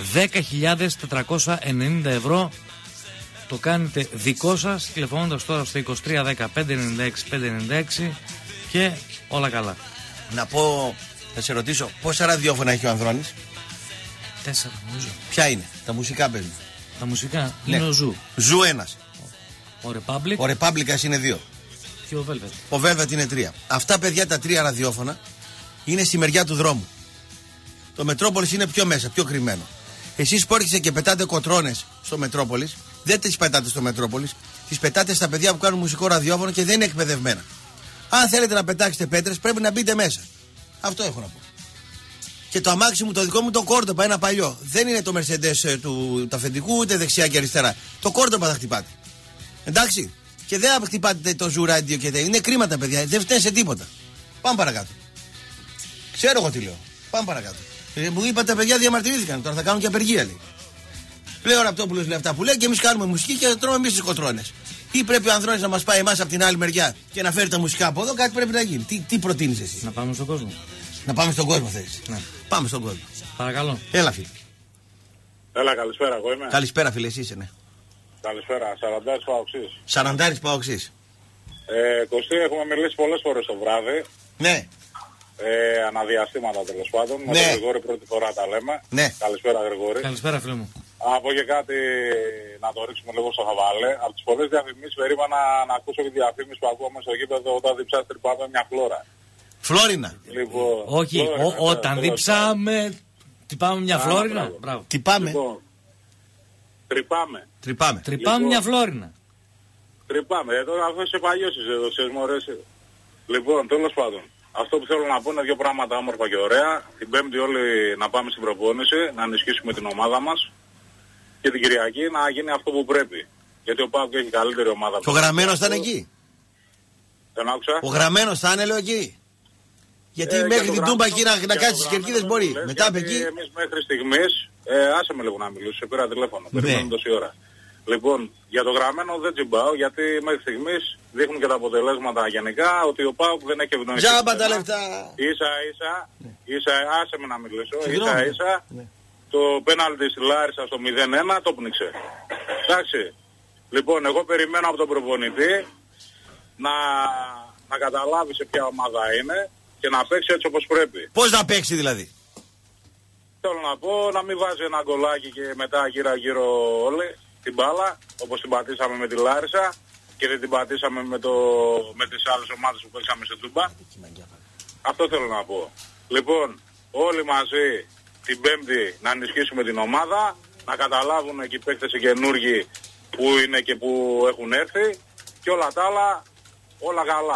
10.490 ευρώ. Το κάνετε δικό σας τηλεφωνώντας τώρα στο 2310 596 596 και όλα καλά. Να πω, θα σε ρωτήσω, πόσα ραδιόφωνα έχει ο Ανδρώνης? 4 νομίζω. Ποια είναι, τα μουσικά παίζουν? Τα μουσικά ναι. Είναι ο Ζου. Ζου 1. Ο Republic. Ο Republic είναι 2. Και ο Velvet. Ο Velvet είναι 3. Αυτά, παιδιά, τα 3 ραδιόφωνα είναι στη μεριά του δρόμου. Το Μετρόπολης είναι πιο μέσα, πιο κρυμμένο. Εσείς που έρχεστε και πετάτε κοτρώνες στο Μετρόπολης, δεν τις πετάτε στο Μετρόπολης, τις πετάτε στα παιδιά που κάνουν μουσικό ραδιόφωνο και δεν είναι εκπαιδευμένα. Αν θέλετε να πετάξετε πέτρες, πρέπει να μπείτε μέσα. Αυτό έχω να πω. Και το αμάξι μου, το δικό μου, το Κόρντοπα, ένα παλιό. Δεν είναι το Mercedes του αφεντικού, ούτε δεξιά και αριστερά. Το Κόρντοπα θα χτυπάτε. Εντάξει. Και δεν θα χτυπάτε το Zoo Radio και δεν. Είναι κρίματα, παιδιά. Δεν φταίνει σε τίποτα. Πάμε παρακάτω. Ξέρω εγώ τι λέω. Πάμε παρακάτω. Μου είπατε τα παιδιά διαμαρτυρήθηκαν. Τώρα θα κάνουν και απεργία, λέει. Λέει ο Ραπτόπουλος, λέει αυτά που λέει, και εμείς κάνουμε μουσική και τρώμε εμείς τις κοτρώνες. Ή πρέπει ο Ανδρώνης να μας πάει εμάς από την άλλη μεριά και να φέρει τα μουσικά από εδώ, κάτι πρέπει να γίνει. Τι προτείνεις εσύ? Να πάμε στον κόσμο. Να πάμε στον κόσμο, θες? Ναι. Πάμε στον κόσμο. Παρακαλώ. Έλα, φίλε. Έλα, καλησπέρα, εγώ είμαι. Καλησπέρα, φίλε, εσύ είσαι, ναι. Καλησπέρα, Σαραντάρης Παοξής. Σαραντάρης Παοξής. Κωστή, έχουμε μιλήσει πολλές φορές το βράδυ. Ναι. Αναδιαστήματα τέλος πάντων. Ναι. Με τον Γρηγόρη πρώτη φορά τα λέμε. Ναι. Καλησπέρα, Γρηγόρη. Καλησπέρα, φίλε μου. Από και κάτι να το ρίξουμε λίγο στο χαβάλε. Από τις πολλές διαφημίσεις περίμενα να ακούσω και τη διαφήμιση που ακούμε στο γήπεδο όταν διψάς τρυπάμε μια φλόρα. Φλόρινα. Λοιπόν, όχι, όταν διψάμε τυπάμε μια φλόρινα. Μπράβο. Τυπάμε. Λοιπόν, Τρυπάμε. Τρυπάμε μια φλόρινα. Τρυπάμε. Τώρα αυτό είσαι παλιός εδώ, ξέρεις μωρές. Λοιπόν, τέλος πάντων. Αυτό που θέλω να πω είναι δύο πράγματα όμορφα και ωραία. Την Πέμπτη όλοι να πάμε στην προπόνηση, να ενισχύσουμε την ομάδα μας. Και την Κυριακή να γίνει αυτό που πρέπει. Γιατί ο ΠΑΟΚ έχει καλύτερη ομάδα. Ο Γραμμένος θα είναι εκεί. Δεν άκουσα. Ο Γραμμένος θα είναι, λέω, εκεί. Γιατί μέχρι την Τούμπα εκεί να κάτσει στις κερκίδες μπορεί. Μετά από εκεί. Εμείς μέχρι στιγμής, άσε με λίγο να μιλήσω, σε πήρα τηλέφωνο. Περιμένουμε τόση ώρα. Λοιπόν, για το Γραμμένο δεν τσιμπάω, γιατί μέχρι στιγμής δείχνουν και τα αποτελέσματα γενικά ότι ο ΠΑΟΚ δεν έχει ευνοήσει. Τζάμπα τα λεφτά. Ίσα, άσε με να μιλήσω. Ίσα, το πέναλτι στη Λάρισα στο 0-1 το πνίξε. Εντάξει. Λοιπόν, εγώ περιμένω από τον προπονητή να καταλάβει σε ποια ομάδα είναι και να παίξει έτσι όπως πρέπει. Πώς να παίξει δηλαδή? Θέλω να πω να μην βάζει ένα γκολάκι και μετά γύρω όλοι την μπάλα, όπως την πατήσαμε με τη Λάρισα και δεν την πατήσαμε με τις άλλες ομάδες που παίξαμε σε Τούμπα. Αυτό θέλω να πω. Λοιπόν, όλοι μαζί την Πέμπτη να ενισχύσουμε την ομάδα, να καταλάβουν εκεί οι παίκτες οι καινούργοι που είναι και που έχουν έρθει και όλα τα άλλα, όλα καλά.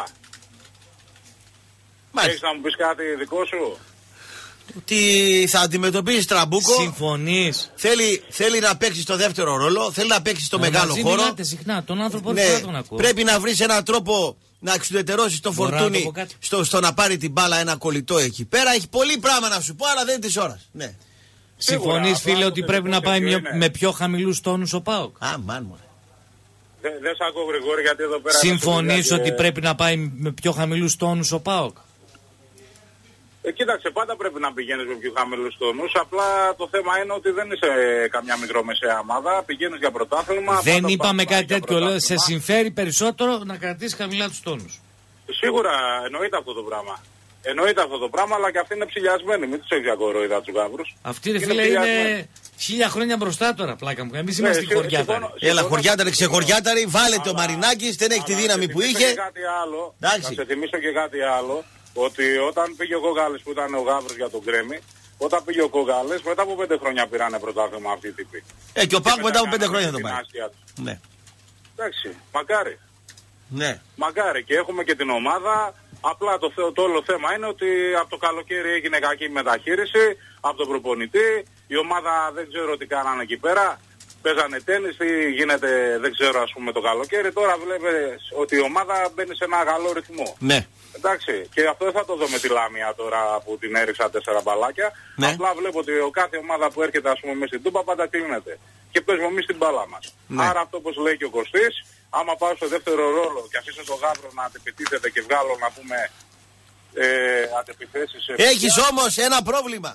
Έχεις να μου πεις κάτι δικό σου? Τι θα αντιμετωπίσει Τραμπούκο? Συμφωνείς? Θέλει να παίξει στο δεύτερο ρόλο, θέλει να παίξει στο μεγάλο χώρο. Μιλάτε συχνά, τον άνθρωπο δεν τον ακούω. Πρέπει να βρεις έναν τρόπο να εξουδετερώσεις το Φορτούνι στο να πάρει την μπάλα ένα κολλητό εκεί πέρα. Έχει πολύ πράγμα να σου πω, αλλά δεν είναι της ώρας. Ναι. Συμφωνείς, φίλε, ότι πρέπει να πάει με πιο χαμηλούς τόνους ο ΠΑΟΚ? Δεν σ' ακούω, Γρηγόρη, γιατί εδώ πέρα... Συμφωνείς ότι πρέπει να πάει με πιο χαμηλούς τόνους ο ΠΑΟΚ? Κοίταξε, πάντα πρέπει να πηγαίνεις με πιο χαμηλούς τόνους. Απλά το θέμα είναι ότι δεν είσαι καμιά μικρομεσαία ομάδα. Πηγαίνεις για πρωτάθλημα. Δεν είπαμε κάτι τέτοιο. Λέω, σε συμφέρει περισσότερο να κρατήσεις χαμηλά τους τόνους. Σίγουρα εννοείται αυτό το πράγμα. Εννοείται αυτό το πράγμα, αλλά και αυτοί είναι ψηλιασμένοι. Μην τους έχεις για κοροϊδά τους γάβρους. Αυτοί ρε φίλε είναι 1000 χρόνια μπροστά τώρα, πλάκα μου. Εμείς είμαστε χωριάταροι. Έλα, χωριάταροι, ξεχωριάταροι. Βάλετε ο Μαρινάκης, δεν έχει τη δύναμη που είχε. Να σε θυμίσω και κάτι άλλο. Ότι όταν πήγε ο Κόγκαλης που ήταν ο γάβρος για τον Γκρέμι, όταν πήγε ο Κόγκαλης, μετά από 5 χρόνια πήρανε πρωτάθλημα αυτοί οι τύποι. Και ο Πάκου μετά από 5 χρόνια το πάει. Ναι. Εντάξει, μακάρι. Ναι. Μακάρι και έχουμε και την ομάδα. Απλά το όλο θέμα είναι ότι από το καλοκαίρι έγινε κακή μεταχείριση από τον προπονητή. Η ομάδα δεν ξέρω τι κάνανε εκεί πέρα. Παίζανε τένις, τι γίνεται δεν ξέρω ας πούμε το καλοκαίρι. Τώρα βλέπεις ότι η ομάδα μπαίνει σε ένα καλό ρυθμό. Ναι. Εντάξει, και αυτό δεν θα το δω με τη Λάμια τώρα που την έριξα 4 μπαλάκια. Ναι. Απλά βλέπω ότι ο κάθε ομάδα που έρχεται ας πούμε μέσα στην Τούμπα πάντα κλείνεται. Και παίζουμε εμείς την μπάλα μας. Ναι. Άρα αυτό όπως λέει και ο Κωστής, άμα πάω στο δεύτερο ρόλο και αφήσω τον Γάβρο να αντεπιτίθεται και βγάλω να πούμε αντεπιθέσεις. Έχεις όμως ένα πρόβλημα.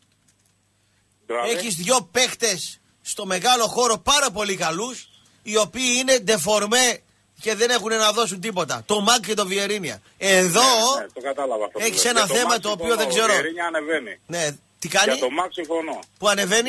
Έχεις 2 παίχτες στο μεγάλο χώρο πάρα πολύ καλούς, οι οποίοι είναι ντεφορμέ και δεν έχουν να δώσουν τίποτα. Το Μακ και το Βιερίνια. Εδώ το κατάλαβα αυτό. Έχεις ένα θέμα το οποίο δεν ξέρω. Το Βιερίνια ανεβαίνει. Ναι, τι κάνει? Για το Μακ συμφωνώ. Που ανεβαίνει?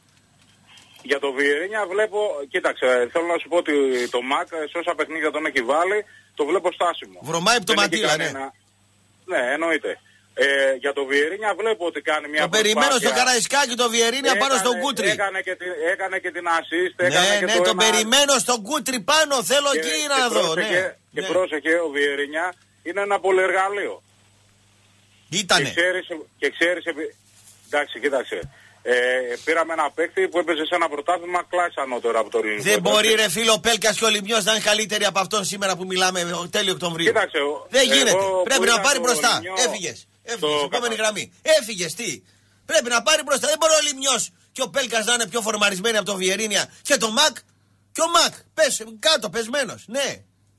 Για το Βιερίνια βλέπω, κοίταξε, θέλω να σου πω ότι το Μακ σε όσα παιχνίδια τον έχει βάλει, το βλέπω στάσιμο. Βρωμάει από το ματήλα, ναι. Ναι, εννοείται. Για το Βιερίνια βλέπω ότι κάνει μια προσπάθεια. Το περιμένω στο Καραϊσκάκι το Βιερίνια πάνω στον Κούτρι. Έκανε και την assist. Ναι, τον περιμένω στον Κούτρι πάνω. Θέλω εκεί να δω. Και πρόσεχε, ο Βιερίνια είναι ένα πολυεργαλείο. Ήτανε. Και ξέρεις, εντάξει, κοίταξε. Πήραμε ένα παίκτη που έπαιζε σε ένα πρωτάθλημα κλάση ανώτερο από το ελληνικό. Δεν μπορεί ρε φίλο ο Πέλκας και ο Λιμιός να είναι καλύτεροι από αυτόν σήμερα που μιλάμε τέλειο Οκτωβρίου. Κοίταξε, δεν γίνεται. Πρέπει να πάρει μπροστά. Έφυγες. Επόμενη γραμμή. Έφυγες τι. Πρέπει να πάρει μπροστά. Δεν μπορεί ο Λιμιός και ο Πέλκας να είναι πιο φορμαρισμένοι από το Βιερίνια και το Μακ. Και ο Μακ. Πες κάτω, πεσμένος. Ναι.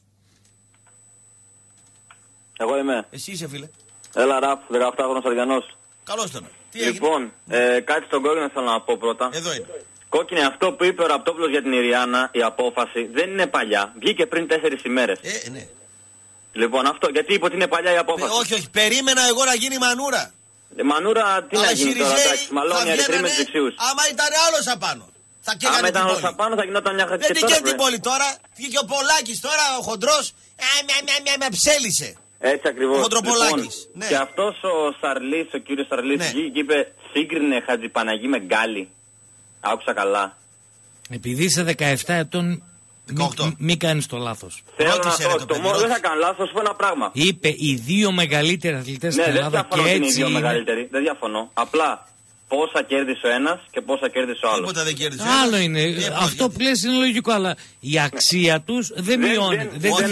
Εγώ είμαι. Εσύ είσαι φίλε. Έλα Ραφ, 18χρονος Αργανός. Καλώς τον. Λοιπόν, κάτι στον κόκκινο θέλω να πω πρώτα. Εδώ είναι. Κόκκινε, αυτό που είπε ο Ραπτόπουλος για την Ιριάννα, η απόφαση δεν είναι παλιά. Βγήκε πριν 4 ημέρες. Ναι. Λοιπόν, αυτό, γιατί είπε ότι είναι παλιά η απόφαση. Όχι, περίμενα εγώ να γίνει μανούρα. Μανούρα, τι να γίνει τώρα, εντάξει, μαλώνει αριθμοί με τους δεξιούς. Άμα ήταν άλλος απάνω. Άμα ήταν άλλος απάνω θα γινόταν μια χαρά. Δεν τυχαίνει την πόλη τώρα. Βγήκε ο Πολάκης τώρα, ο χοντρός, με ψέλισε. Έτσι ακριβώς. Λοιπόν, ναι. Και αυτός ο Σαρλής, ο κύριος Σαρλής, ναι, βγήκε και είπε σύγκρινε Χατζηπαναγή με Γκάλι. Άκουσα καλά. Επειδή είσαι 17 ετών, μην κάνεις το λάθος. Θέλω να δεν θα κάνω λάθος, σου πω ένα πράγμα. Είπε οι 2 μεγαλύτεροι αθλητές στην Ελλάδα και έτσι είναι. Οι 2 μεγαλύτεροι, δεν διαφωνώ. Απλά πόσα κέρδισε ο ένας και πόσα κέρδισε ο άλλος. Τίποτα δεν κέρδισε. Άλλο είναι. Αυτό που λες είναι λογικό, αλλά η αξία τους δεν μειώνεται. Ο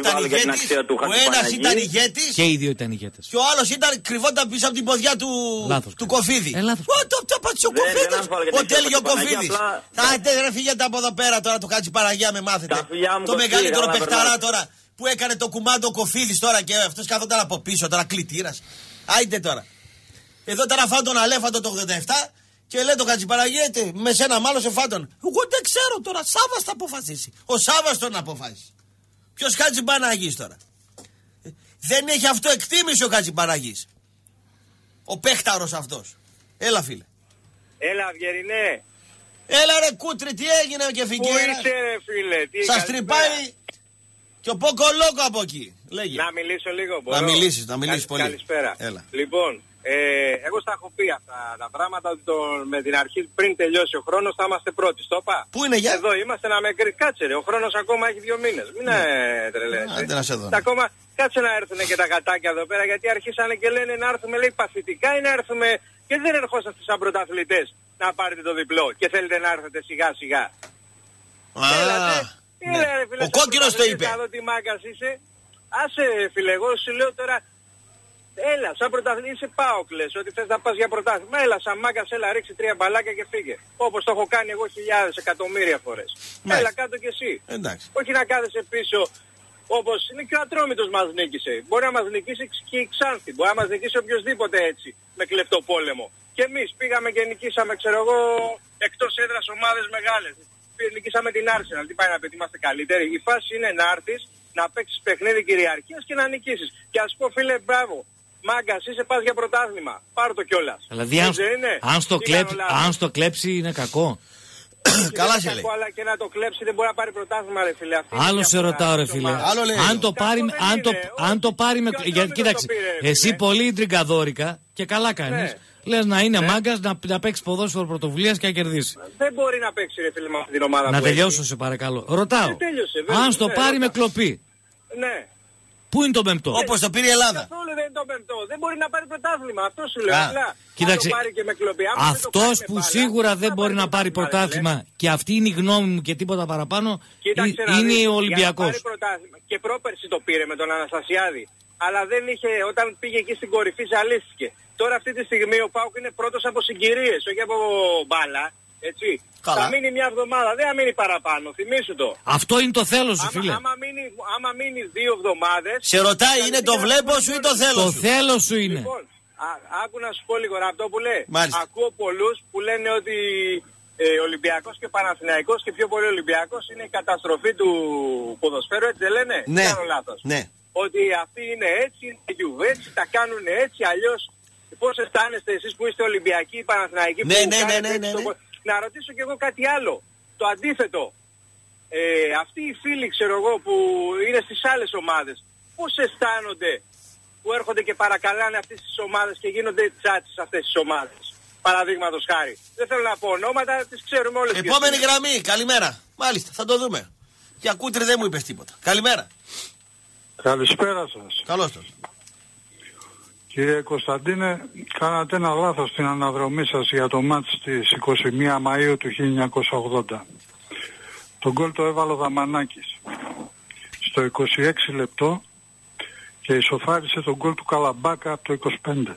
ένας ήταν ηγέτης. Και οι 2 ήταν ηγέτες. Και ο άλλος κρυβόταν πίσω από την ποδιά του Κοφίδη. Το πατήσει ο Κοφίδης. Ο τέλειο Κοφίδης. Θα φύγετε από εδώ πέρα τώρα, το Χατζηπαναγία με μάθετε. Το μεγαλύτερο παιχταρά τώρα που έκανε το κουμάντο ο Κοφίδης τώρα και αυτός κάθονταν από πίσω τώρα κλητήρας. Άιντε τώρα. Εδώ ήταν φάντον αλέφαντο το 87 και λέει το Χατζηπαναγία, με σένα μάλλον σε φάντον. Εγώ δεν ξέρω τώρα, Σάββας θα αποφασίσει. Ο Σάββας τον αποφάσισε. Ποιος Χατζηπαναγής τώρα. Δεν έχει αυτό εκτίμηση ο Χατζηπαναγής. Ο παίχταρος αυτός. Έλα φίλε. Έλα Βιερινέ. Έλα ρε Κούτρι, τι έγινε και Φιγκέρας. Πού είσαι ρε φίλε. Σας τρυπάει και ο Ποκολόκο από εκεί. Λέγε. Να μιλήσω λίγο μπορώ. Να μιλήσεις πολύ. Καλησπέρα. Έλα. Λοιπόν, εγώ στα έχω πει αυτά τα πράγματα ότι με την αρχή πριν τελειώσει ο χρόνος θα είμαστε πρώτοι. Στο είπα. Πού είναι για? Εδώ είμαστε να με κάτσε ρε. Ο χρόνος ακόμα έχει 2 μήνες. Μην τρελαίνεσαι. Ακόμα κάτσε να έρθουν και τα κατάκια εδώ πέρα γιατί αρχίσανε και λένε να έρθουμε λέει παθητικά ή να έρθουμε και δεν ερχόσαστε σαν πρωταθλητές να πάρετε το διπλό και θέλετε να έρθετε σιγά σιγά. Ο κόκκινος το είπε. Θα δω τι μάκας είσαι. Άσε φίλε, εγώ σου λέω τώρα. Έλα, σαν πρωταθλητής είσαι ΠΑΟΚ λες, ότι θες να πας για πρωτάθλημα. Έλα, σαν μάκας, έλα, ρίξει 3 μπαλάκια και φύγε. Όπως το έχω κάνει εγώ χιλιάδες, εκατομμύρια φορές. Έλα, κάτω κι εσύ. Εντάξει. Όχι να κάθεσαι πίσω Όπως είναι και ο Ατρόμητος μας νίκησε. Μπορεί να μας νικήσει και η Ξάνθη. Μπορεί να μας νικήσει οποιοδήποτε έτσι με κλεπτό πόλεμο. Και εμείς πήγαμε και νικήσαμε, ξέρω εγώ, εκτός έδρας ομάδες μεγάλες. Νικήσαμε την Arsenal. Τι πάει να πει, είμαστε καλύτεροι. Η φάση είναι να έρθεις, να παίξεις παιχνίδι κυριαρχίας και να νικήσεις. Και ας πω, φίλε, μπράβο. Μάγκας, είσαι, πας για πρωτάθλημα. Πάρ' το κιόλας. Δηλαδή, αν στο κλέψει είναι κακό. Καλά σε λέει. Αλλά και να το κλέψει δεν μπορεί να πάρει πρωτάθλημα, ρε φίλε. Άλλο σε ρωτάω, ρε φίλε. Αν το πάρει με. Κοίταξε, εσύ πολύ τριγκαδόρικα και καλά κάνεις. Λες να είναι μάγκας, να παίξει ποδόσφαιρο πρωτοβουλίας και να κερδίσει. Δεν μπορεί να παίξει, ρε φίλε, με αυτή την ομάδα. Να τελειώσω, σε παρακαλώ. Ρωτάω. Αν στο πάρει με κλοπή. Ναι. Πού είναι το πέμπτο? Όπως το πήρε η Ελλάδα. Καθόλου δεν είναι το πέμπτο. Δεν μπορεί να πάρει πρωτάθλημα. Αυτό σου λέω. Κοίταξε, αυτός που σίγουρα δεν μπορεί να πάρει πρωτάθλημα και αυτή είναι η γνώμη μου και τίποτα παραπάνω, είναι ο Ολυμπιακός. Και πρόπερση το πήρε με τον Αναστασιάδη. Αλλά δεν είχε, όταν πήγε εκεί στην κορυφή, ζαλίστηκε. Τώρα αυτή τη στιγμή ο ΠΑΟΚ είναι πρώτος από συγκυρίες, όχι από μπάλα. Έτσι. Καλά. Θα μείνει μια εβδομάδα, δεν θα μείνει παραπάνω, θυμήσου το. Αυτό είναι το θέλω σου, φίλε. Άμα μείνει 2 εβδομάδες. Σε ρωτάει, είναι το βλέπω σου ή το θέλω σου? Το θέλω σου είναι. Λοιπόν, άκου να σου πω λίγο αυτό που λέει. Μάλιστα. Ακούω πολλούς που λένε ότι Ολυμπιακός και Παναθηναϊκός και πιο πολύ Ολυμπιακός είναι η καταστροφή του ποδοσφαίρου, έτσι δεν λένε? Ναι. Κάνω λάθος. Ναι. Ότι αυτοί είναι έτσι, είναι έτσι, τα κάνουν έτσι, αλλιώς. Πώς αισθάνεστε εσείς που είστε Ολυμπιακοί, Παναθηναϊκοί? Ναι. Να ρωτήσω κι εγώ κάτι άλλο. Το αντίθετο. Αυτοί οι φίλοι, ξέρω εγώ, που είναι στις άλλες ομάδες, πώς αισθάνονται που έρχονται και παρακαλάνε αυτές τις ομάδες και γίνονται τσάτσες αυτές τις ομάδες? Παραδείγματος χάρη. Δεν θέλω να πω ονόματα, τις ξέρουμε όλες. Επόμενη γραμμή, καλημέρα. Μάλιστα, θα το δούμε. Για Κούτρι δεν μου είπες τίποτα. Καλημέρα. Καλησπέρα σας. Καλώς σας. Κύριε Κωνσταντίνε, κάνατε ένα λάθος στην αναδρομή σας για το μάτς της 21 Μαΐου του 1980. Το γκολ το έβαλε ο Δαμανάκης στο 26 λεπτό και ισοφάρισε τον γκολ του Καλαμπάκα από το 25.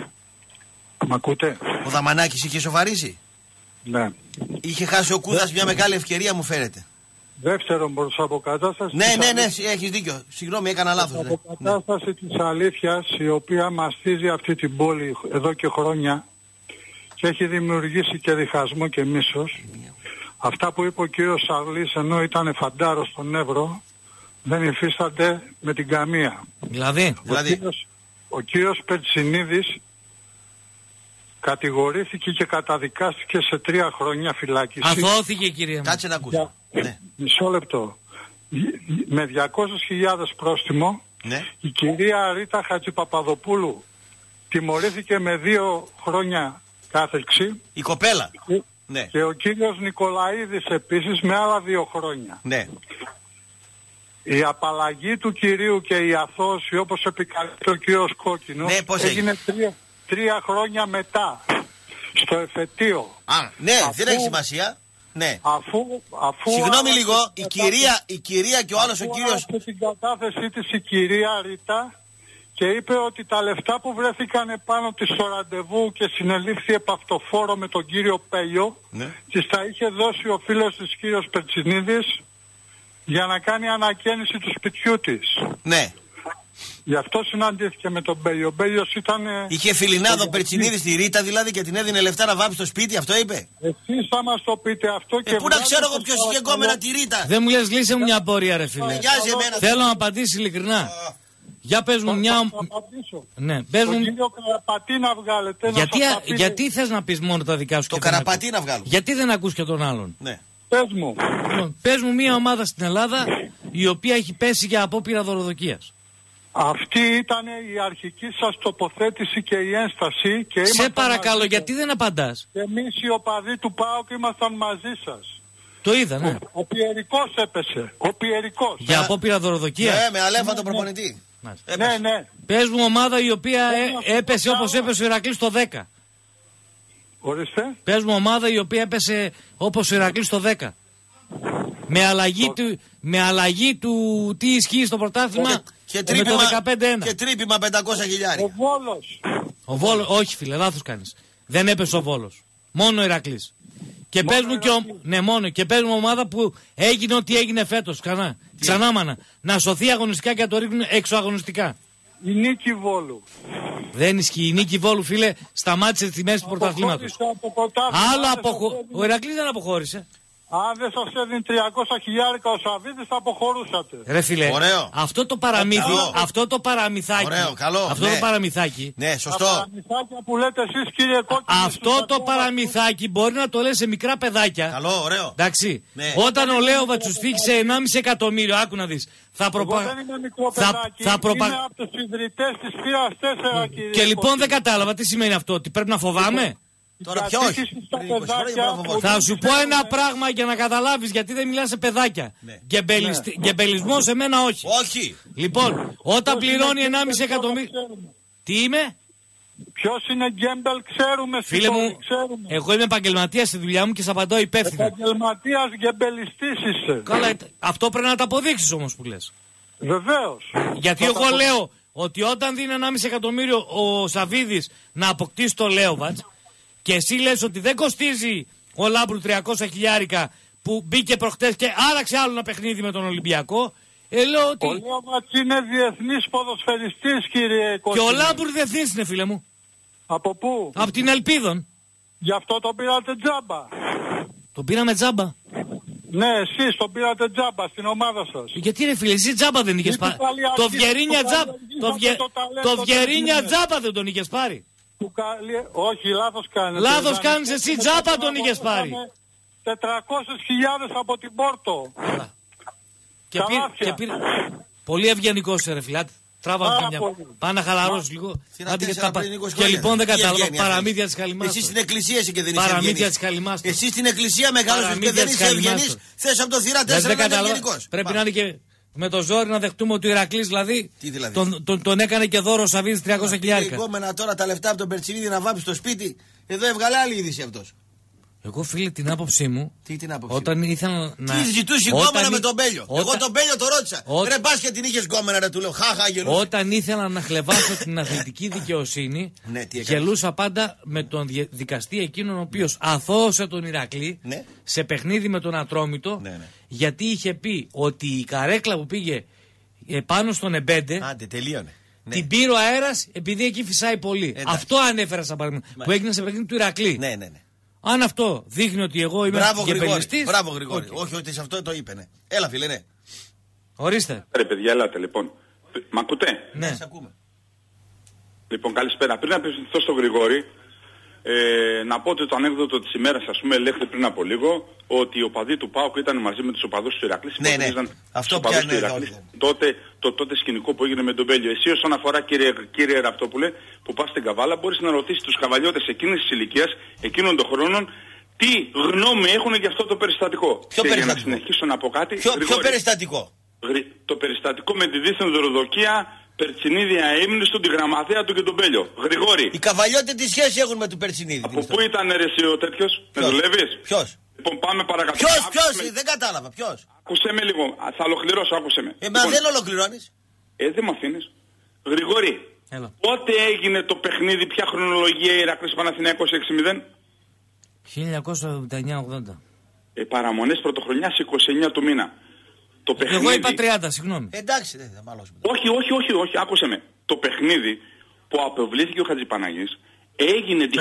Μ' ακούτε? Ο Δαμανάκης είχε ισοφαρίσει? Ναι. Είχε χάσει ο Κούδας μια μεγάλη ευκαιρία, μου φαίνεται. Δεύτερον, προς αποκατάσταση. Ναι, έχεις δίκιο. Συγγνώμη, έκανα λάθος. Αποκατάσταση της αλήθειας, η οποία μαστίζει αυτή την πόλη εδώ και χρόνια και έχει δημιουργήσει και διχασμό και μίσος. Αυτά που είπε ο κύριος Σαρλής, ενώ ήταν φαντάρος στον Εύρο, δεν υφίστανται με την καμία. Δηλαδή. Ο κύριος Περτσινίδης κατηγορήθηκε και καταδικάστηκε σε 3 χρόνια φυλάκιση. Αθώθηκε, κύριε. Κάτσε να ακούσω. Ναι. Μισό λεπτό. Με 200.000 πρόστιμο, ναι. Η κυρία Ρίτα Χατζηπαπαδοπούλου τιμωρήθηκε με 2 χρόνια κάθεξη. Η κοπέλα. Ναι. Και ο κύριος Νικολαίδης επίσης με άλλα 2 χρόνια. Ναι. Η απαλλαγή του κυρίου και η αθώωση, όπως επικαλείται ο κύριος Κόκκινος, έγινε 3 χρόνια μετά, στο εφετείο. Ναι, δεν έχει σημασία. Ναι. Αφού συγγνώμη λίγο, η κυρία και ο άλλος ο κύριος... Αφού την κατάθεσή της η κυρία Ρίτα και είπε ότι τα λεφτά που βρέθηκαν επάνω της στο ραντεβού και συνελήφθη επαυτοφόρο με τον κύριο Πέλιο, ναι. Της τα είχε δώσει ο φίλος της κύριος Περτσινίδης για να κάνει ανακαίνιση του σπιτιού της. Ναι. Γι' αυτό συναντήθηκε με τον Μπέλιο. Ο Μπέλιος ήταν... Είχε φιλινάδο Περτσινίδη στη Ρίτα δηλαδή και την έδινε λεφτά να βάψει στο σπίτι, αυτό είπε? Εσείς θα μας το πείτε αυτό και... Πού να ξέρω εγώ ποιος είχε κόμενα τη Ρίτα? Δεν μου λες, λύσε μου μια απορία, ρε φίλε. Θέλω να απαντήσει ειλικρινά. Για πες μου μια... Ναι, πες μου... Το κύριο Καραπατή να βγάλετε. Γιατί θες να πεις μόνο τα δικά σου? Το Καραπατή να βγάλω. Γιατί δεν ακούς και τον άλλον? Ναι. Πες μου. Πες μου μια ομάδα στην Ελλάδα η οποία έχει πέσει για απόπειρα δωροδοκίας. Αυτή ήταν η αρχική σας τοποθέτηση και η ένσταση. Και σε παρακαλώ, γιατί δεν απαντάς? Και εμείς οι οπαδοί του ΠΑΟΚ ήμασταν μαζί σας. Το είδα, ναι. Ο Πιερικός έπεσε. Ο Πιερικός. Για απόπειρα δωροδοκίας. Ναι, με αλέφαντο προπονητή. Ναι. Πες μου ομάδα η οποία έπεσε όπως έπεσε ο Ηρακλής το 10. Ορίστε. Πες μου ομάδα η οποία έπεσε όπως ο Ηρακλής το 10. Με αλλαγή του τι ισχύει στο πρωτάθλημα και με το 15-1. Και τρύπημα 500.000. Ο Βόλος. Όχι φίλε, λάθος κάνεις. Δεν έπεσε ο Βόλος. Μόνο ο Ηρακλής. Και παίζουμε μόνο. Και παίζουμε ομάδα που έγινε ό,τι έγινε φέτος. Ξανά μάνα. Να σωθεί αγωνιστικά και να το ρίχνουν έξω αγωνιστικά. Η Νίκη Βόλου. Δεν ισχύει. Η Νίκη Βόλου, φίλε, σταμάτησε τη μέση του πρωταθλήματος. Ο Ηρακλής δεν αποχώρησε. Αν δεν σας έδινε 300.000 ο Σαββίδης θα αποχωρούσατε. Ρε φίλε, ωραίο. Αυτό το παραμύθι, αυτό το παραμυθάκι. Ωραίο, καλό. Αυτό το παραμυθάκι. Ναι, σωστό. Τα παραμυθάκια που λέτε εσείς, κύριε Κόκκινη. Αυτό το παραμυθάκι μπορεί να το λες σε μικρά παιδάκια. Καλό, ωραίο. Εντάξει. Ναι. Όταν ο Λέοβατς τους φύγησε 1,5 εκατομμύριο, άκου να δεις. Εγώ δεν είμαι μικρό παιδάκι, είμαι από τους ιδρυτές της Πύρας 4, κύριε. Και λοιπόν δεν κατάλαβα τι σημαίνει αυτό, ότι πρέπει να φοβάμαι. Τώρα ποιο όχι. Θα σου πω ένα πράγμα για να καταλάβεις γιατί δεν μιλάς σε παιδάκια. Γκεμπελισμό σε μένα όχι. Όχι. Λοιπόν, όταν πληρώνει 1,5 εκατομμύριο. Τι είμαι? Ποιος είναι γκέμπελ, ξέρουμε. Φίλε μου, εγώ είμαι επαγγελματίας στη δουλειά μου και σε απαντώ υπεύθυνα. Επαγγελματίας γκεμπελιστής είσαι. Καλά, αυτό πρέπει να το αποδείξεις όμως που λες. Βεβαίως. Γιατί εγώ λέω ότι όταν δίνει 1,5 εκατομμύριο ο Σαββίδης να αποκτήσει το Λέοβατς και εσύ λες ότι δεν κοστίζει ο Λάμπρου 300.000 που μπήκε προχτές και άλλαξε άλλο ένα παιχνίδι με τον Ολυμπιακό. Λέω ότι... Ο Λέοβατς είναι διεθνής ποδοσφαιριστής, κύριε Κόκκινη. Και ο Λάμπρου διεθνής είναι, φίλε μου. Από πού? Από την Ελπίδων. Γι' αυτό τον πήρατε τζάμπα. Τον πήραμε τζάμπα. Ναι, εσείς τον πήρατε τζάμπα στην ομάδα σας. Γιατί ρε φίλε, εσύ τζάμπα δεν είχες πάρει. Το Βιερίνια τζάμπα. Το Βιερίνια τζάμπα δεν τον είχες πάρει. Όχι, λάθος κάνετε. Λάθος κάνεις, εσύ τζάμπα τον είχες πάρει. 400.000 από την Πόρτο. Και πήρε. Πολύ ευγενικός ρε φιλάτη. Τράβα μια. Πάνε να χαλαρώσεις λίγο. Και λοιπόν δεν κατάλαβα. Παραμύθια της Καλυμάς. Εσύ στην εκκλησία είσαι και δεν είσαι Παραμύθια της Καλυμάς. Εσύ στην εκκλησία μεγάλωσες και δεν είσαι ευγενής. Θες από το θύρα 4 να είναι ευγενικός. Πρέπει να είναι και με το ζόρι να δεχτούμε ότι ο Ηρακλής δηλαδή τον έκανε και δώρο ο Σαββίδης 300.000. Επόμενα τώρα τα λεφτά από τον Περτσινίδη να βάψει στο σπίτι. Εδώ έβγαλε άλλη είδηση αυτός. Εγώ φίλε την άποψή μου. Τι την άποψη? Όταν ήθελα να. Τι ζητούσε γκόμενα με τον Μπέλιο. Εγώ τον Μπέλιο το ρώτησα. Ρε πας και την είχες γκόμενα, ρε του λέω. Χαχα γελούσα. Όταν ήθελα να χλεβάσω την αθλητική δικαιοσύνη, γελούσα πάντα με τον δικαστή εκείνον ο οποίος αθώωσε τον Ηρακλή σε παιχνίδι με τον Ατρόμητο. Γιατί είχε πει ότι η καρέκλα που πήγε πάνω στον Εμπέντε. Άντε, τελείωνε. Την πήρε ο αέρας επειδή εκεί φυσάει πολύ. Αυτό ανέφερα σαν παράδειγμα. Που έγινε σε παιχνίδι του Ηρακλή. Ναι. Αν αυτό δείχνει ότι εγώ είμαι γκεμπελιστής. Μπράβο Γρηγόρη. Όχι ότι σε αυτό το είπε, ναι. Έλα φίλε, ναι. Ορίστε. Ρε παιδιά, ελάτε λοιπόν. Μ' ακούτε? Ναι, σε ακούμε. Λοιπόν, καλησπέρα. Πριν απευθυνθώ στον Γρηγόρη, να πω ότι το ανέκδοτο της ημέρας, ας πούμε, ελέγχεται πριν από λίγο, ότι οι οπαδοί του ΠΑΟΚ ήταν μαζί με τους οπαδούς του Ηρακλή. Ναι. Αυτό πια είναι. Τότε σκηνικό που έγινε με τον Μπέλιο. Εσύ όσον αφορά κύριε Ραπτόπουλε, που πας στην Καβάλα, μπορείς να ρωτήσεις τους καβαλιώτες εκείνης της ηλικίας, εκείνων των χρόνων, τι γνώμη έχουν για αυτό το περιστατικό. Ποιο περιστατικό? Για να συνεχίσω να πω κάτι. Ποιο περιστατικό? Το περιστατικό με τη δίθεν δωροδοκία Περτσινίδη αείμνηστο, τη γραμματέα του και τον Μπέλιο. Γρηγόρη. Οι καβαλιώτες τι σχέση έχουν με τον Περτσινίδη? Από πού ήταν ρε εσύ ο τέτοιος? Με δουλεύεις? Ποιος? Λοιπόν πάμε παρακάτω. Ποιος, δεν κατάλαβα, ποιος? Άκουσέ με λίγο, θα ολοκληρώσω, άκουσέ με. Μα δεν ολοκληρώνεις. Δεν με αφήνεις. Γρηγόρη, πότε έγινε το παιχνίδι, ποια χρονολογία Ηρακλής Παναθηναϊκός 6-0? 1979-80. Παραμονές πρωτοχρονιάς 29 του μήνα. Το παιχνίδι... Εγώ είπα 30, συγγνώμη. Εντάξει, δεν θα μαλώσουμε. Όχι, άκουσε με. Το παιχνίδι που αποβλήθηκε ο Χατζηπαναγής έγινε τη 82,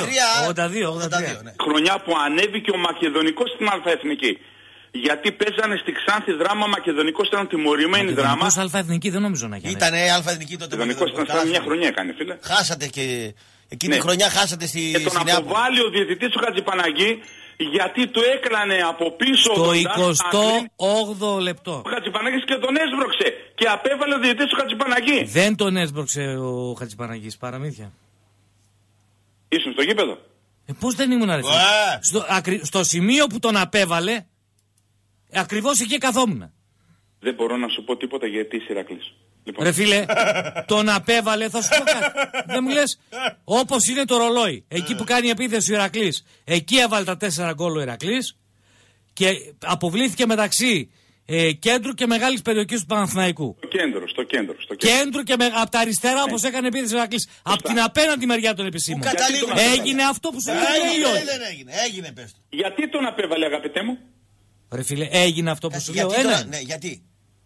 χρονιά που ανέβηκε ο Μακεδονικός στην Αλφαεθνική. Γιατί παίζανε στη Ξάνθη δράμα, Μακεδονικός ήταν τιμωρημένη δράμα. Μακεδονικός Αλφαεθνική δεν νομίζω να γίνει. Ήτανε Αλφαεθνική τότε. Μακεδονικός ήταν μια χρονιά έκανε, φίλε. Χάσατε και εκείνη τη χρονιά χάσατε στη Νεάπολη. Και τον αποβάλλει ο διαιτητής του Χατζηπαναγή γιατί του έκλανε από πίσω στο 28ο λεπτό. Ο Χατζηπαναγής και τον έσβρωξε και απέβαλε ο διαιτητής του Χατζηπαναγή. Δεν τον έσβρωξε ο Χατζηπαναγής, παραμύθια. Ήσουν στο γήπεδο. Πώς δεν ήμουν αρέσει. Στο σημείο που τον απέβαλε, ακριβώς εκεί καθόμουν. Δεν μπορώ να σου πω τίποτα γιατί είσαι Ηρακλής. Λοιπόν. Ρε φίλε, τον απέβαλε, θα σου πω κάτι. Δεν μου λες, όπως είναι το ρολόι. Εκεί που κάνει επίθεση ο Ηρακλής, εκεί έβαλε τα 4 γκολ ο Ηρακλής και αποβλήθηκε μεταξύ κέντρου και μεγάλης περιοχής του Παναθηναϊκού. Ο κέντρος. Κέντρο και από τα αριστερά, όπως έκανε επίθεση ο Ηρακλής. Από την απέναντι μεριά των επισήμων. Έγινε αυτό που σου λέω. Δεν έγινε. Έγινε, πες του. Γιατί τον απέβαλε, αγαπητέ μου? Ρε φίλε, έγινε αυτό που σου λέω. Ναι, γιατί.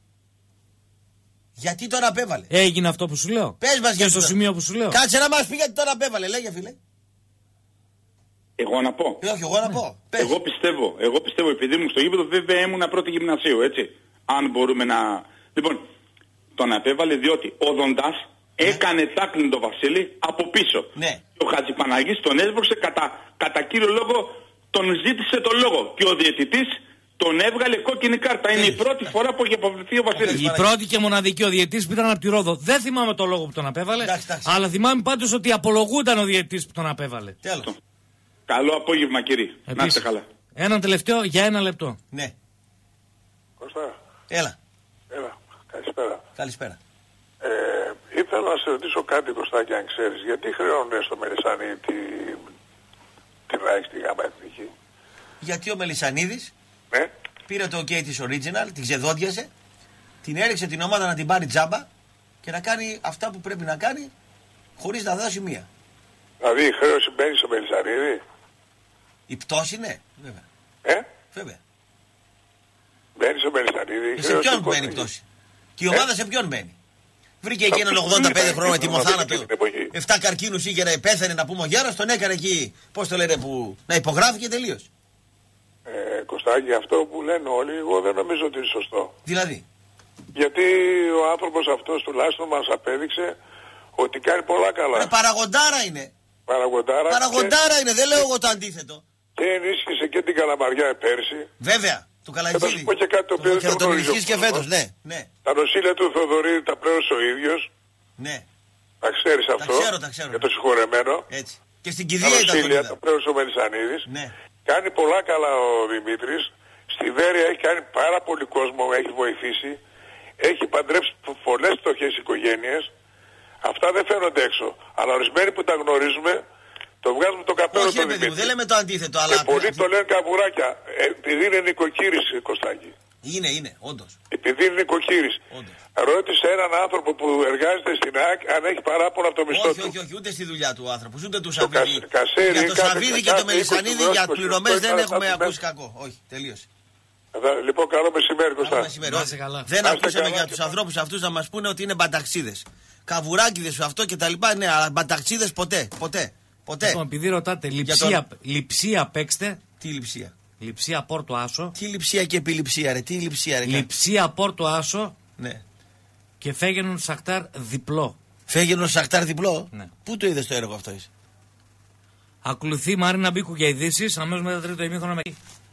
Γιατί τον απέβαλε. Έγινε αυτό που σου λέω. Πες μας και στο σημείο που σου λέω. Κάτσε να μας πει γιατί τον απέβαλε, λέγε φίλε. Εγώ να πω. Όχι, εγώ να πω. Εγώ πιστεύω, επειδή μου στο γήπεδο βέβαια ήμουν πρώτη γυμνασίου, έτσι. Αν μπορούμε να... Λοιπόν, τον απέβαλε διότι ο Δοντάς έκανε τάκλιν τον Βασίλη από πίσω. Ναι. Και ο Χατζηπαναγής τον έσβρωξε κατά κύριο λόγο, τον ζήτησε το λόγο. Και ο διαιτητής τον έβγαλε κόκκινη κάρτα. Είναι η πρώτη φορά που έχει αποβληθεί ο Βασίλης. Η πρώτη και μοναδική, ο διαιτητής που ήταν από τη Ρόδο. Δεν θυμάμαι το λόγο που τον απέβαλε. Αλλά θυμάμαι πάντως ότι απολογούνταν ο διαιτητής που τον απέβαλε. Τέλος. Καλό απόγευμα, κύριε. Να είστε καλά. Ένα τελευταίο για 1 λεπτό. Ναι. Κώστα. Έλα. Καλησπέρα. Καλησπέρα. Ήθελα να σε ρωτήσω κάτι, Κωστάκη, αν ξέρεις. Γιατί χρεώνουν στο Μελισσανίδη τη ΡΑΙ στη ΓΑΜΑ Εθνική? Γιατί ο Μελισσανίδης ναι, πήρε το OK της Original, την ξεδόντιασε, την έριξε την ομάδα να την πάρει τζάμπα και να κάνει αυτά που πρέπει να κάνει χωρίς να δώσει μία. Δηλαδή η χρέωση μπαίνει στο Μελισσανίδη? Η πτώση, ναι, βέβαια. Βέβαια. Μπαίνει στο Μελισσανίδη. Σε ποιον μπαίνει η πτώση? Και η ομάδα σε ποιον μπαίνει? Βρήκε εκεί έναν 85 χρόνο με τιμοθάνατο. 7 καρκίνους είχε, πέθανε να πούμε ο γέρος, τον έκανε εκεί, πώς το λένε, που να υπογράφει και τελείως. Κωστάκη, αυτό που λένε όλοι, εγώ δεν νομίζω ότι είναι σωστό. Δηλαδή? Γιατί ο άνθρωπος αυτός τουλάχιστον μας απέδειξε ότι κάνει πολλά καλά. Παραγοντάρα είναι. Παραγοντάρα είναι, δεν λέω εγώ το αντίθετο. Και ενίσχυσε και την Καλαμαριά πέρσι. Βέβαια, του Καλατζίδη. Θα σου πω και κάτι το οποίο δεν το γνωρίζω. Και φέτος, ναι. Τα νοσήλια του Θοδωρίδη τα πλήρωσε ο ίδιος. Ναι. Τα ξέρεις αυτό. Τα ξέρω. Για το συγχωρεμένο. Έτσι. Και στην κηδεία ήταν. Τα νοσήλια τα πλήρωσε ο Μελισσανίδης. Ναι. Κάνει πολλά καλά ο Δημήτρης. Στη Βέρεια έχει κάνει πάρα πολύ κόσμο, έχει βοηθήσει. Έχει παντρέψει πολλές φτωχές οικογένειες. Αυτά δεν φαίνονται έξω. Αλλά ορισμένοι που τα γνωρίζουμε, το βγάζουμε το καπέλο του Δημήτρη. Δεν λέμε το αντίθετο, αλλά... Και πολλοί το λένε καβουράκια. Επειδή είναι νοικοκύρης, Κωστάκη. Είναι, όντως. Επειδή είναι νοικοκύρης. Ρώτησε έναν άνθρωπο που εργάζεται στην ΑΕΚ αν έχει παράπονο από το μισθό του. Όχι, ούτε στη δουλειά του άνθρωπο, ούτε του Σαββίδη. Για το Σαββίδη και το Μελισσανίδη για πληρωμές δεν έχουμε ακούσει κακό. Όχι, τελείωσε. Λοιπόν, καλό μεσημέρι, Κωστά. Δεν ακούσαμε για τους ανθρώπους αυτούς να μας πούνε ότι είναι μπαταξίδες. Καβουράκιδες αυτό και τα λοιπά, ναι, αλλά μπαταξίδες ποτέ. Λοιπόν, επειδή ρωτάτε, λειψία παίξτε. Τι λειψία? Λειψία Πόρτο Άσο. Τι λειψία και επιληψία, ρε, τι λειψία, ρε. Λειψία Πόρτο Άσο. Ναι. Και Φέγενον Σαχτάρ διπλό. Φέγενον Σαχτάρ διπλό. Ναι. Πού το είδες το έργο αυτό? Ακολουθεί Μαρίνα Μπίκου για ειδήσεις. Αμέσως μετά το τρίτο ημίχρονο.